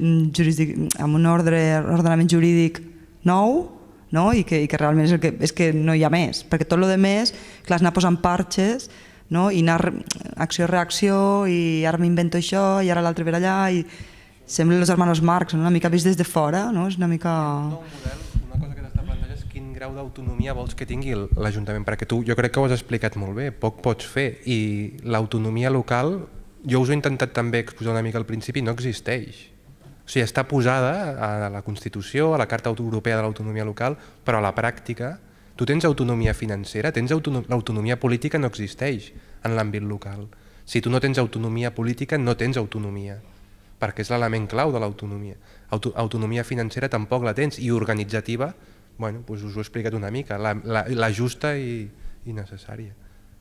ordenament jurídic nou, i que realment és que no hi ha més, perquè tot el més, clar, és anar posant parxes i anar acció-reacció, i ara m'invento això, i ara l'altre ve allà, i semblen els hermanos Marx, una mica vist des de fora, és una mica... Una cosa que t'està plantejant és quin grau d'autonomia vols que tingui l'Ajuntament, perquè tu, jo crec que ho has explicat molt bé, poc pots fer, i l'autonomia local, jo us ho he intentat també exposar una mica al principi, no existeix. O sigui, està posada a la Constitució, a la Carta Europea de l'Autonomia Local, però a la pràctica tu tens autonomia financera, l'autonomia política no existeix en l'àmbit local. Si tu no tens autonomia política, no tens autonomia, perquè és l'element clau de l'autonomia. Autonomia financera tampoc la tens, i organitzativa, us ho he explicat una mica, la justa i necessària.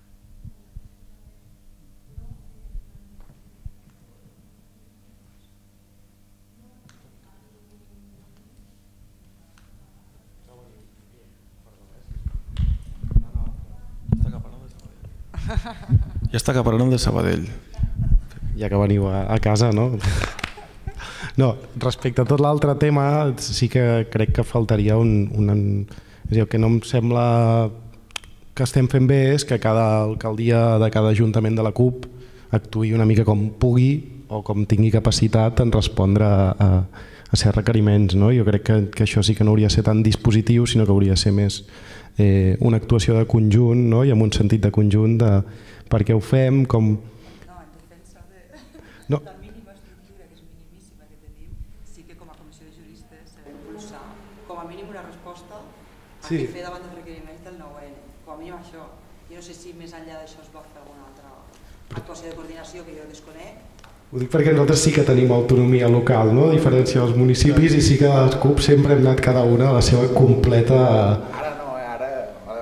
Ja està acaparant de Sabadell. Ja que veniu a casa, no? No, respecte a tot l'altre tema, sí que crec que faltaria el que no em sembla que estem fent bé és que cada alcaldia de cada ajuntament de la CUP actuï una mica com pugui o com tingui capacitat en respondre a certs requeriments. Jo crec que això sí que no hauria de ser tan dispositiu, sinó que hauria de ser més una actuació de conjunt i amb un sentit de conjunt de per què ho fem, com... En defensa de la mínima estructura, que és minimíssima que tenim, sí que com a comissió de juristes s'ha d'impulsar com a mínim una resposta a què fer davant dels requeriments del 9N. Com a mínim això. Jo no sé si més enllà d'això es va fer alguna altra actuació de coordinació que jo desconec. Ho dic perquè nosaltres sí que tenim autonomia local, a diferència dels municipis, i sí que les CUP sempre hem anat cada una a la seva completa... Ara no, ara...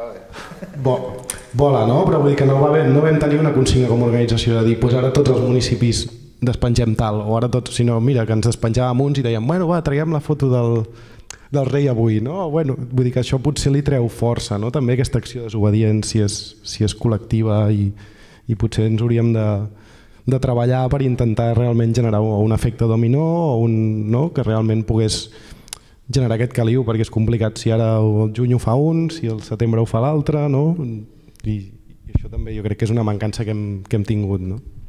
Vola, no? Però vull dir que no vam tenir una consigna com a organització de dir ara tots els municipis despengem tal, o ara tots, sinó mira, que ens despenjàvem uns i dèiem, traiem la foto del rei avui, no? Vull dir que això potser li treu força, també aquesta acció de desobediència si és col·lectiva, i potser ens hauríem de treballar per intentar realment generar un efecte dominó o que realment pogués generar aquest caliu, perquè és complicat si ara el juny ho fa un, si el setembre ho fa l'altre, i això també jo crec que és una mancança que hem tingut.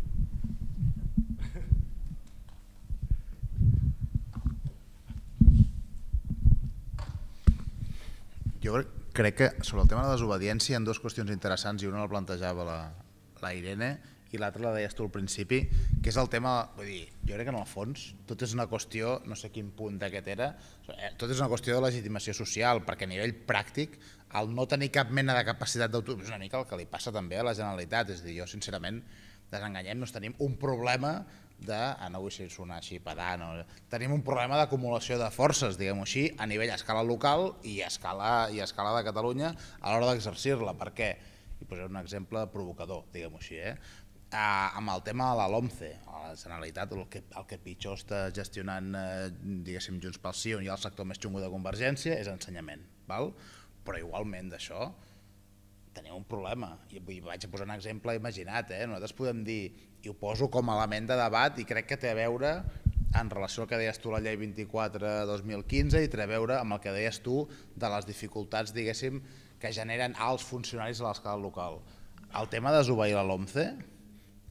Jo crec que sobre el tema de la desobediència hi ha dues qüestions interessants, i una la plantejava la Irene i l'altra la deies tu al principi, que és el tema, vull dir, jo crec que en el fons tot és una qüestió, no sé quin punt d'aquest era, tot és una qüestió de legitimació social, perquè a nivell pràctic el no tenir cap mena de capacitat d'autonomia és una mica el que li passa també a la Generalitat, és a dir, jo sincerament, desenganyem-nos, tenim un problema de, no vull sonar així pedant, tenim un problema d'acumulació de forces, diguem-ho així, a nivell a escala local i a escala de Catalunya a l'hora d'exercir-la. Per què? I posaré un exemple provocador, diguem-ho així, amb el tema de la LOMCE, a la Generalitat, el que pitjor està gestionant, diguéssim, Junts pel Sí, on hi ha el sector més xungo de Convergència, és ensenyament, però igualment d'això tenim un problema, i vaig a posar un exemple imaginat, nosaltres podem dir, i ho poso com a element de debat, i crec que té a veure en relació al que deies tu la llei 24/2015 i té a veure amb el que deies tu de les dificultats, diguéssim, que generen alts funcionaris a l'escala local. El tema de desobeir la LOMCE,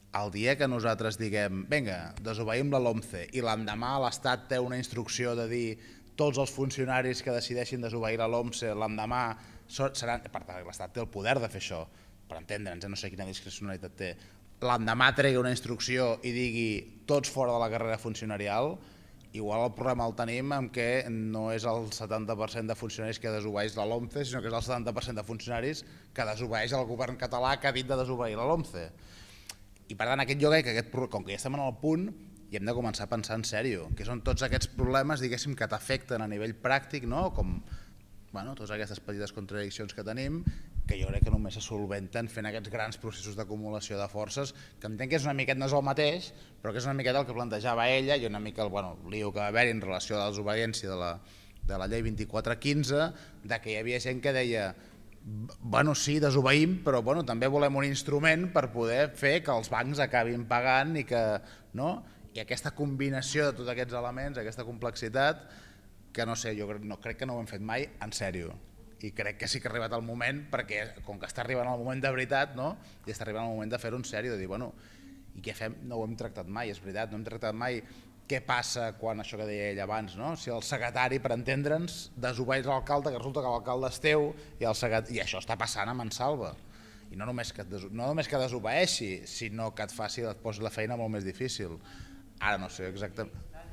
el dia que nosaltres diguem vinga, desobeïm la LOMCE i l'endemà l'Estat té una instrucció de dir tots els funcionaris que decideixin desobeir la LOMCE l'endemà seran... Per tant, l'Estat té el poder de fer això, per entendre'ns, no sé quina discrecionalitat té. L'endemà tregui una instrucció i digui tots fora de la carrera funcionarial, igual el problema el tenim en què no és el 70% de funcionaris que desobeeix la LOMCE, sinó que és el 70% de funcionaris que desobeeix el govern català que ha dit de desobeir la LOMCE. I per tant, jo crec que com que ja estem en el punt, hi hem de començar a pensar en sèrio, que són tots aquests problemes, diguéssim, que t'afecten a nivell pràctic, com totes aquestes petites contradiccions que tenim, que jo crec que només se solventen fent aquests grans processos d'acumulació de forces, que entenc que és una miqueta, no és el mateix, però que és una miqueta el que plantejava ella i una mica el lío que va haver-hi en relació a la desobediència de la llei 2415, de que hi havia gent que deia sí, desobeïm, però també volem un instrument per poder fer que els bancs acabin pagant i aquesta combinació de tots aquests elements, aquesta complexitat, que no sé, jo crec que no ho hem fet mai en sèrio. I crec que sí que ha arribat el moment, perquè com que està arribant el moment de veritat, i està arribant el moment de fer-ho en sèrio, de dir, i què fem? No ho hem tractat mai, és veritat, no hem tractat mai què passa quan, això que deia ell abans, si el secretari, per entendre'ns, desobeeix l'alcalde, que resulta que l'alcalde és teu, i això està passant a Mansalva. I no només que desobeeixi, sinó que et posi la feina molt més difícil. Ara no sé exactament...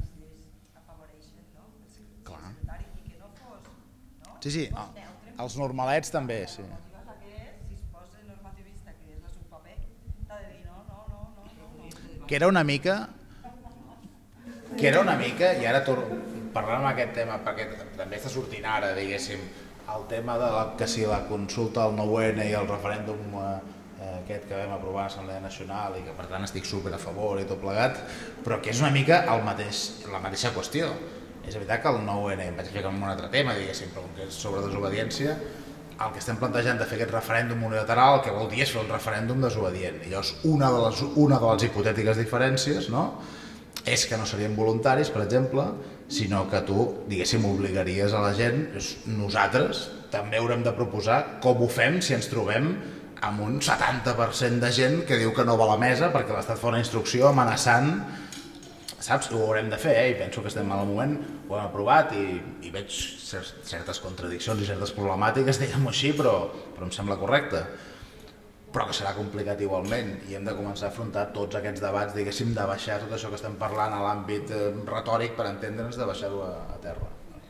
Clar. Sí, els normalets també, sí. Que era una mica, i ara parlant d'aquest tema, perquè també està sortint ara, diguéssim, el tema de que si la consulta al 9N i el referèndum aquest que vam aprovar a l'Assemblea Nacional i que per tant estic super a favor i tot plegat, però que és una mica la mateixa qüestió. És veritat que el 9N, em vaig ficar en un altre tema, diguéssim, però que és sobre desobediència, el que estem plantejant de fer aquest referèndum unilateral, el que vol dir és fer un referèndum desobedient. I llavors, una de les hipotètiques diferències és que no serien voluntaris, per exemple, sinó que tu, diguéssim, obligaries a la gent, nosaltres també haurem de proposar com ho fem si ens trobem amb un 70% de gent que diu que no va a la mesa perquè l'Estat fa una instrucció amenaçant, saps? Ho haurem de fer, i penso que estem al moment, ho hem aprovat i veig certes contradiccions i certes problemàtiques, diguem-ho així, però em sembla correcte. Però que serà complicat igualment i hem de començar a afrontar tots aquests debats, diguéssim, de baixar tot això que estem parlant a l'àmbit retòric, per entendre'ns, de baixar-ho a terra.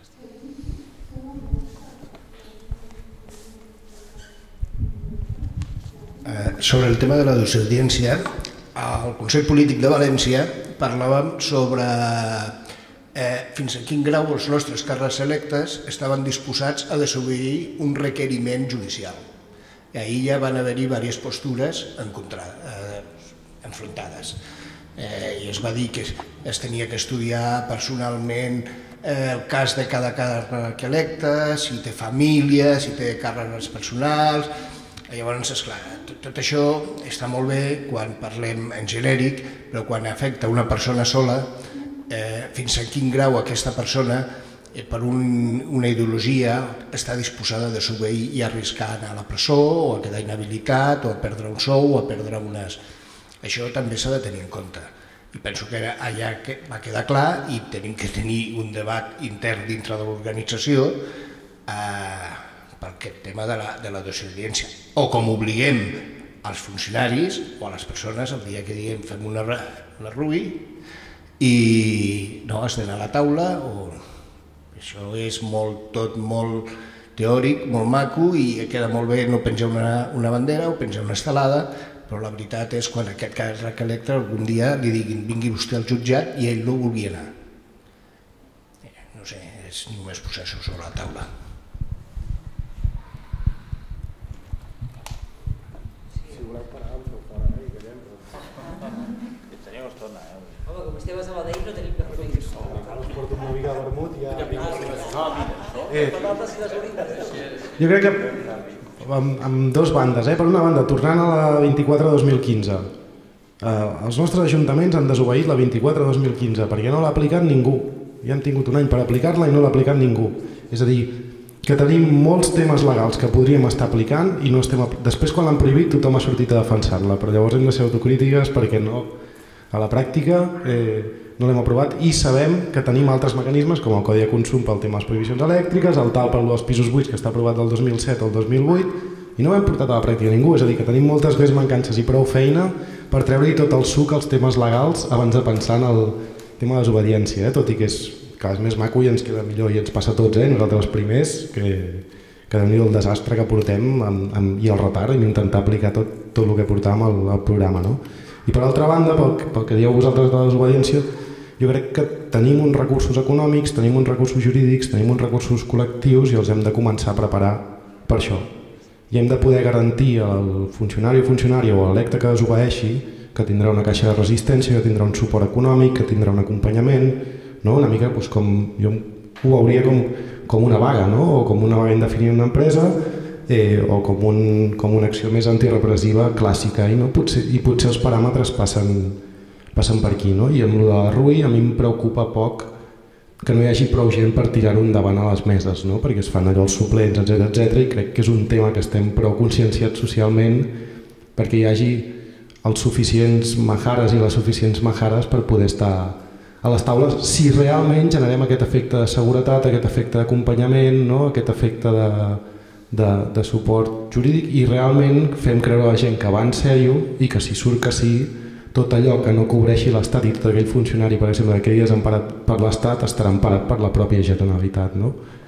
Sobre el tema de la desobediència, al Consell Polític de València parlàvem sobre fins a quin grau els nostres càrrecs electes estaven disposats a desobeir un requeriment judicial. I ahir ja van haver-hi diverses postures enfrontades. I es va dir que es tenia que estudiar personalment el cas de cada càrrec electe, si té família, si té càrrecs personals. Llavors, esclar, tot això està molt bé quan parlem en genèric, però quan afecta una persona sola, fins a quin grau aquesta persona, per una ideologia, està disposada a desobeir i arriscar anar a la presó, o a quedar inhabilitat, o a perdre un sou, o a perdre unes... Això també s'ha de tenir en compte. I penso que allà va quedar clar i tenim que tenir un debat intern dintre de l'organització per aquest tema de la desobediència. O com obliguem als funcionaris o a les persones el dia que diguem fem una RUI i no has d'anar a la taula o... Això és tot molt teòric, molt maco i queda molt bé no penjar una bandera o penjar una estelada, però la veritat és quan aquest càrrec electe algun dia li diguin vingui vostè al jutjat i ell no vulgui anar. No sé, és només posar això sobre la taula. Si voleu parar, em feu fora, i callem. Et tenia estona, Home, com esteu a Sabadell no tenim que fer això. Us porto una mica de vermut i ja... Jo crec que amb dues bandes, per una banda, tornant a la 24-2015, els nostres ajuntaments han desobeït la 24-2015 perquè no l'ha aplicat ningú. Ja han tingut un any per aplicar-la i no l'ha aplicat ningú. És a dir, que tenim molts temes legals que podríem estar aplicant i no estem... Després, quan l'han prohibit, tothom ha sortit a defensar-la, però llavors hem de ser autocrítiques perquè no, a la pràctica no l'hem aprovat i sabem que tenim altres mecanismes com el Codi de Consum pel tema de les prohibicions elèctriques, el tal per als pisos buits que està aprovat del 2007 al 2008 i no ho hem portat a la pràctica ningú, és a dir, que tenim moltes més mancances i prou feina per treure-hi tot el suc als temes legals abans de pensar en el tema de desobediència, tot i que és cada més maco i ens queda millor i ens passa a tots, nosaltres els primers, que déu-n'hi-do el desastre que portem i el retard en intentar aplicar tot el que portàvem al programa. No? I per altra banda, pel que dieu vosaltres de la desobediència, jo crec que tenim uns recursos econòmics, tenim uns recursos jurídics, tenim uns recursos col·lectius i els hem de començar a preparar per això. I hem de poder garantir al funcionari o funcionària o a l'electe que desobeeixi que tindrà una caixa de resistència, que tindrà un suport econòmic, que tindrà un acompanyament, no? Una mica com jo ho veuria com una vaga, no? O com una vaga indefinida en una empresa o com una acció més antirepressiva clàssica i potser els paràmetres passen per aquí. No? I amb la RUI a mi em preocupa poc que no hi hagi prou gent per tirar-ho endavant a les meses, no? Perquè es fan allò els suplents, etc. I crec que és un tema que estem prou conscienciats socialment perquè hi hagi els suficients majares i les suficients majares per poder estar a les taules si realment generem aquest efecte de seguretat, aquest efecte d'acompanyament, no? Aquest efecte de suport jurídic i realment fem creure a la gent que va en sèrio i que si surt que sí, tot allò que no cobreixi l'Estat i tot aquell funcionari, per exemple, que és emparat per l'Estat estarà emparat per la pròpia Generalitat. No?